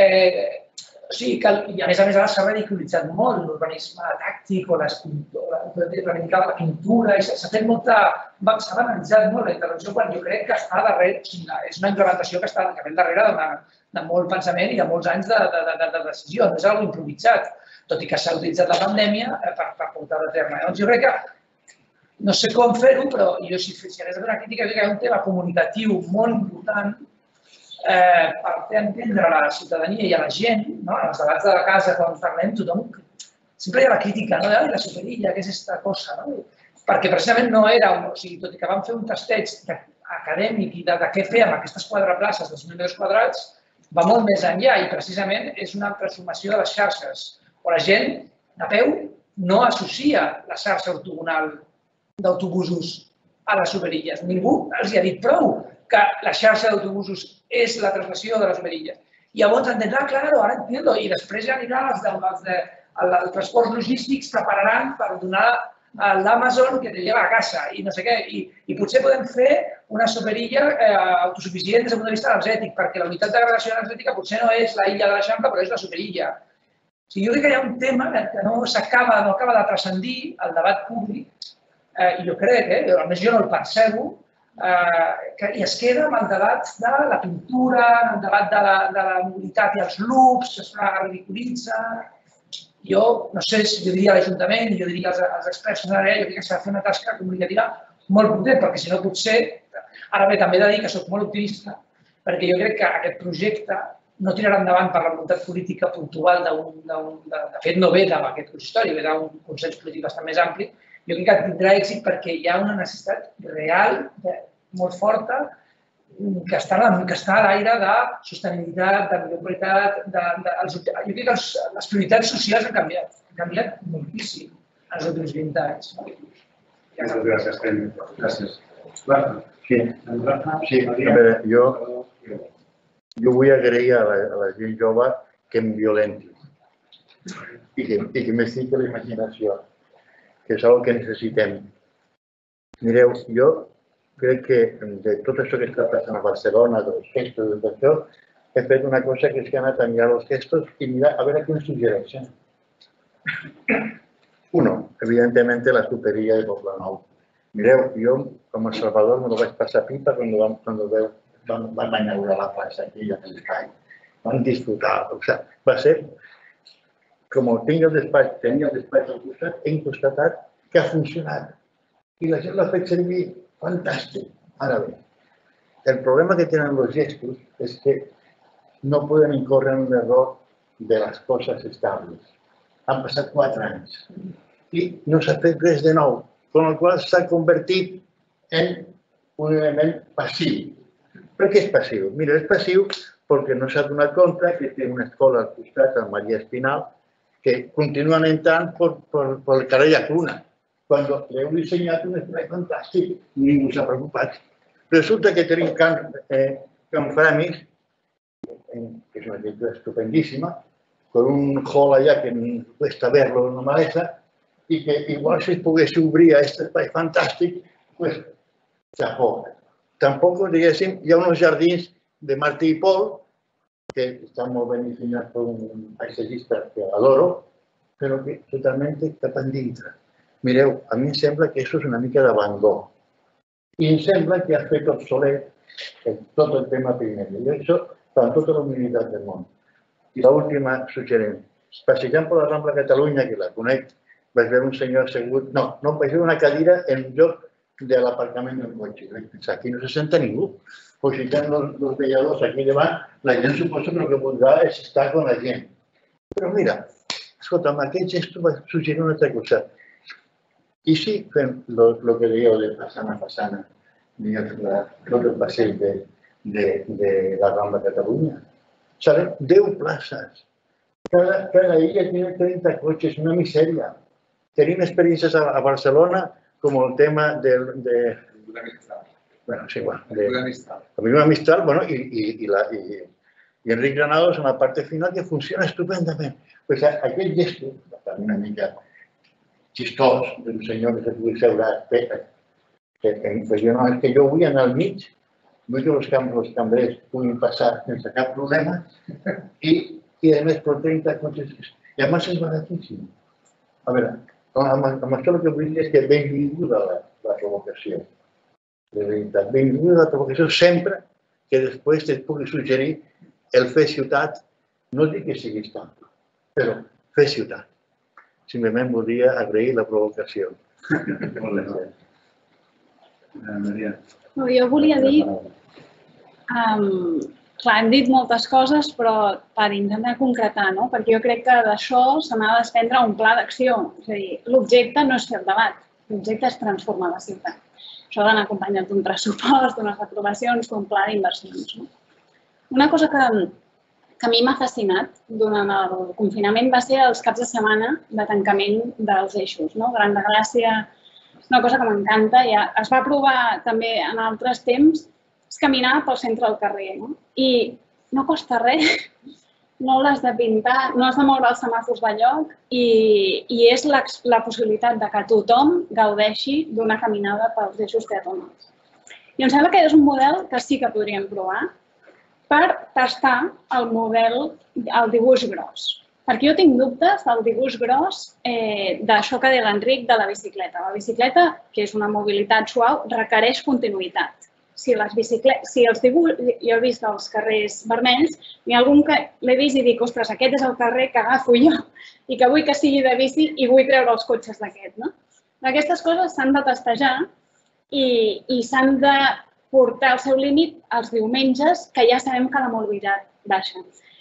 o sigui, i a més ara s'ha ridiculitzat molt l'urbanisme tàctic o reivindicar la pintura, s'ha fet molta... s'ha banalitzat molt la intervenció quan jo crec que està darrere, o sigui, és una implementació que ve darrere de molt pensament i de molts anys de decisió, no és una cosa improvisat, tot i que s'ha utilitzat la pandèmia per portar-ho a terme. Llavors jo crec que, no sé com fer-ho, però jo si hagués de fer una crítica, crec que hi ha un tema comunicatiu molt important per fer entendre a la ciutadania i a la gent, en els debats de la casa, quan parlem, tothom... Sempre hi ha la crítica, no? La superilla, què és aquesta cosa? Perquè precisament no era... O sigui, tot i que vam fer un tasteig acadèmic i de què fer amb aquestes 4 places de 2.000 metres quadrats, va molt més enllà i precisament és una transformació de les xarxes on la gent de peu no associa la xarxa ortogonal d'autobusos a les superilles. Ningú els ha dit prou que la xarxa d'autobusos és la translació de les superilles. I llavors entendrà, claro, ara entiendo, i després ja anirà els transports logístics prepararan per donar a l'Amazon que te lleva a casa i no sé què. I potser podem fer una superilla autosuficient des del punt de vista energètic, perquè la unitat de gradació energètica potser no és la illa de l'Eixample, però és la superilla. O sigui, jo crec que hi ha un tema que no acaba de transcendir el debat públic, i jo crec, almenys jo no el percebo, i es queda amb el debat de la pintura, el debat de la mobilitat i els loops, es ridiculitza. Jo, no sé si jo diria a l'Ajuntament, jo diria als experts en l'àrea, jo crec que s'ha de fer una tasca comunicativa molt potent, perquè si no potser... Ara bé, també he de dir que soc molt optimista, perquè jo crec que aquest projecte no tirarà endavant per la voluntat política puntual de fet no ve d'aquest consistori, ve d'un consens polític bastant més ampli. Jo crec que tindrà èxit perquè hi ha una necessitat real, molt forta, que està a l'aire de sostenibilitat, de millor qualitat. Jo crec que les prioritats socials han canviat moltíssim en els últims 20 anys. Moltes gràcies, Temi. Gràcies. Sí, a veure, jo vull agrair a la gent jove que em violenti i que m'estigui la imaginació, que és una que necessitem. Mireu, jo crec que de tot això que està passant a Barcelona, dels gestos, de tot això, he fet una cosa que és que he anat a mirar els gestos i mirar a veure què em suggereixen. Uno, evidentemente la superilla de Poblenou. Mireu, jo com a Salvador me lo vaig passar pipa cuando van inaugurar la plaça aquella en el CAI. Van disfrutar, o sea, va ser, com tenia el despatx al costat, hem constatat que ha funcionat. I la gent l'ha fet servir fantàstic. Ara bé, el problema que tenen els gestos és que no poden incórrer en l'error de les coses estables. Han passat 4 anys i no s'ha fet res de nou, amb la qual s'ha convertit en un element passiu. Per què és passiu? Mira, és passiu perquè no s'ha donat compte que té una escola al costat, a Maria Espinal, que continuen entrant per el carrer Llacuna. Quan l'heu dissenyat un espai fantàstic, ningú s'ha preocupat. Resulta que tenim Can Framis, que és una arquitectura estupendíssima, con un hall allà que cuesta verlo en una maleza, i que igual si es pogués obrir a aquest espai fantàstic, pues, chapó. Tampoc, diguéssim, hi ha uns jardins de Martí i Pol, que estan molt ben dissenyats per un paisatgista que adoro, però que totalment cap endintre. Mireu, a mi em sembla que això és una mica de Van Gogh. I em sembla que ha fet obsolet tot el tema Pirineu. I això fa amb tota la humilitat del món. I l'última suggerent. Passejant per la Rambla Catalunya, que la conec, vaig veure un senyor assegut... No, vaig veure una cadira en lloc de l'aparcament del cotxe. Vaig pensar, aquí no se senta ningú. Pues si tenen els velladors aquí davant, la gent suposa que el que voldrà és estar amb la gent. Però mira, escolta, amb aquest gest vaig suggerir una altra cosa. I si fem el que dèieu de façana a façana, ni tot el passeig de la Rambla de Catalunya. Serem 10 places. Cada illa tiene 30 cotxes, una misèria. Tenim experiències a Barcelona com el tema de... Bueno, és igual. La Miguna Mistral, bueno, i Enric Granados en la parte final que funciona estupendament. Pues aquest gest, una mica xistós, d'un senyor que se pugui seure a espera, pues jo no, és que jo vull anar al mig, vull que els cambrers puguin passar sense cap problema i a més per 30 cotxes. I a més és baratíssim. A veure, amb això el que vull dir és que benvinguda la provocació. De veritat, benvinguda la provocació sempre que després et pugui suggerir el fer ciutat, no dic que sigui estampa, però fer ciutat. Simplement voldria agrair la provocació. Molt bé. Maria. Jo volia dir, clar, hem dit moltes coses, però per intentar concretar, no? Perquè jo crec que d'això se n'ha de desprendre un pla d'acció. És a dir, l'objecte no és fer el debat, l'objecte és transformar la ciutat. Això ha d'anar acompanyat d'un pressupost, d'unes aprovacions, d'un pla d'inversions. Una cosa que a mi m'ha fascinat durant el confinament va ser els caps de setmana de tancament dels eixos. Gran de Gràcia, és una cosa que m'encanta. Es va provar també en altres temps, és caminar pel centre del carrer. I no costa res, no l'has de pintar, no has de moure els semàfors de lloc i és la possibilitat de que tothom gaudeixi d'una caminada pels eixos peatonals. I em sembla que és un model que sí que podríem provar per tastar el model, el dibuix gros. Perquè jo tinc dubtes del dibuix gros d'això que deia l'Enric de la bicicleta. La bicicleta, que és una mobilitat suau, requereix continuïtat. Si els dibuix, jo he vist els carrers vermells, n'hi ha algun que l'he vist i dic, ostres, aquest és el carrer que agafo jo i que vull que sigui de bici i vull treure els cotxes d'aquest. Aquestes coses s'han de testejar i s'han de portar al seu límit els diumenges, que ja sabem que la mobilitat baixa.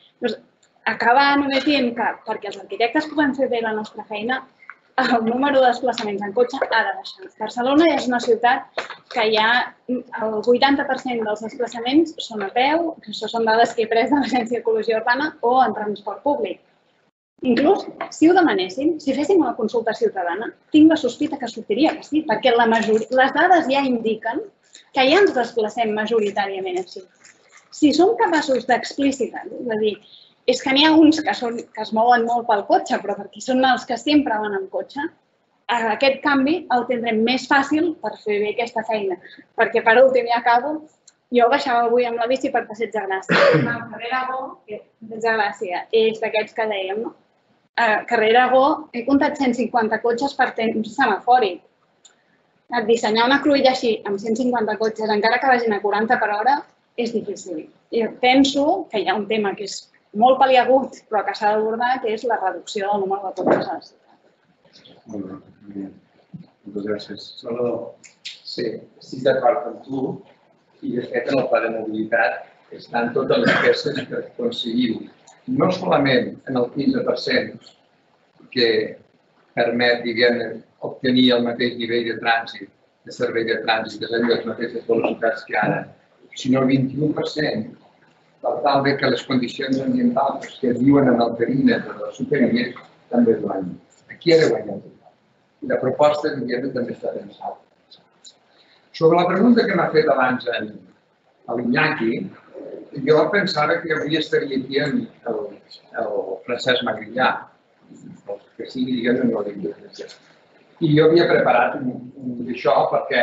Acabar només dient que perquè els arquitectes puguem fer bé la nostra feina, el número de desplaçaments en cotxe ha de baixar. Barcelona és una ciutat que hi ha el 80% dels desplaçaments són a peu, això són dades que he pres de l'Agència d'Ecologia Urbana, o en transport públic. Inclús, si ho demanessin, si féssim una consulta ciutadana, tinc la sospita que sortiria que sí, perquè les dades ja indiquen que ja ens desplacem majoritàriament així. Si som capaços d'explicitar, és a dir, és que n'hi ha uns que es mouen molt pel cotxe, però perquè són els que sempre van amb cotxe, aquest canvi el tindrem més fàcil per fer bé aquesta feina. Perquè, per últim, ja acabo, jo baixava avui amb la bici per Passeig de Gràcia. El carrer Aragó, Passeig de Gràcia, és d'aquests que dèiem, no? Carrer Aragó, he comptat 150 cotxes per temps semafòric. Dissenyar una cruïlla així, amb 150 cotxes, encara que vagin a 40 per hora, és difícil. I penso que hi ha un tema que és molt pal·liagut, però que s'ha d'abordar, que és la reducció del número de cotxes a la ciutat. Molt bé. Moltes gràcies. Salvador. Sí, estic d'acord amb tu i, de fet, en el pla de mobilitat estan totes les peces per aconseguir-ho. No solament en el 15% que permet, diguem-ne, obtenir el mateix nivell de trànsit, de servei de trànsit, és a dir, les mateixes velocitats que ara, sinó el 21% per tal que les condicions ambientals que es viuen en el perímetre de la supervia també es guanyin. Aquí ha de guanyar tothom. I la proposta, diguem-ne, també està pensada. Sobre la pregunta que m'ha fet abans l'Iñaki, jo pensava que avui estaria aquí el Francesc Magrinyà, que sigui, diguem-ne, no dic de I jo havia preparat un d'això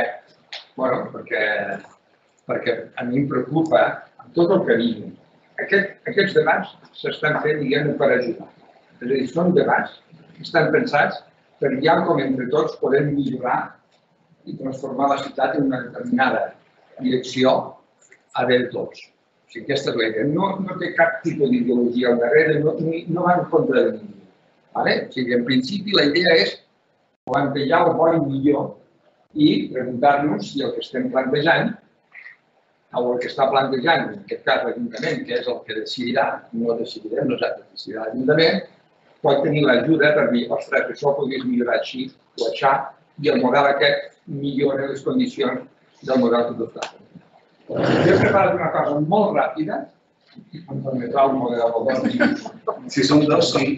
perquè a mi em preocupa amb tot el que digui. Aquests debats s'estan fent, diguem-ne, per ajudar. És a dir, són debats que estan pensats per ja com entre tots podem millorar i transformar la ciutat en una determinada direcció a veure tots. O sigui, aquesta és la idea. No té cap tipus d'ideologia al darrere, no va en contra de ningú. O sigui, en principi la idea és plantejar el bo i millor i preguntar-nos si el que estem plantejant o el que està plantejant, en aquest cas l'Ajuntament, que és el que decidirà, no decidirem nosaltres, decidirà l'Ajuntament, pot tenir l'ajuda per dir, ostres, això ho podries millorar així o així, i el model aquest millora les condicions del model que adoptat. Jo he preparat una cosa molt ràpida, em permetrà el model de 2 minuts. Si són 2, sí.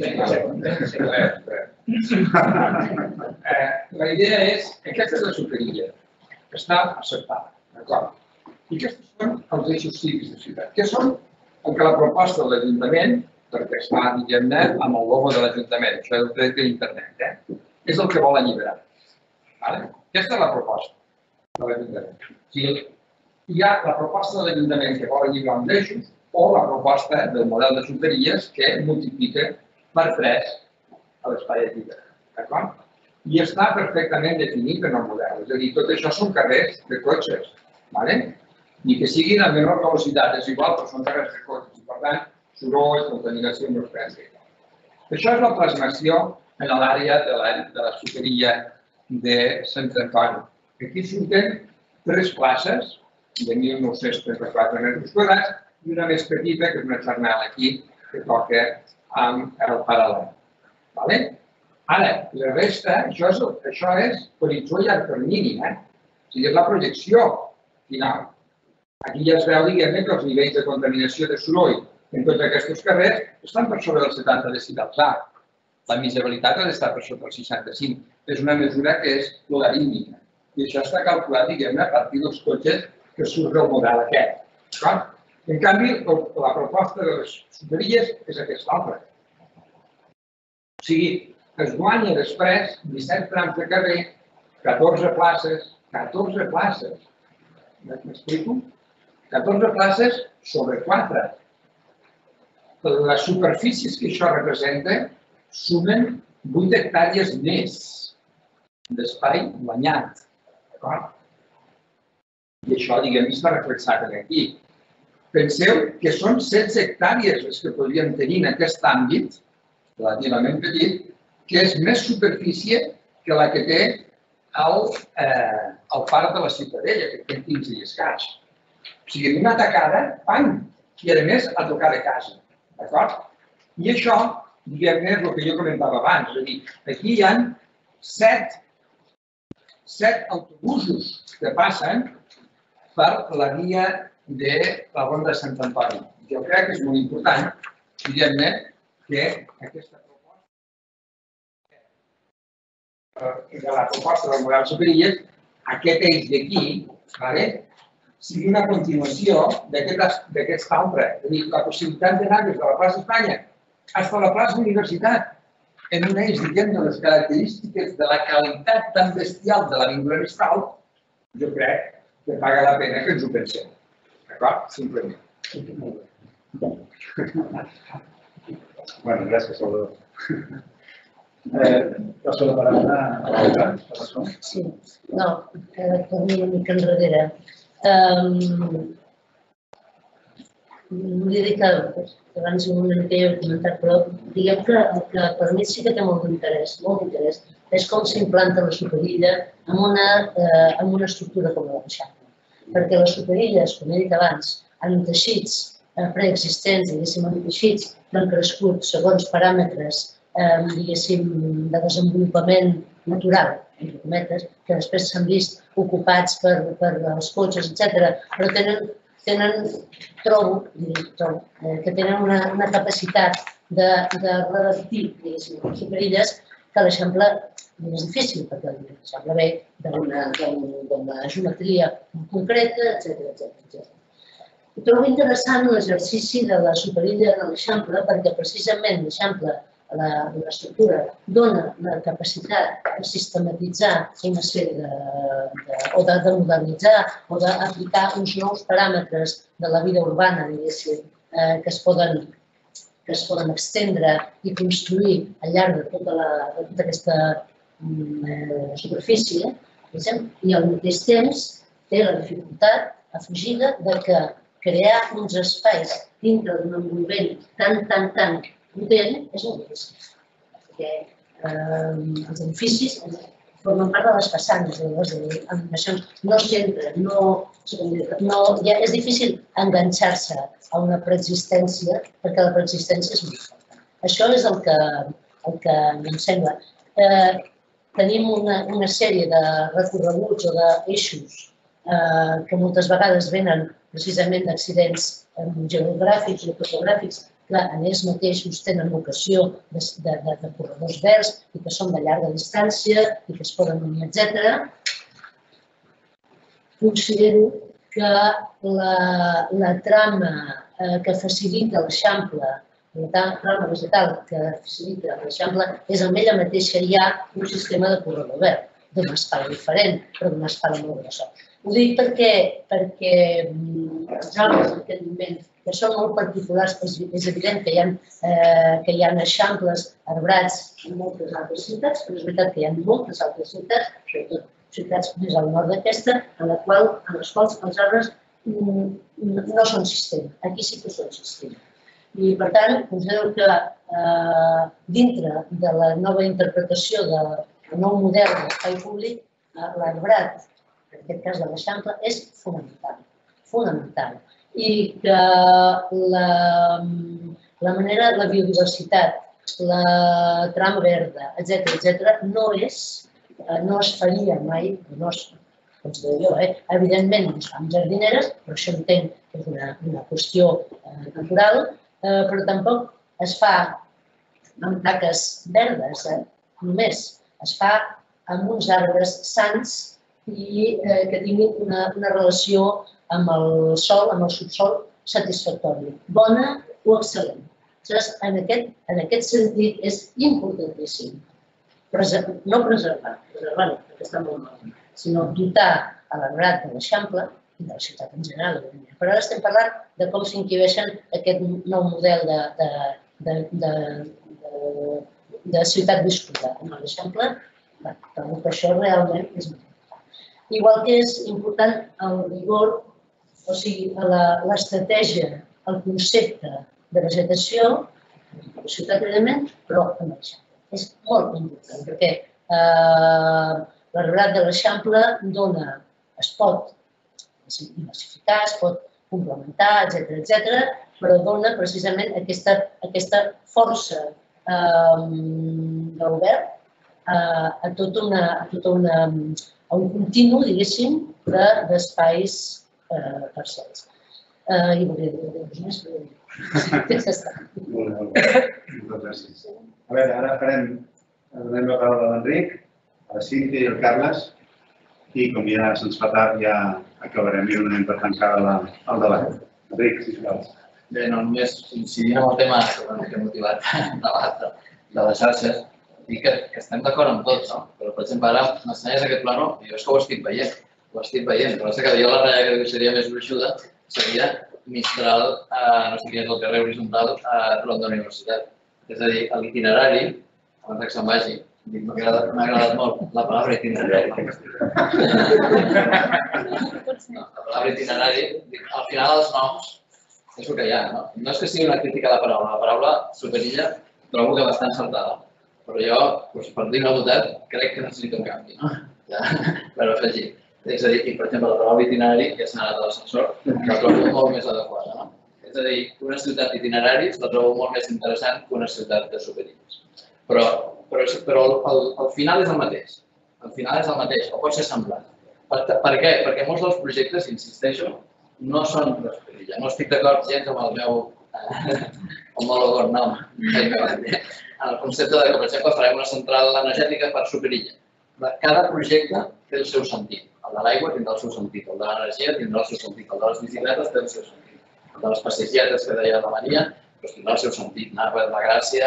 La idea és, aquesta és la superilla, que està acceptada, d'acord? I aquests són els eixos cívics de ciutat. Què són? El que la proposta de l'Ajuntament, perquè està, diguem-ne, amb el logo de l'Ajuntament, això és el dret d'internet, és el que vol alliberar. Aquesta és la proposta de l'Ajuntament. O sigui, hi ha la proposta de l'Ajuntament que vol alliberar uns eixos o la proposta del model de superilles que multiplica per 3 a l'espai alliberat. D'acord? I està perfectament definit en el model. És a dir, tot això són carrers de cotxes. Ni que siguin a menor velocitat, és igual, però són carrers de cotxes. I, per tant, soroll, contaminació no es pensa. Això és la plasmació en l'àrea de la superilla de Sant Antoni. Aquí surten 3 places de 1.934 metres quadrats i una més petita, que és una xarnel aquí, que toca amb el paral·lel. Ara, la resta, això és horitzó i llarg termini, o sigui, és la projecció final. Aquí ja es veu, diguem-ne, que els nivells de contaminació de soroll en tots aquests carrers estan per sobre dels 70 decibels. La miserabilitat ha d'estar per sobre dels 65. És una mesura que és logarítmica. I això està calculat, diguem-ne, a partir dels cotxes que surt del model aquest. En canvi, la proposta de les superilles és aquesta altra. O sigui, es guanya després 17 trams de carrer, 14 places, 14 places. M'explico? 14 places sobre 4. Les superfícies que això representa sumen 8 hectàrees més d'espai guanyat. I això, diguem-ne, està reflexat aquí. Penseu que són 16 hectàrees les que podríem tenir en aquest àmbit, relativament petit, que és més superfície que la que té el parc de la Ciutadella, que té 15 i escaig. O sigui, una tacada, pam, i a més a tocar de casa. D'acord? I això, diguem-ne, és el que jo comentava abans. És a dir, aquí hi ha 7 autobusos que passen per la via de la Ronda de Sant Antoni. Jo crec que és molt important, diguem-ne, que aquesta proposta del model superilles, aquest eix d'aquí, sigui una continuació d'aquest altre. És a dir, la possibilitat d'anar des de la plaça Espanya fins a la plaça Universitat, en un eix, diguem, de les característiques de la qualitat tan bestial de l'avinguda Mistral, jo crec que paga la pena que ens ho pensem. D'acord? Simplement. Bueno, gràcies, Salvador. Passo la paraula a l'altra persona. Sí, no, torni una mica enrere. Volia dir que abans una mica ja ho he comentat, però diguem que per mi sí que té molt d'interès, és com s'implanta la superilla en una estructura com la d'Eixample. Perquè les superilles, com he dit abans, en teixits preexistents, diguéssim, en teixits que han crescut segons paràmetres, diguéssim, de desenvolupament natural, entre cometes, que després s'han vist ocupats per els cotxes, etc. Però trobo que tenen una capacitat de revertir, diguéssim, les superilles que l'Eixample és difícil, perquè l'Eixample ve d'una geometria concreta, etc. Trobo interessant l'exercici de la superilla de l'Eixample perquè precisament l'Eixample, l'estructura, dona la capacitat de sistematitzar una sèrie o de modernitzar o d'aplicar uns nous paràmetres de la vida urbana, diguéssim, que es poden estendre i construir al llarg de tota aquesta superfície, i al mateix temps té la dificultat afegida de que crear uns espais dintre d'un envolviment tan potent és molt difícil. Perquè els edificis formen part de les façanes, de les animacions, no s'entren, és difícil enganxar-se a una preexistència perquè la preexistència és molt forta. Això és el que em sembla. Tenim una sèrie de recorreguts o d'eixos que moltes vegades venen precisament d'accidents geogràfics o topogràfics que en ells mateixos tenen vocació de corredors verds i que són de llarga distància i que es poden unir, etc. Considero que la trama que facilita l'Eixample, la trama vegetal que facilita l'Eixample, és en ella mateixa ja un sistema de corredor verd, d'una escala diferent, però d'una escala molt grossa. Ho dic perquè els arbres en aquest moment, que són molt particulars, és evident que hi ha eixamples arbrats en moltes altres ciutats, però és veritat que hi ha moltes altres ciutats, sobretot ciutats més al nord d'aquesta, en les quals els arbres no són sistema. Aquí sí que són sistema. I, per tant, considero que dintre de la nova interpretació del nou model d'espai públic, l'arbrat, en aquest cas de l'Eixample, és fonamental. Fonamental. I que la manera, la biodiversitat, la trama verda, etc., no es faria mai, no es considero jo, evidentment es fa amb jardineres, però això entenc que és una qüestió natural, però tampoc es fa amb taques verdes, només es fa amb uns arbres sans i que tinguin una relació amb el sòl, amb el subsòl satisfactòria, bona o excel·lent. En aquest sentit és importantíssim no preservar, perquè està molt mal, sinó dotar a l'arbrat de l'Eixample i de la ciutat en general. Però ara estem parlant de com s'inquibeixen aquest nou model de ciutat viscuda. En l'Eixample, trobo que això realment és molt important. Igual que és important el rigor, o sigui, l'estratègia, el concepte de vegetació, la ciutat, evidentment, però en l'Eixample. És molt important, perquè l'arbrat de l'Eixample es pot diversificar, es pot complementar, etc., però dona precisament aquesta força del verd a tot un continu, diguéssim, d'espais parcials. I volia dir més, Molt bé. Moltes gràcies. A veure, ara donem la paraula a l'Enric, a la Cíntia i al Carles, i com ja se'ns fa tard, ja acabarem i donem per tancar el debat. Enric, sisplau. Bé, no només incidir en el tema que ha motivat el debat de les xarxes, dir que estem d'acord amb tots, no? Però, per exemple, ara m'ensenyes aquest plano i jo és que ho estic veient. Però és que jo la ratlla que seria més gruixuda seria Mistral, no sé quin és el carrer horitzontal, a Ronda Universitat. És a dir, l'itinerari, abans que se'n vagi, m'ha agradat molt la paraula itinerari. La paraula itinerari, al final els noms, és el que hi ha, no? No és que sigui una crítica a la paraula superilla trobo que bastant encertada. Però jo, per dir una notat, crec que necessita un canvi, no? Per afegir. És a dir, per exemple, la paraula itinerari, que s'ha anat a l'ascensor, la trobo molt més adequada, no? És a dir, una ciutat d'itineràries la trobo molt més interessant que una ciutat de superilles. Però el final és el mateix. El final és el mateix, o pot ser semblant. Per què? Perquè molts dels projectes, insisteixo, no són de superilla. No estic d'acord gens amb el meu homòleg nom. En el concepte que, per exemple, farem una central energètica per superilla. Cada projecte té el seu sentit. El de l'aigua tindrà el seu sentit, el de l'energia tindrà el seu sentit, el de les bicicletes té el seu sentit, el de les passegetes que deia la Maria tindrà el seu sentit. Anar per la Gràcia,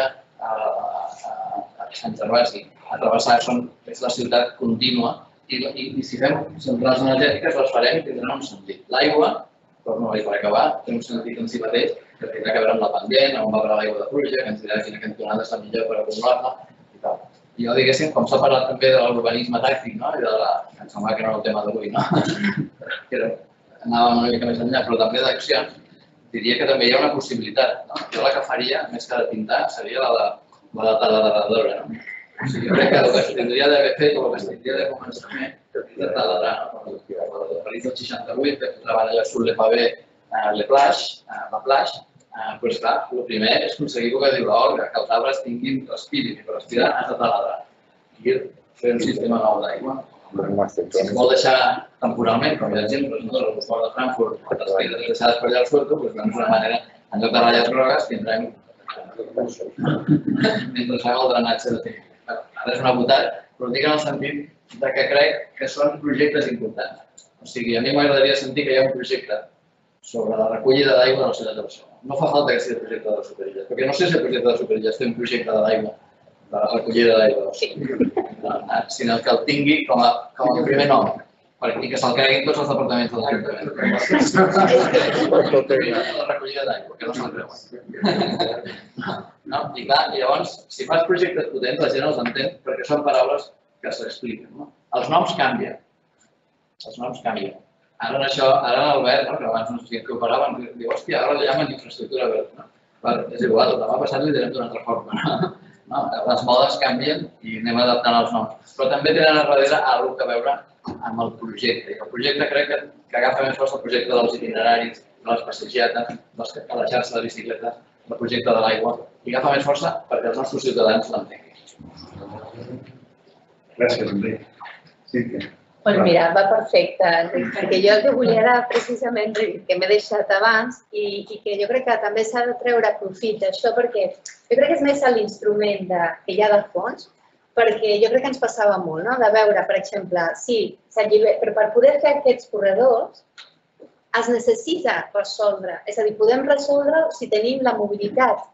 a Sant Gervasi, a travessar és la ciutat contínua i si fem centrals energètiques les farem i tindran un sentit. L'aigua, torno a dir per acabar, té un sentit en si mateix que tindrà que veure amb la pendent, on va parar l'aigua de pluja, que ens dirà quina cantonada és la millor per acumular-la i tal. I jo, diguéssim, com s'ha parlat també de l'urbanisme tàctic, no? I de em sembla que no era el tema d'avui, no? Anàvem una mica més enllà, però també d'accions, diria que també hi ha una possibilitat, no? Jo la que faria, més que de pintar, seria la de taladradora, no? O sigui, jo crec que el que s'hauria d'haver fet o el que s'hauria de començar és de taladrar, no? El París del 68, que posaven allà surt le pavé, la plage, doncs clar, el primer és aconseguir el que diu l'Olga, que els arbres tinguin respirin i per respirar has de taladrar. I fer un sistema nou d'aigua, Si es vol deixar temporalment, com hi ha exemples, de l'aeroport de Frankfurt, les pedres deixades per allà al suelto, doncs d'una manera, en lloc de ratlles grogues, tindrem mentre fem el drenatge de temps. Ara és una botat, però dic en el sentit que crec que són projectes importants. O sigui, a mi m'agradaria sentir que hi ha un projecte sobre la recollida d'aigua de la ciutat de Barcelona. No fa falta que sigui el projecte de les Superilles, perquè no sé si el projecte de les Superilles té un projecte de l'aigua, de la recollida d'aigua, sinó que el tingui com a primer nom, i que se'l creguin tots els departaments de l'Ajuntament. La recollida d'aigua, que no se'l creuen. I clar, llavors, si fas projectes potents, la gent els entén perquè són paraules que s'expliquen. Els noms canvien. Els noms canvien. Ara l'Albert, que abans no sé què operaven, diu, hòstia, ara li llamen infraestructura verda. És igual, el demà passat li direm d'una altra forma. Les modes canvien i anem adaptant els noms. Però també tenen a darrere alguna cosa a veure amb el projecte. I el projecte crec que agafa més força el projecte dels itineraris, de les passejates, de la xarxa de bicicletes, el projecte de l'aigua, i agafa més força perquè els nostres ciutadans l'entenguin. Gràcies, Enric. Sílvia. Doncs mira, va perfecte, perquè jo el que volia era precisament que m'he deixat abans i que jo crec que també s'ha de treure profit d'això perquè jo crec que és més l'instrument que hi ha de fons, perquè jo crec que ens passava molt, de veure, per exemple, però per poder fer aquests corredors es necessita resoldre, és a dir, podem resoldre si tenim la mobilitat.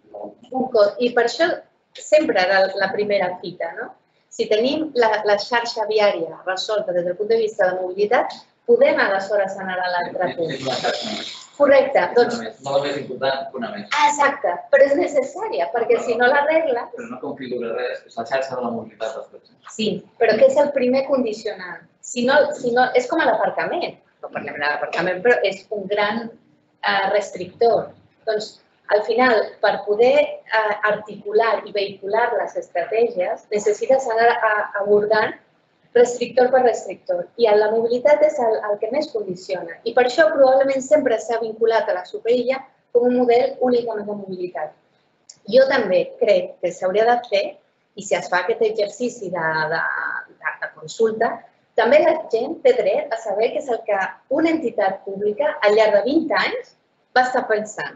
I per això sempre era la primera fita, no? Si tenim la xarxa viària resolta des del punt de vista de mobilitat, podem aleshores anar a l'altre punt. Correcte. No la més important que una més. Exacte, però és necessària, perquè si no l'arregles... Però no configura res, és la xarxa de la mobilitat dels cotxes. Sí, però que és el primer condicionant. Si no, és com l'aparcament. No parlem de l'aparcament, però és un gran restrictor. Doncs, al final, per poder articular i vehicular les estratègies, necessites anar abordant restrictor per restrictor. I la mobilitat és el que més condiciona. I per això probablement sempre s'ha vinculat a la superilla com un model únicament de mobilitat. Jo també crec que s'hauria de fer, i si es fa aquest exercici de consulta, també la gent té dret a saber què és el que una entitat pública al llarg de 20 anys va estar pensant.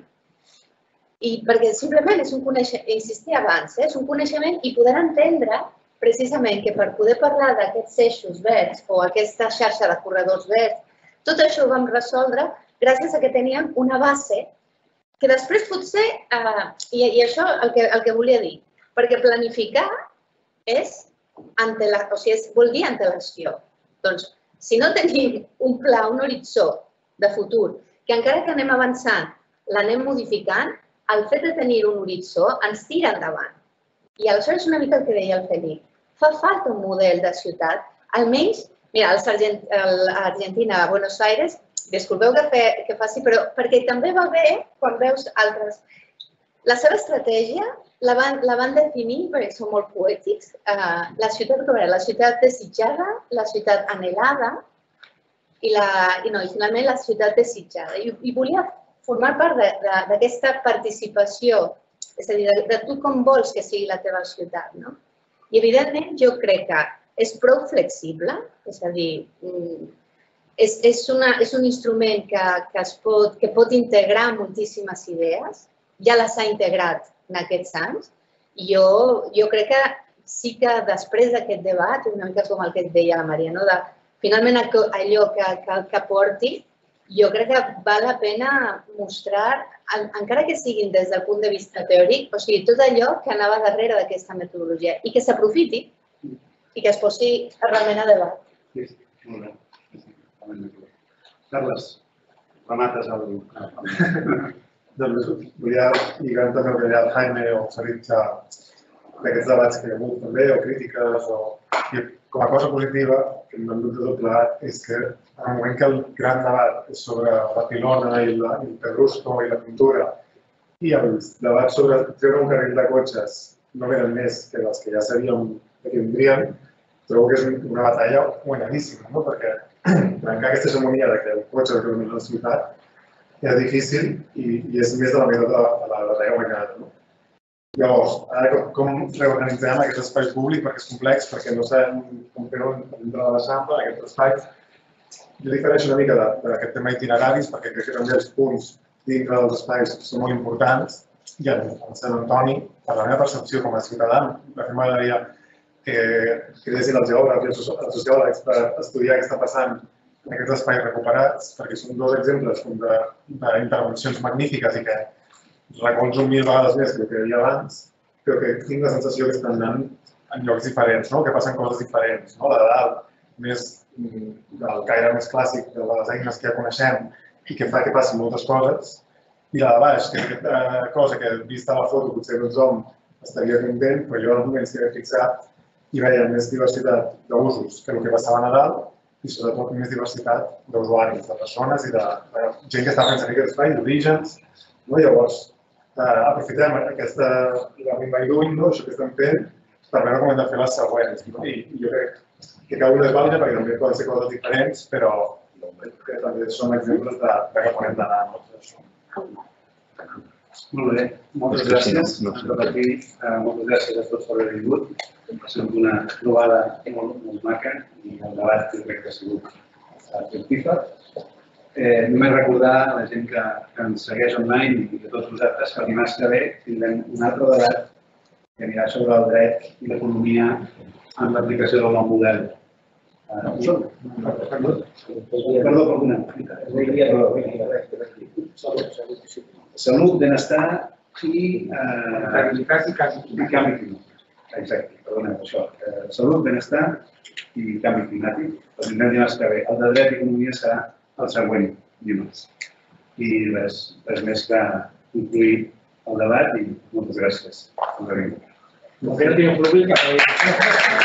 I perquè simplement és un coneixement, insistia abans, és un coneixement i poder entendre precisament que per poder parlar d'aquests eixos verds o aquesta xarxa de corredors verds, tot això ho vam resoldre gràcies a que teníem una base que després potser, i això el que volia dir, perquè planificar vol dir antelació. Doncs, si no tenim un pla, un horitzó de futur, que encara que anem avançant, l'anem modificant, el fet de tenir un horitzó ens tira endavant. I aleshores és una mica el que deia el Felip. Fa falta un model de ciutat, almenys, mira, a Argentina, a Buenos Aires, disculpeu que faci, però perquè també va bé quan veus altres. La seva estratègia la van definir, perquè són molt poètics, la ciutat desitjada, la ciutat anhelada i finalment la ciutat desitjada. I volia formar part d'aquesta participació, és a dir, de tu com vols que sigui la teva ciutat. I evidentment jo crec que és prou flexible, és a dir, és un instrument que pot integrar moltíssimes idees, ja les ha integrat en aquests anys, i jo crec que sí que després d'aquest debat, una mica com el que et deia la Maria, finalment allò que aporti, jo crec que val la pena mostrar, encara que siguin des del punt de vista teòric, o sigui, tot allò que anava darrere d'aquesta metodologia i que s'aprofiti i que es posi realment a debat. Sí, molt bé. Carles, remates el... Doncs volia lligar també el que deia el Jaime o Sarit d'aquests debats que hi ha hagut també, o crítiques, com a cosa positiva, que no hem dut tot plegat, és que en el moment que el gran debat és sobre la pilona i el pedrusco i la pintura i els debats sobre treure un carril de cotxes no venen més que les que ja sabíem que vindrien, trobo que és una batalla guanyadíssima, perquè trencar aquesta hegemonia que el cotxe és la ciutat és difícil i és més de la meitat de la batalla guanyada. Llavors, ara com reorganitzem aquest espai públic perquè és complex, perquè no sabem com fer-ho dintre de l'Eixample, en aquest espai. Jo difereixo una mica d'aquest tema itineraris perquè crec que també els punts dintre dels espais són molt importants i en Sant Antoni, per la meva percepció com a ciutadà, de fet m'agradaria que cridessin els geògrafs i els sociòlegs per estudiar què està passant en aquests espais recuperats, perquè són dos exemples d'intervencions magnífiques i que recolzo 1000 vegades més que el que hi havia abans, però que tinc la sensació que estan anant en llocs diferents, que passen coses diferents. La de dalt, més del caire més clàssic, de les eines que ja coneixem i que fa que passin moltes coses, i la de baix, que és aquesta cosa que vista a la foto potser tothom estaria content, però jo en els moments que m'he fixat hi veia més diversitat d'usos que el que passava a dalt i sobretot més diversitat d'usuaris, de persones i de gent que està fent servir aquest espai, d'orígens. Llavors, aprofitem aquesta Learning by Doing, això que estem fent, per veure com hem de fer les següents. I jo crec que cada una és vàlida perquè també poden ser coses diferents, però que també són exemples de cap on hem d'anar. Molt bé, moltes gràcies. Moltes gràcies a tots per haver vingut. Ha sigut una trobada molt maca i el debat crec que ha sigut fructífer. Només recordar a la gent que ens segueix online i a tots vosaltres que el dimarts que ve tindrem un altre debat que anirà sobre el dret i l'economia en l'aplicació del nou model. Salut, benestar i canvi climàtic. Exacte, perdoneu, això. Salut, benestar i canvi climàtic. El tindrem dimarts que ve. El de dret i economia serà el següent dimarts. I res més que concluir el debat i moltes gràcies. Moltes gràcies.